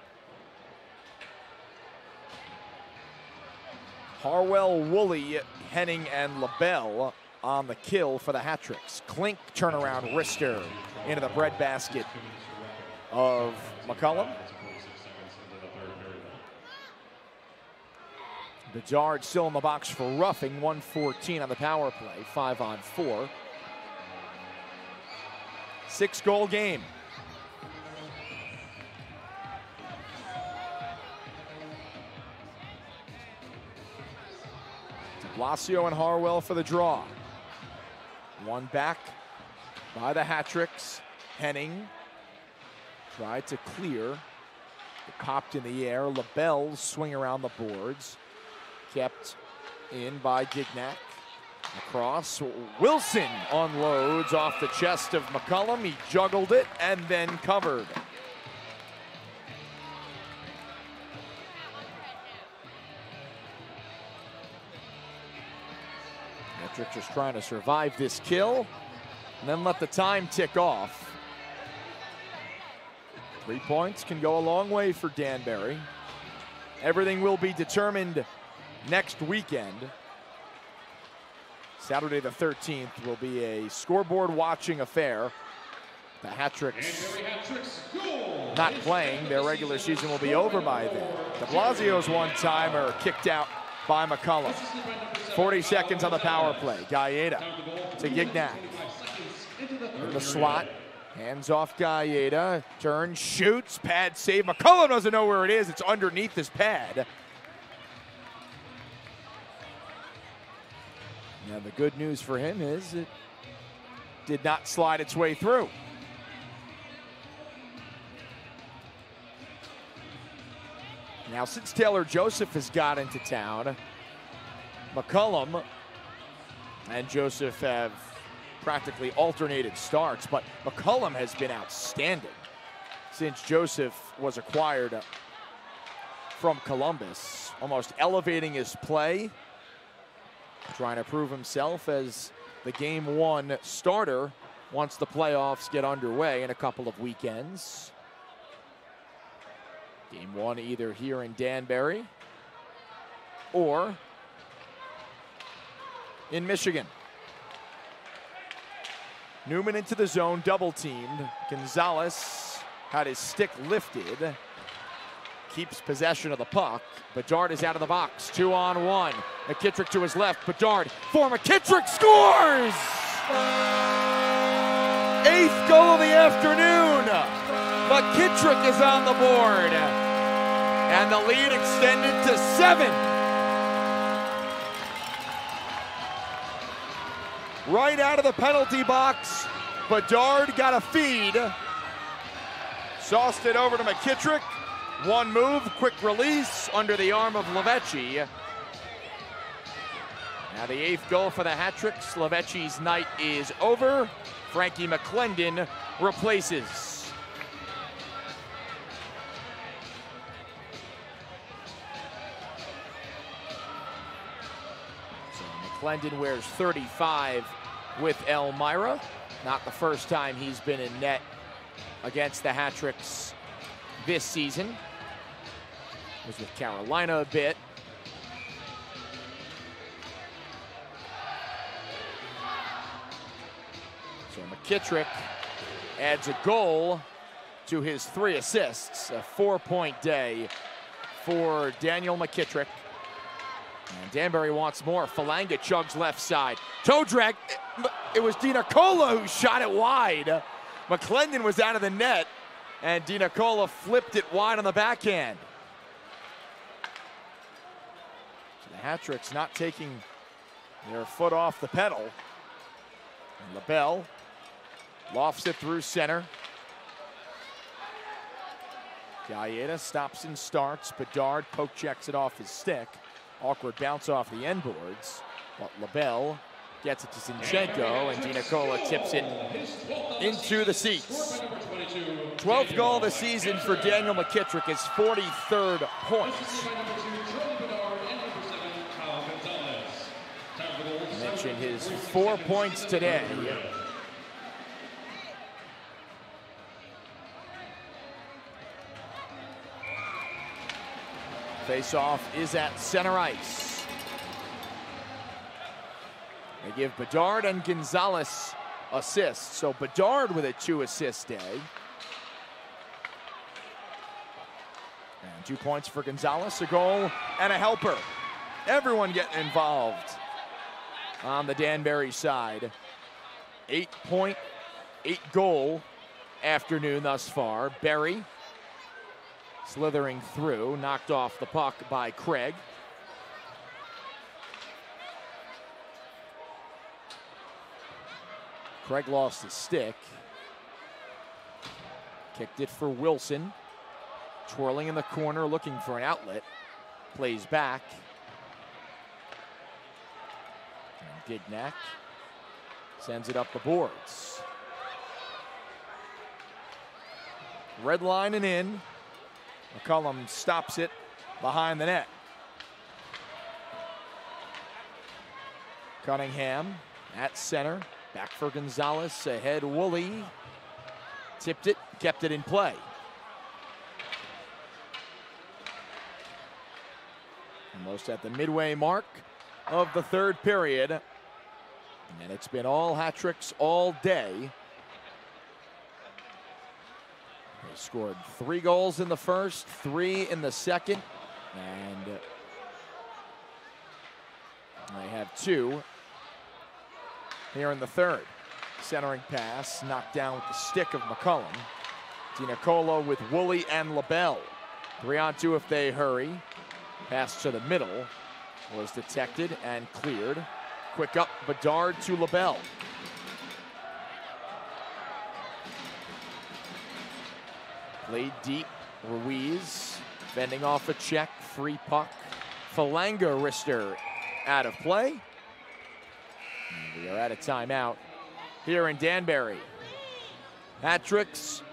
Harwell, Woolley, Henning, and LaBelle on the kill for the hat tricks. Klink turnaround wrister into the breadbasket of McCullum. Bedard still in the box for roughing, 1:14 on the power play, 5-on-4. 6-goal game. De Blasio and Harwell for the draw. One back by the hat tricks. Henning tried to clear. It popped in the air. LaBelle swing around the boards. Kept in by Gignac. Across. Wilson unloads off the chest of McCullum. He juggled it and then covered. Metric just trying to survive this kill and then let the time tick off. 3 points can go a long way for Danbury. Everything will be determined next weekend. Saturday the 13th will be a scoreboard watching affair. The hat tricks not playing. Their regular season will be over by then. De Blasio's one-timer kicked out by McCullum. 40 seconds on the power play. Gaeta to Gignac. In the slot. Hands off Gaeta. Turns, shoots, pad save. McCullum doesn't know where it is. It's underneath this pad. Now the good news for him is it did not slide its way through. Now since Taylor Joseph has got into town, McCullum and Joseph have practically alternated starts, but McCullum has been outstanding since Joseph was acquired from Columbus, almost elevating his play, trying to prove himself as the Game 1 starter once the playoffs get underway in a couple of weekends. Game 1 either here in Danbury or in Michigan. Newman into the zone, double teamed. Gonzalez had his stick lifted. Keeps possession of the puck. Bedard is out of the box, 2-on-1. McKittrick to his left, Bedard for McKittrick, scores! 8th goal of the afternoon. McKittrick is on the board. And the lead extended to 7. Right out of the penalty box, Bedard got a feed. Sauced it over to McKittrick. One move, quick release under the arm of Lavechi. Now the 8th goal for the hat tricks. Lavechi's night is over. Frankie McClendon replaces. So McClendon wears 35 with Elmira. Not the first time he's been in net against the hat tricks this season. Was with Carolina a bit. McKittrick adds a goal to his 3 assists. A 4-point day for Daniel McKittrick. And Danbury wants more. Falanga chugs left side. Toe drag. It was DiNicola who shot it wide. McClendon was out of the net, and DiNicola flipped it wide on the backhand. So the Hat-Tricks not taking their foot off the pedal. And LaBelle lofts it through center. Gallieta stops and starts. Bedard poke checks it off his stick. Awkward bounce off the end boards. But LaBelle gets it to Zinchenko, and DiNicola tips it into the seats. 12th goal of the season for Daniel McKittrick, his 43rd point. I mentioned his 4 points today. Face-off is at center ice. They give Bedard and Gonzalez assists. So Bedard with a 2-assist day. And 2 points for Gonzalez, a goal and a helper. Everyone getting involved on the Danbury side. 8-point, 8-goal afternoon thus far. Berry slithering through, knocked off the puck by Craig. Craig lost his stick. Kicked it for Wilson. Twirling in the corner, looking for an outlet. Plays back. And Gignac sends it up the boards. Red line and in. McCullum stops it behind the net. Cunningham at center. Back for Gonzalez, ahead Woolley. Tipped it, kept it in play. Almost at the midway mark of the 3rd period. And it's been all hat-tricks all day. They scored 3 goals in the first, 3 in the second, and they have 2 here in the 3rd. Centering pass, knocked down with the stick of McCullum. DiNicola with Woolley and LaBelle. 3-on-2 if they hurry. Pass to the middle was detected and cleared. Quick up, Bedard to LaBelle. Played deep, Ruiz fending off a check, free puck. Falanga wrister out of play. And we are at a timeout here in Danbury. Hat-tricks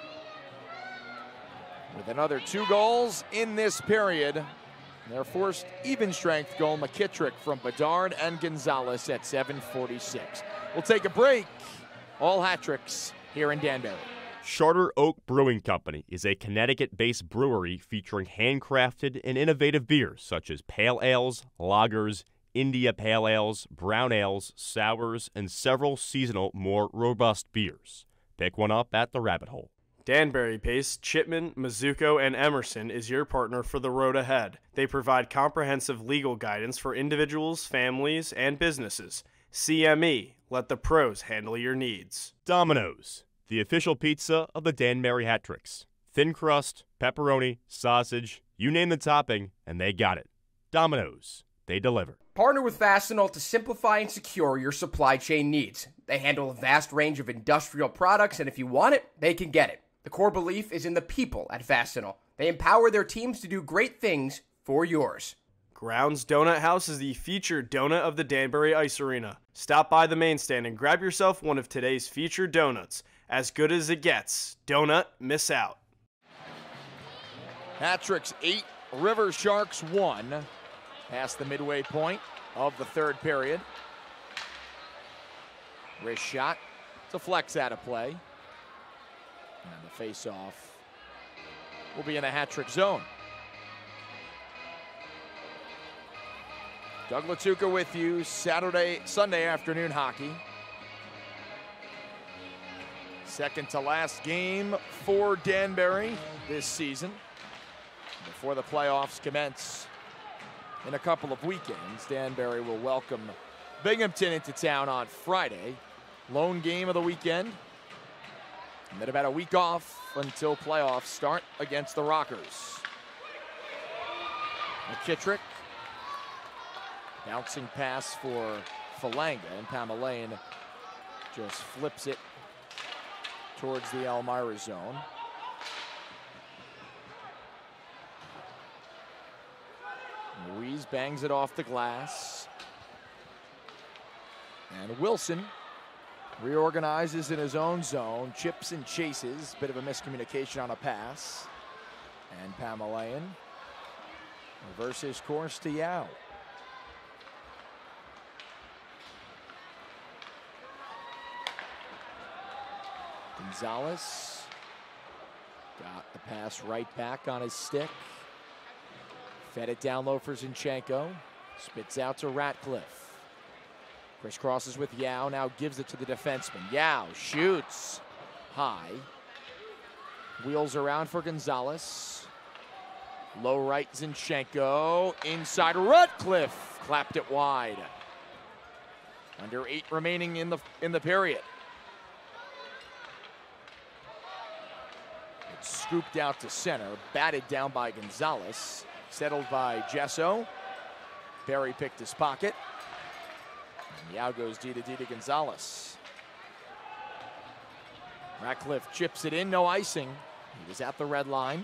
with another 2 goals in this period. Their first even-strength goal, McKittrick from Bedard and Gonzalez at 7:46. We'll take a break. All hat-tricks here in Danbury. Charter Oak Brewing Company is a Connecticut-based brewery featuring handcrafted and innovative beers such as pale ales, lagers, India pale ales, brown ales, sours, and several seasonal, more robust beers. Pick one up at the Rabbit Hole. Danbury-based Chipman, Mizuko, and Emerson is your partner for the road ahead. They provide comprehensive legal guidance for individuals, families, and businesses. CME, let the pros handle your needs. Domino's, the official pizza of the Danbury Hat-Tricks. Thin crust, pepperoni, sausage, you name the topping, and they got it. Domino's, they deliver. Partner with Fastenal to simplify and secure your supply chain needs. They handle a vast range of industrial products, and if you want it, they can get it. The core belief is in the people at Fastenal. They empower their teams to do great things for yours. Grounds Donut House is the featured donut of the Danbury Ice Arena. Stop by the main stand and grab yourself one of today's featured donuts. As good as it gets. Donut, miss out. Hat-tricks 8, River Sharks 1. Past the midway point of the 3rd period. Wrist shot. It's a flex out of play. And the face-off will be in the hat-trick zone. Doug Latuca with you, Sunday afternoon hockey. Second to last game for Danbury this season. Before the playoffs commence in a couple of weekends, Danbury will welcome Binghamton into town on Friday. Lone game of the weekend. And then about a week off until playoffs start against the Rockers. McKittrick. Bouncing pass for Falanga, and Pamelaine just flips it towards the Elmira zone. Ruiz bangs it off the glass. And Wilson reorganizes in his own zone, chips and chases. Bit of a miscommunication on a pass. And Pamelaine reverses course to Yao. Gonzalez got the pass right back on his stick. Fed it down low for Zinchenko. Spits out to Ratcliffe. Crisscrosses with Yao, now gives it to the defenseman. Yao shoots high. Wheels around for Gonzalez. Low right Zinchenko. Inside Ratcliffe. Clapped it wide. Under 8 remaining in the period. It's scooped out to center. Batted down by Gonzalez. Settled by Gesso. Berry picked his pocket. And Yao goes D to Gonzalez. Ratcliffe chips it in, no icing. He was at the red line.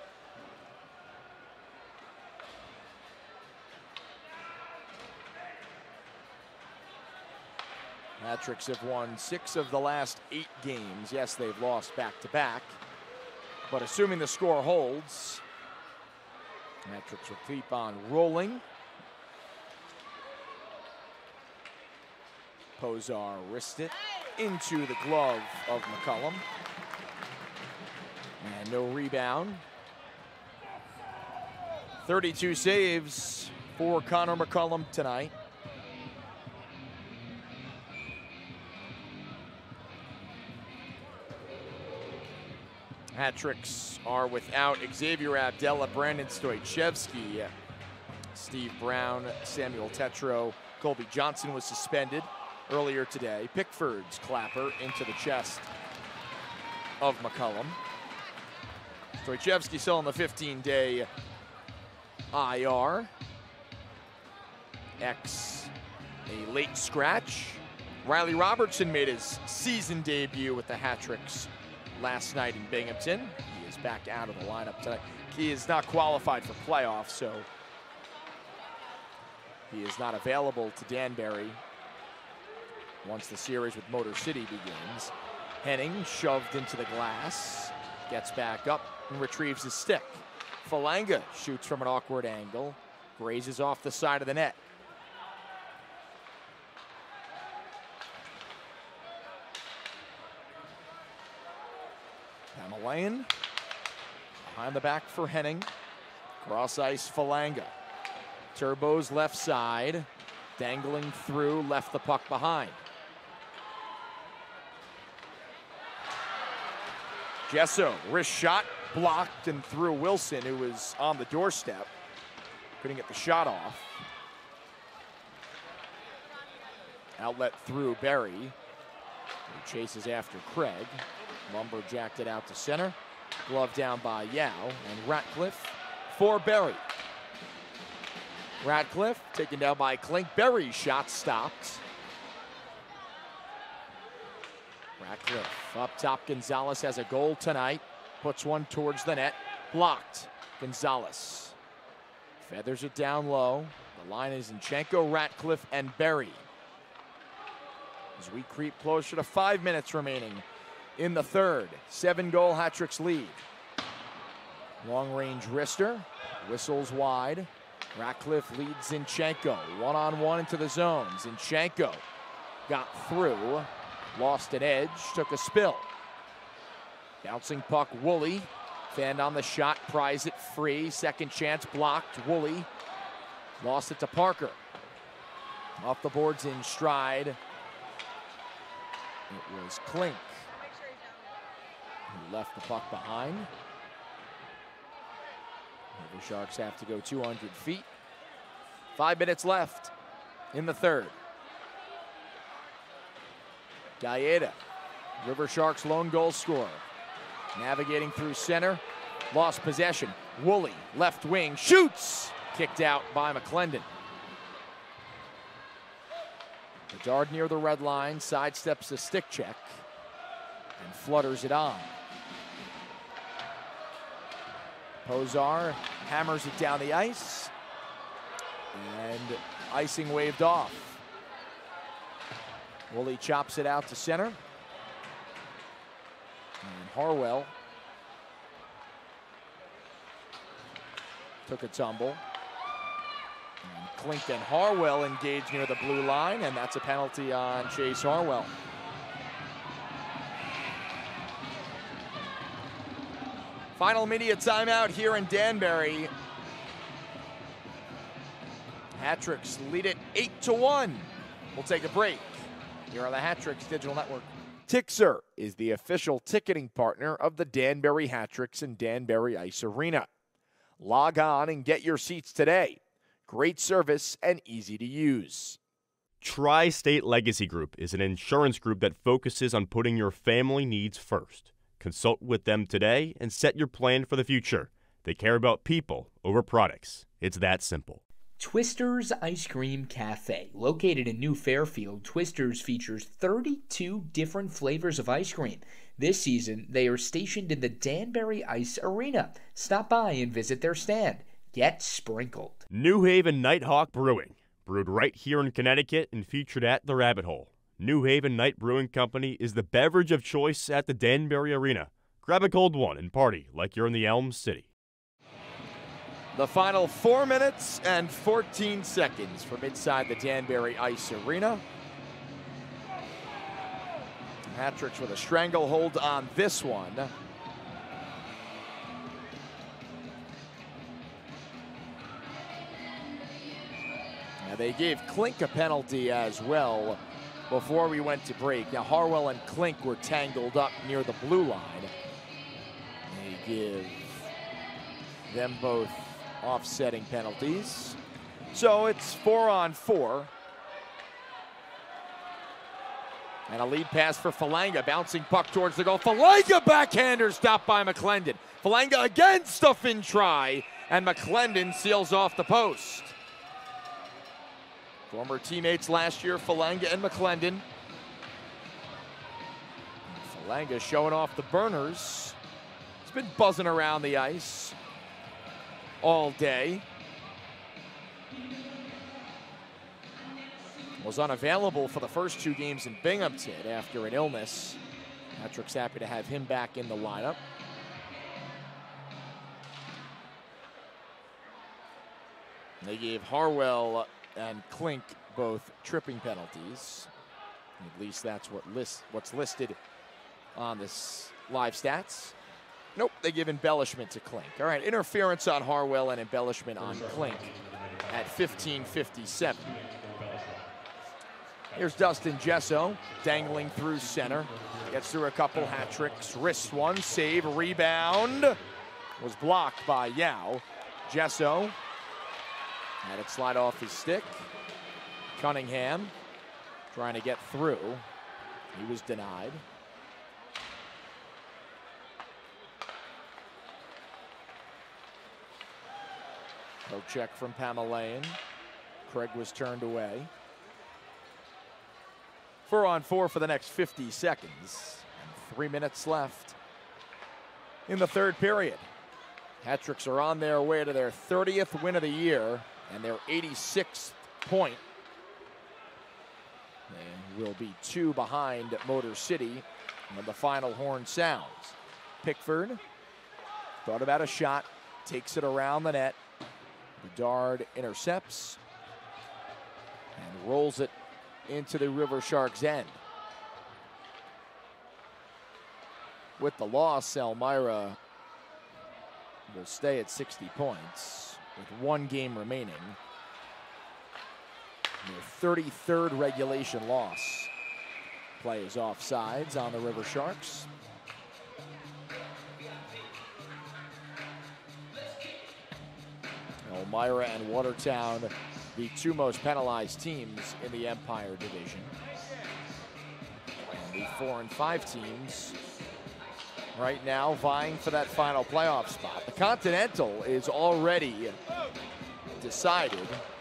Hat-tricks have won 6 of the last 8 games. Yes, they've lost back-to-back. But assuming the score holds, Hat-tricks will keep on rolling. Posar wrists it into the glove of McCullum. And no rebound. 32 saves for Connor McCullum tonight. Hat-tricks are without Xavier Abdella, Brandon Stoichevsky, Steve Brown, Samuel Tetro. Colby Johnson was suspended earlier today. Pickford's clapper into the chest of McCullum. Stoichevsky still on the 15-day IR. A late scratch. Riley Robertson made his season debut with the Hat-tricks last night in Binghamton. He is back out of the lineup tonight. He is not qualified for playoffs, so he is not available to Danbury once the series with Motor City begins. Henning shoved into the glass, gets back up and retrieves his stick. Falanga shoots from an awkward angle, grazes off the side of the net. Pamelaine behind the back for Henning. Cross ice Falanga. Turbo's left side, dangling through, left the puck behind. Gesso, wrist shot, blocked and through Wilson, who was on the doorstep. Couldn't get the shot off. Outlet through Berry, who chases after Craig. Lumberjacked it out to center. Glove down by Yao, and Ratcliffe for Berry. Ratcliffe taken down by Klink. Berry's shot stopped. Ratcliffe up top. Gonzalez has a goal tonight. Puts one towards the net. Blocked. Gonzalez feathers it down low. The line is Zinchenko, Ratcliffe, and Berry. As we creep closer to 5 minutes remaining in the third. 7-goal Hat-tricks lead. Long-range wrister. Whistles wide. Ratcliffe leads Zinchenko. One-on-one into the zone. Zinchenko got through. Lost an edge. Took a spill. Bouncing puck, Woolley. Fanned on the shot. Pries it free. Second chance blocked. Woolley lost it to Parker. Off the boards in stride. It was Klink. He left the puck behind. The Sharks have to go 200 feet. 5 minutes left in the third. Gaeta, River Sharks' lone goal scorer. Navigating through center, lost possession. Woolley, left wing, shoots! Kicked out by McClendon. Bedard near the red line, sidesteps the stick check and flutters it on. Pozar hammers it down the ice, and icing waved off. Woolley chops it out to center. And Harwell took a tumble. And Klink and Harwell engaged near the blue line, and that's a penalty on Chase Harwell. Final media timeout here in Danbury. Hat-Tricks lead it 8-1. We'll take a break here on the Hat-Tricks Digital Network. Tixer is the official ticketing partner of the Danbury Hat-Tricks and Danbury Ice Arena. Log on and get your seats today. Great service and easy to use. Tri-State Legacy Group is an insurance group that focuses on putting your family needs first. Consult with them today and set your plan for the future. They care about people over products. It's that simple. Twister's Ice Cream Cafe. Located in New Fairfield, Twister's features 32 different flavors of ice cream. This season, they are stationed in the Danbury Ice Arena. Stop by and visit their stand. Get sprinkled. New Haven Nighthawk Brewing. Brewed right here in Connecticut and featured at the Rabbit Hole. New Haven Night Brewing Company is the beverage of choice at the Danbury Arena. Grab a cold one and party like you're in the Elm City. The final 4 minutes and 14 seconds from inside the Danbury Ice Arena. Hat-Tricks with a stranglehold on this one. Now they gave Klink a penalty as well before we went to break. Now Harwell and Klink were tangled up near the blue line. They give them both offsetting penalties. So it's 4-on-4. And a lead pass for Falanga, bouncing puck towards the goal. Falanga backhander stopped by McClendon. Falanga again stuff in try, and McClendon seals off the post. Former teammates last year, Falanga and McClendon. Falanga showing off the burners. He's been buzzing around the ice all day. Was unavailable for the first 2 games in Binghamton after an illness. Hat-Tricks happy to have him back in the lineup. They gave Harwell and Klink both tripping penalties. At least that's what's listed on this live stats. Nope, they give embellishment to Klink. All right, interference on Harwell and embellishment on Klink at 15:57. Here's Dustin Gesso dangling through center. Gets through a couple hat-tricks. Wrists one, save, rebound. Was blocked by Yao. Gesso had it slide off his stick. Cunningham trying to get through. He was denied. No check from Pamelayan. Craig was turned away. 4-on-4 for the next 50 seconds. And 3 minutes left in the third period. Hat-Tricks are on their way to their 30th win of the year and their 86th point. They will be 2 behind Motor City when the final horn sounds. Pickford thought about a shot, takes it around the net. Bedard intercepts and rolls it into the River Sharks' end. With the loss, Elmira will stay at 60 points with 1 game remaining. Their 33rd regulation loss. Play is offsides on the River Sharks. Elmira and Watertown, the two most penalized teams in the Empire Division. And the 4 and 5 teams right now vying for that final playoff spot. The Continental is already decided.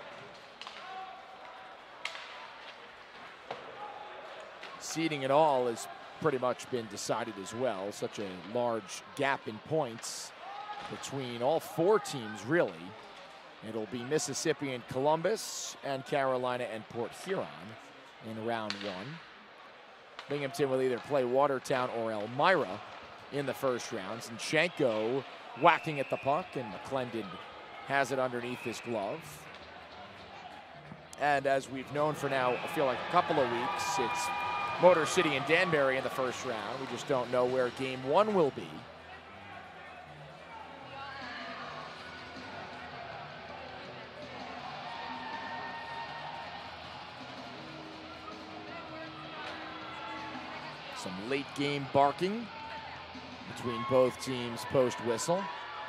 Seeding it all has pretty much been decided as well. Such a large gap in points between all 4 teams, really. It'll be Mississippi and Columbus, and Carolina and Port Huron in round 1. Binghamton will either play Watertown or Elmira in the first rounds. And Shenko whacking at the puck, and McClendon has it underneath his glove. And as we've known for now, I feel like a couple of weeks, it's Motor City and Danbury in the first round. We just don't know where game 1 will be. Some late game barking between both teams post whistle.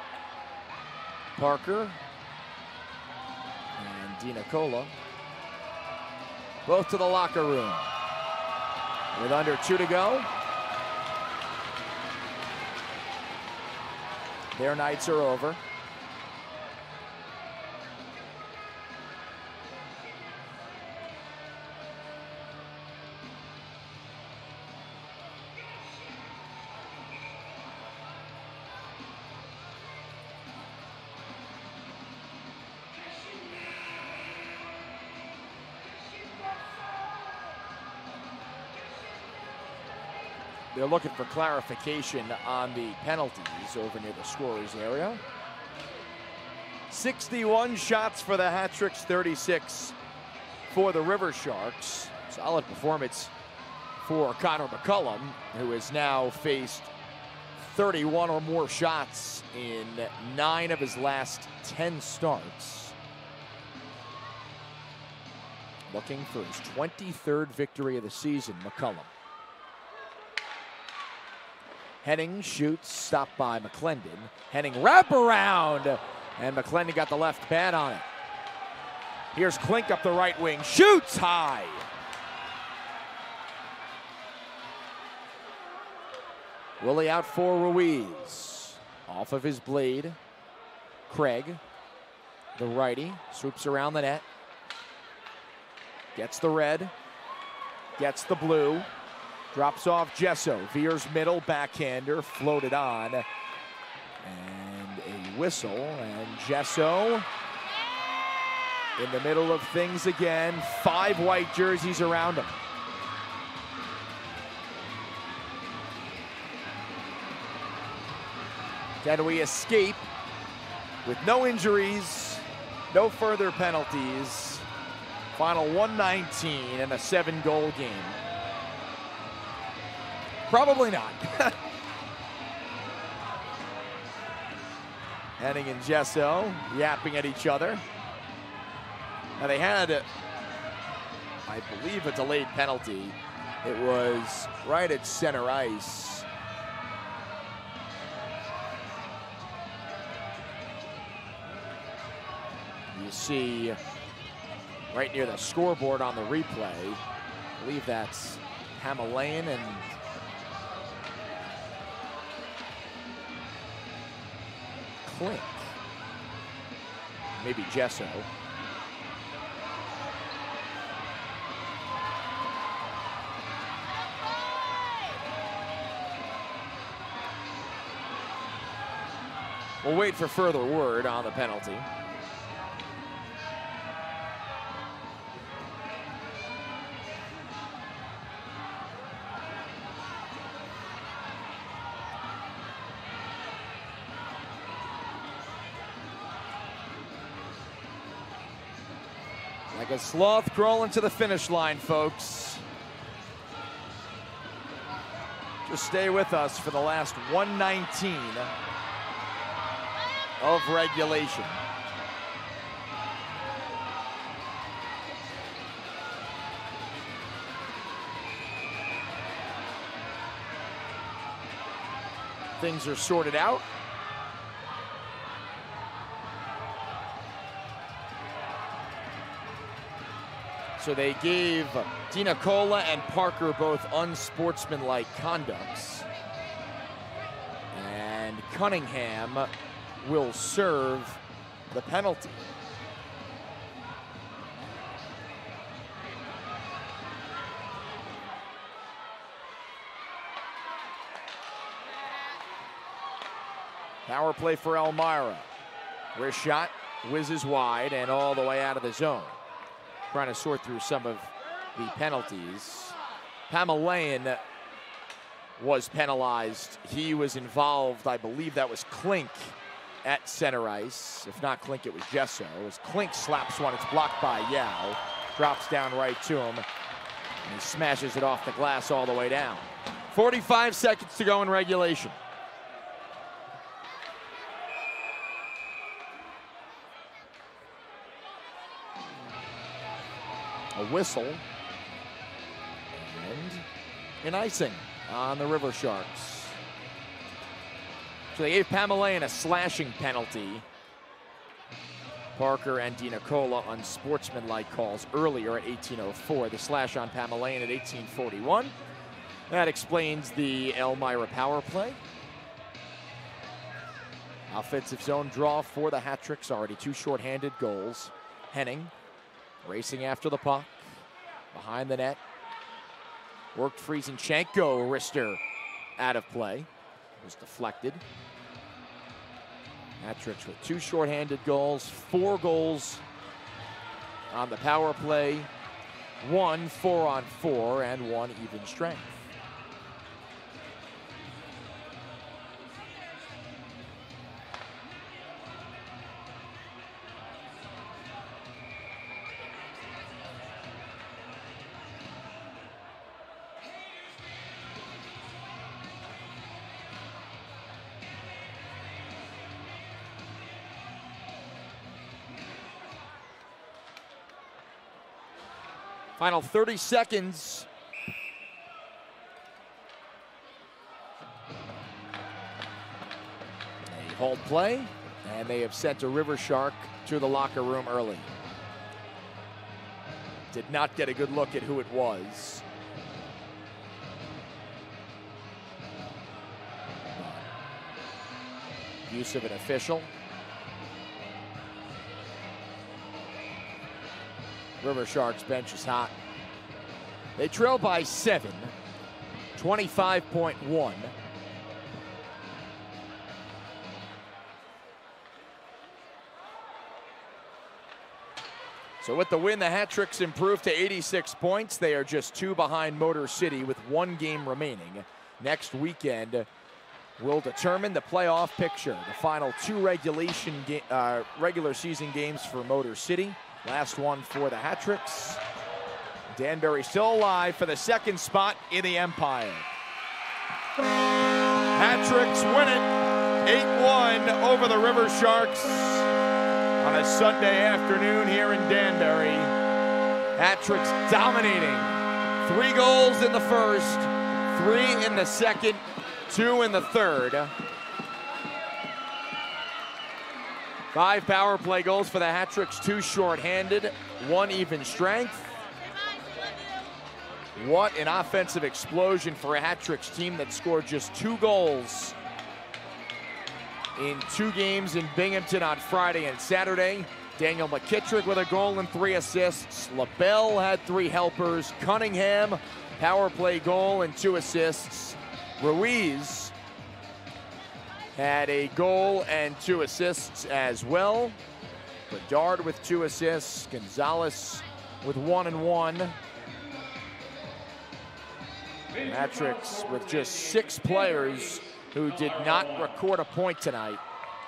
Parker and Di Nicola both to the locker room. With under 2 to go, their nights are over. They're looking for clarification on the penalties over near the scorer's area. 61 shots for the Hat-Tricks, 36 for the River Sharks. Solid performance for Connor McCullum, who has now faced 31 or more shots in 9 of his last 10 starts. Looking for his 23rd victory of the season, McCullum. Henning shoots, stopped by McClendon. Henning wraparound, and McClendon got the left pad on it. Here's Klink up the right wing, shoots high. Willie out for Ruiz. Off of his blade. Craig, the righty, swoops around the net. Gets the red, gets the blue. Drops off Gesso, veers middle, backhander, floated on. And a whistle, and Gesso in the middle of things again. 5 white jerseys around him. Can we escape with no injuries, no further penalties? Final 119 and a 7-goal game. Probably not. Henning and Gesso yapping at each other. Now they had, I believe, a delayed penalty. It was right at center ice. You see right near the scoreboard on the replay, I believe that's Hamalayan and Klink. Maybe Gesso. We'll wait for further word on the penalty. Like a sloth crawling to the finish line, folks. Just stay with us for the last 119 of regulation. Things are sorted out. So they gave Dina Cola and Parker both unsportsmanlike conducts. And Cunningham will serve the penalty. Power play for Elmira. Wrist shot whizzes wide and all the way out of the zone. Trying to sort through some of the penalties. Pamelayan was penalized. He was involved, I believe that was Klink at center ice. If not Klink, it was Gesso. As Klink slaps one, it's blocked by Yao. Drops down right to him. And he smashes it off the glass all the way down. 45 seconds to go in regulation. A whistle and an icing on the River Sharks. So they gave Pamelayan a slashing penalty. Parker and Dina Cola unsportsmanlike calls earlier at 18:04. The slash on Pamelayan at 18:41. That explains the Elmira power play. Offensive zone draw for the Hat-Tricks. Already 2 shorthanded goals. Henning racing after the puck, behind the net. Worked Friesenchenko, wrister out of play. Was deflected. Hat-Tricks with 2 shorthanded goals, 4 goals on the power play, 1 4-on-4, and 1 even strength. Final 30 seconds. They hold play, and they have sent a River Shark to the locker room early. Did not get a good look at who it was. Use of an official. River Sharks bench is hot. They trail by 7, 25.1. So with the win, the Hat-Tricks improved to 86 points. They are just 2 behind Motor City with 1 game remaining. Next weekend will determine the playoff picture. The final 2 regular season games for Motor City. Last one for the Hat-Tricks. Danbury still alive for the 2nd spot in the Empire. Hat-Tricks win it 8-1 over the River Sharks on a Sunday afternoon here in Danbury. Hat-Tricks dominating. 3 goals in the first, 3 in the second, 2 in the third. 5 power play goals for the Hat-Tricks, 2 shorthanded, 1 even strength. What an offensive explosion for a Hat-Tricks team that scored just 2 goals in 2 games in Binghamton on Friday and Saturday. Daniel McKittrick with a goal and 3 assists. LaBelle had 3 helpers. Cunningham, power play goal and 2 assists. Ruiz had a goal and 2 assists as well. Bedard with 2 assists. Gonzalez with 1 and 1. Hat-Tricks with just 6 players who did not record a point tonight.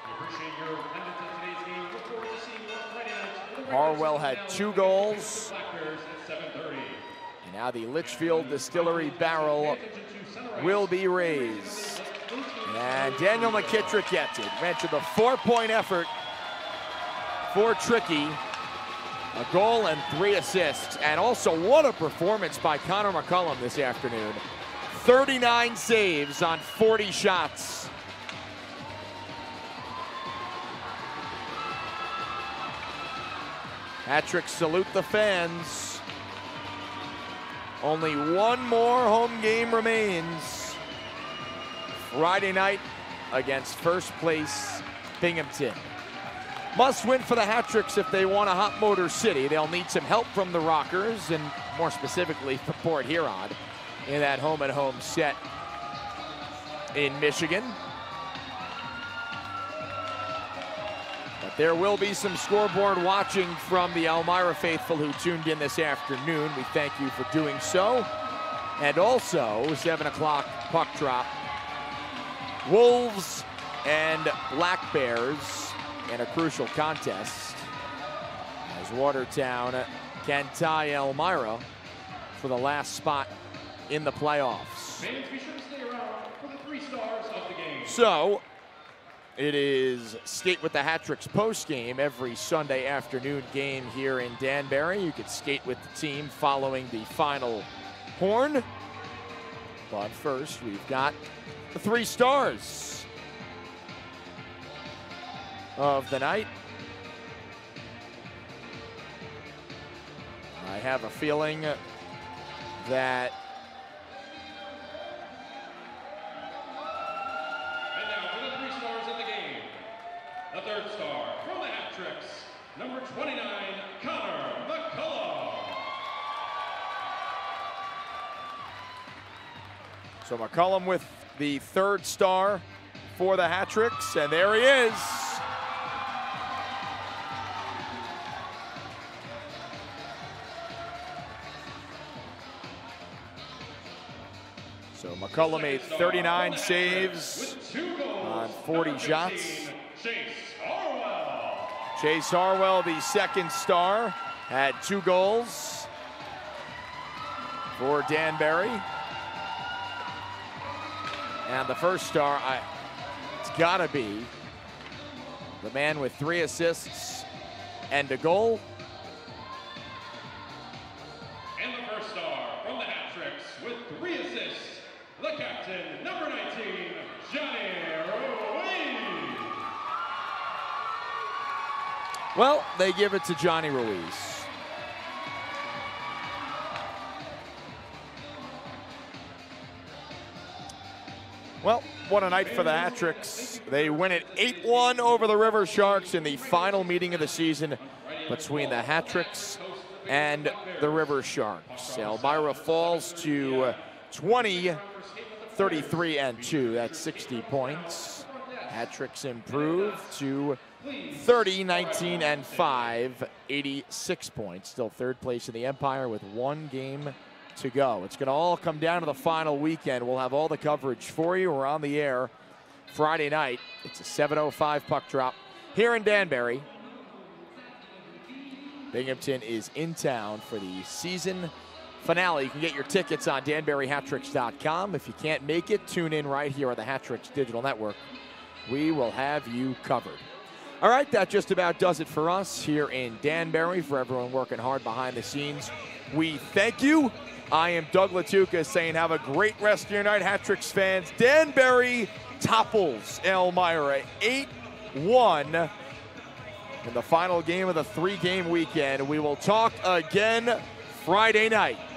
Harwell had 2 goals. And now the Litchfield Distillery barrel will be raised. And Daniel McKittrick gets it. Mentioned the 4-point effort for Tricky. A goal and 3 assists. And also, what a performance by Connor McCullum this afternoon. 39 saves on 40 shots. Hat-Tricks salute the fans. Only one more home game remains. Friday night against first place Binghamton. Must win for the Hat-Tricks if they want a hot Motor City. They'll need some help from the Rockers, and more specifically for Port Huron in that home-and-home set in Michigan. But there will be some scoreboard watching from the Elmira faithful who tuned in this afternoon. We thank you for doing so. And also, 7 o'clock puck drop. Wolves and Black Bears in a crucial contest as Watertown can tie Elmira for the last spot in the playoffs. Fans, be sure to stay around for the 3 stars of the game. So, it is Skate with the Hat-Tricks post-game, every Sunday afternoon game here in Danbury. You can skate with the team following the final horn. But first, we've got the 3 stars of the night. I have a feeling that And now for the 3 stars of the game. The 3rd star from the Hat-Tricks, number 29, Connor McCullum. So McCullum with the 3rd star for the Hat-Tricks, and there he is. So McCullum made 39 saves on 40 shots. Chase Harwell, the 2nd star, had 2 goals for Danbury. And the 1st star, it's gotta be the man with 3 assists and a goal. And the 1st star from the Hat-Tricks with 3 assists, the captain, number 19, Johnny Ruiz. Well, they give it to Johnny Ruiz. Well, what a night for the Hat-Tricks. They win it 8-1 over the River Sharks in the final meeting of the season between the Hat-Tricks and the River Sharks. Elmira falls to 20, 33-2. That's 60 points. Hat-Tricks improve to 30, 19-5, 86 points. Still 3rd place in the Empire with 1 game to go. It's going to all come down to the final weekend. We'll have all the coverage for you. We're on the air Friday night. It's a 7:05 puck drop here in Danbury. Binghamton is in town for the season finale. You can get your tickets on DanburyHattricks.com. If you can't make it, tune in right here on the Hat-Tricks Digital Network. We will have you covered. All right, that just about does it for us here in Danbury. For everyone working hard behind the scenes, we thank you. I am Doug Latuca saying have a great rest of your night, Hat-Tricks fans. Danbury topples Elmira 8-1 in the final game of the 3-game weekend. We will talk again Friday night.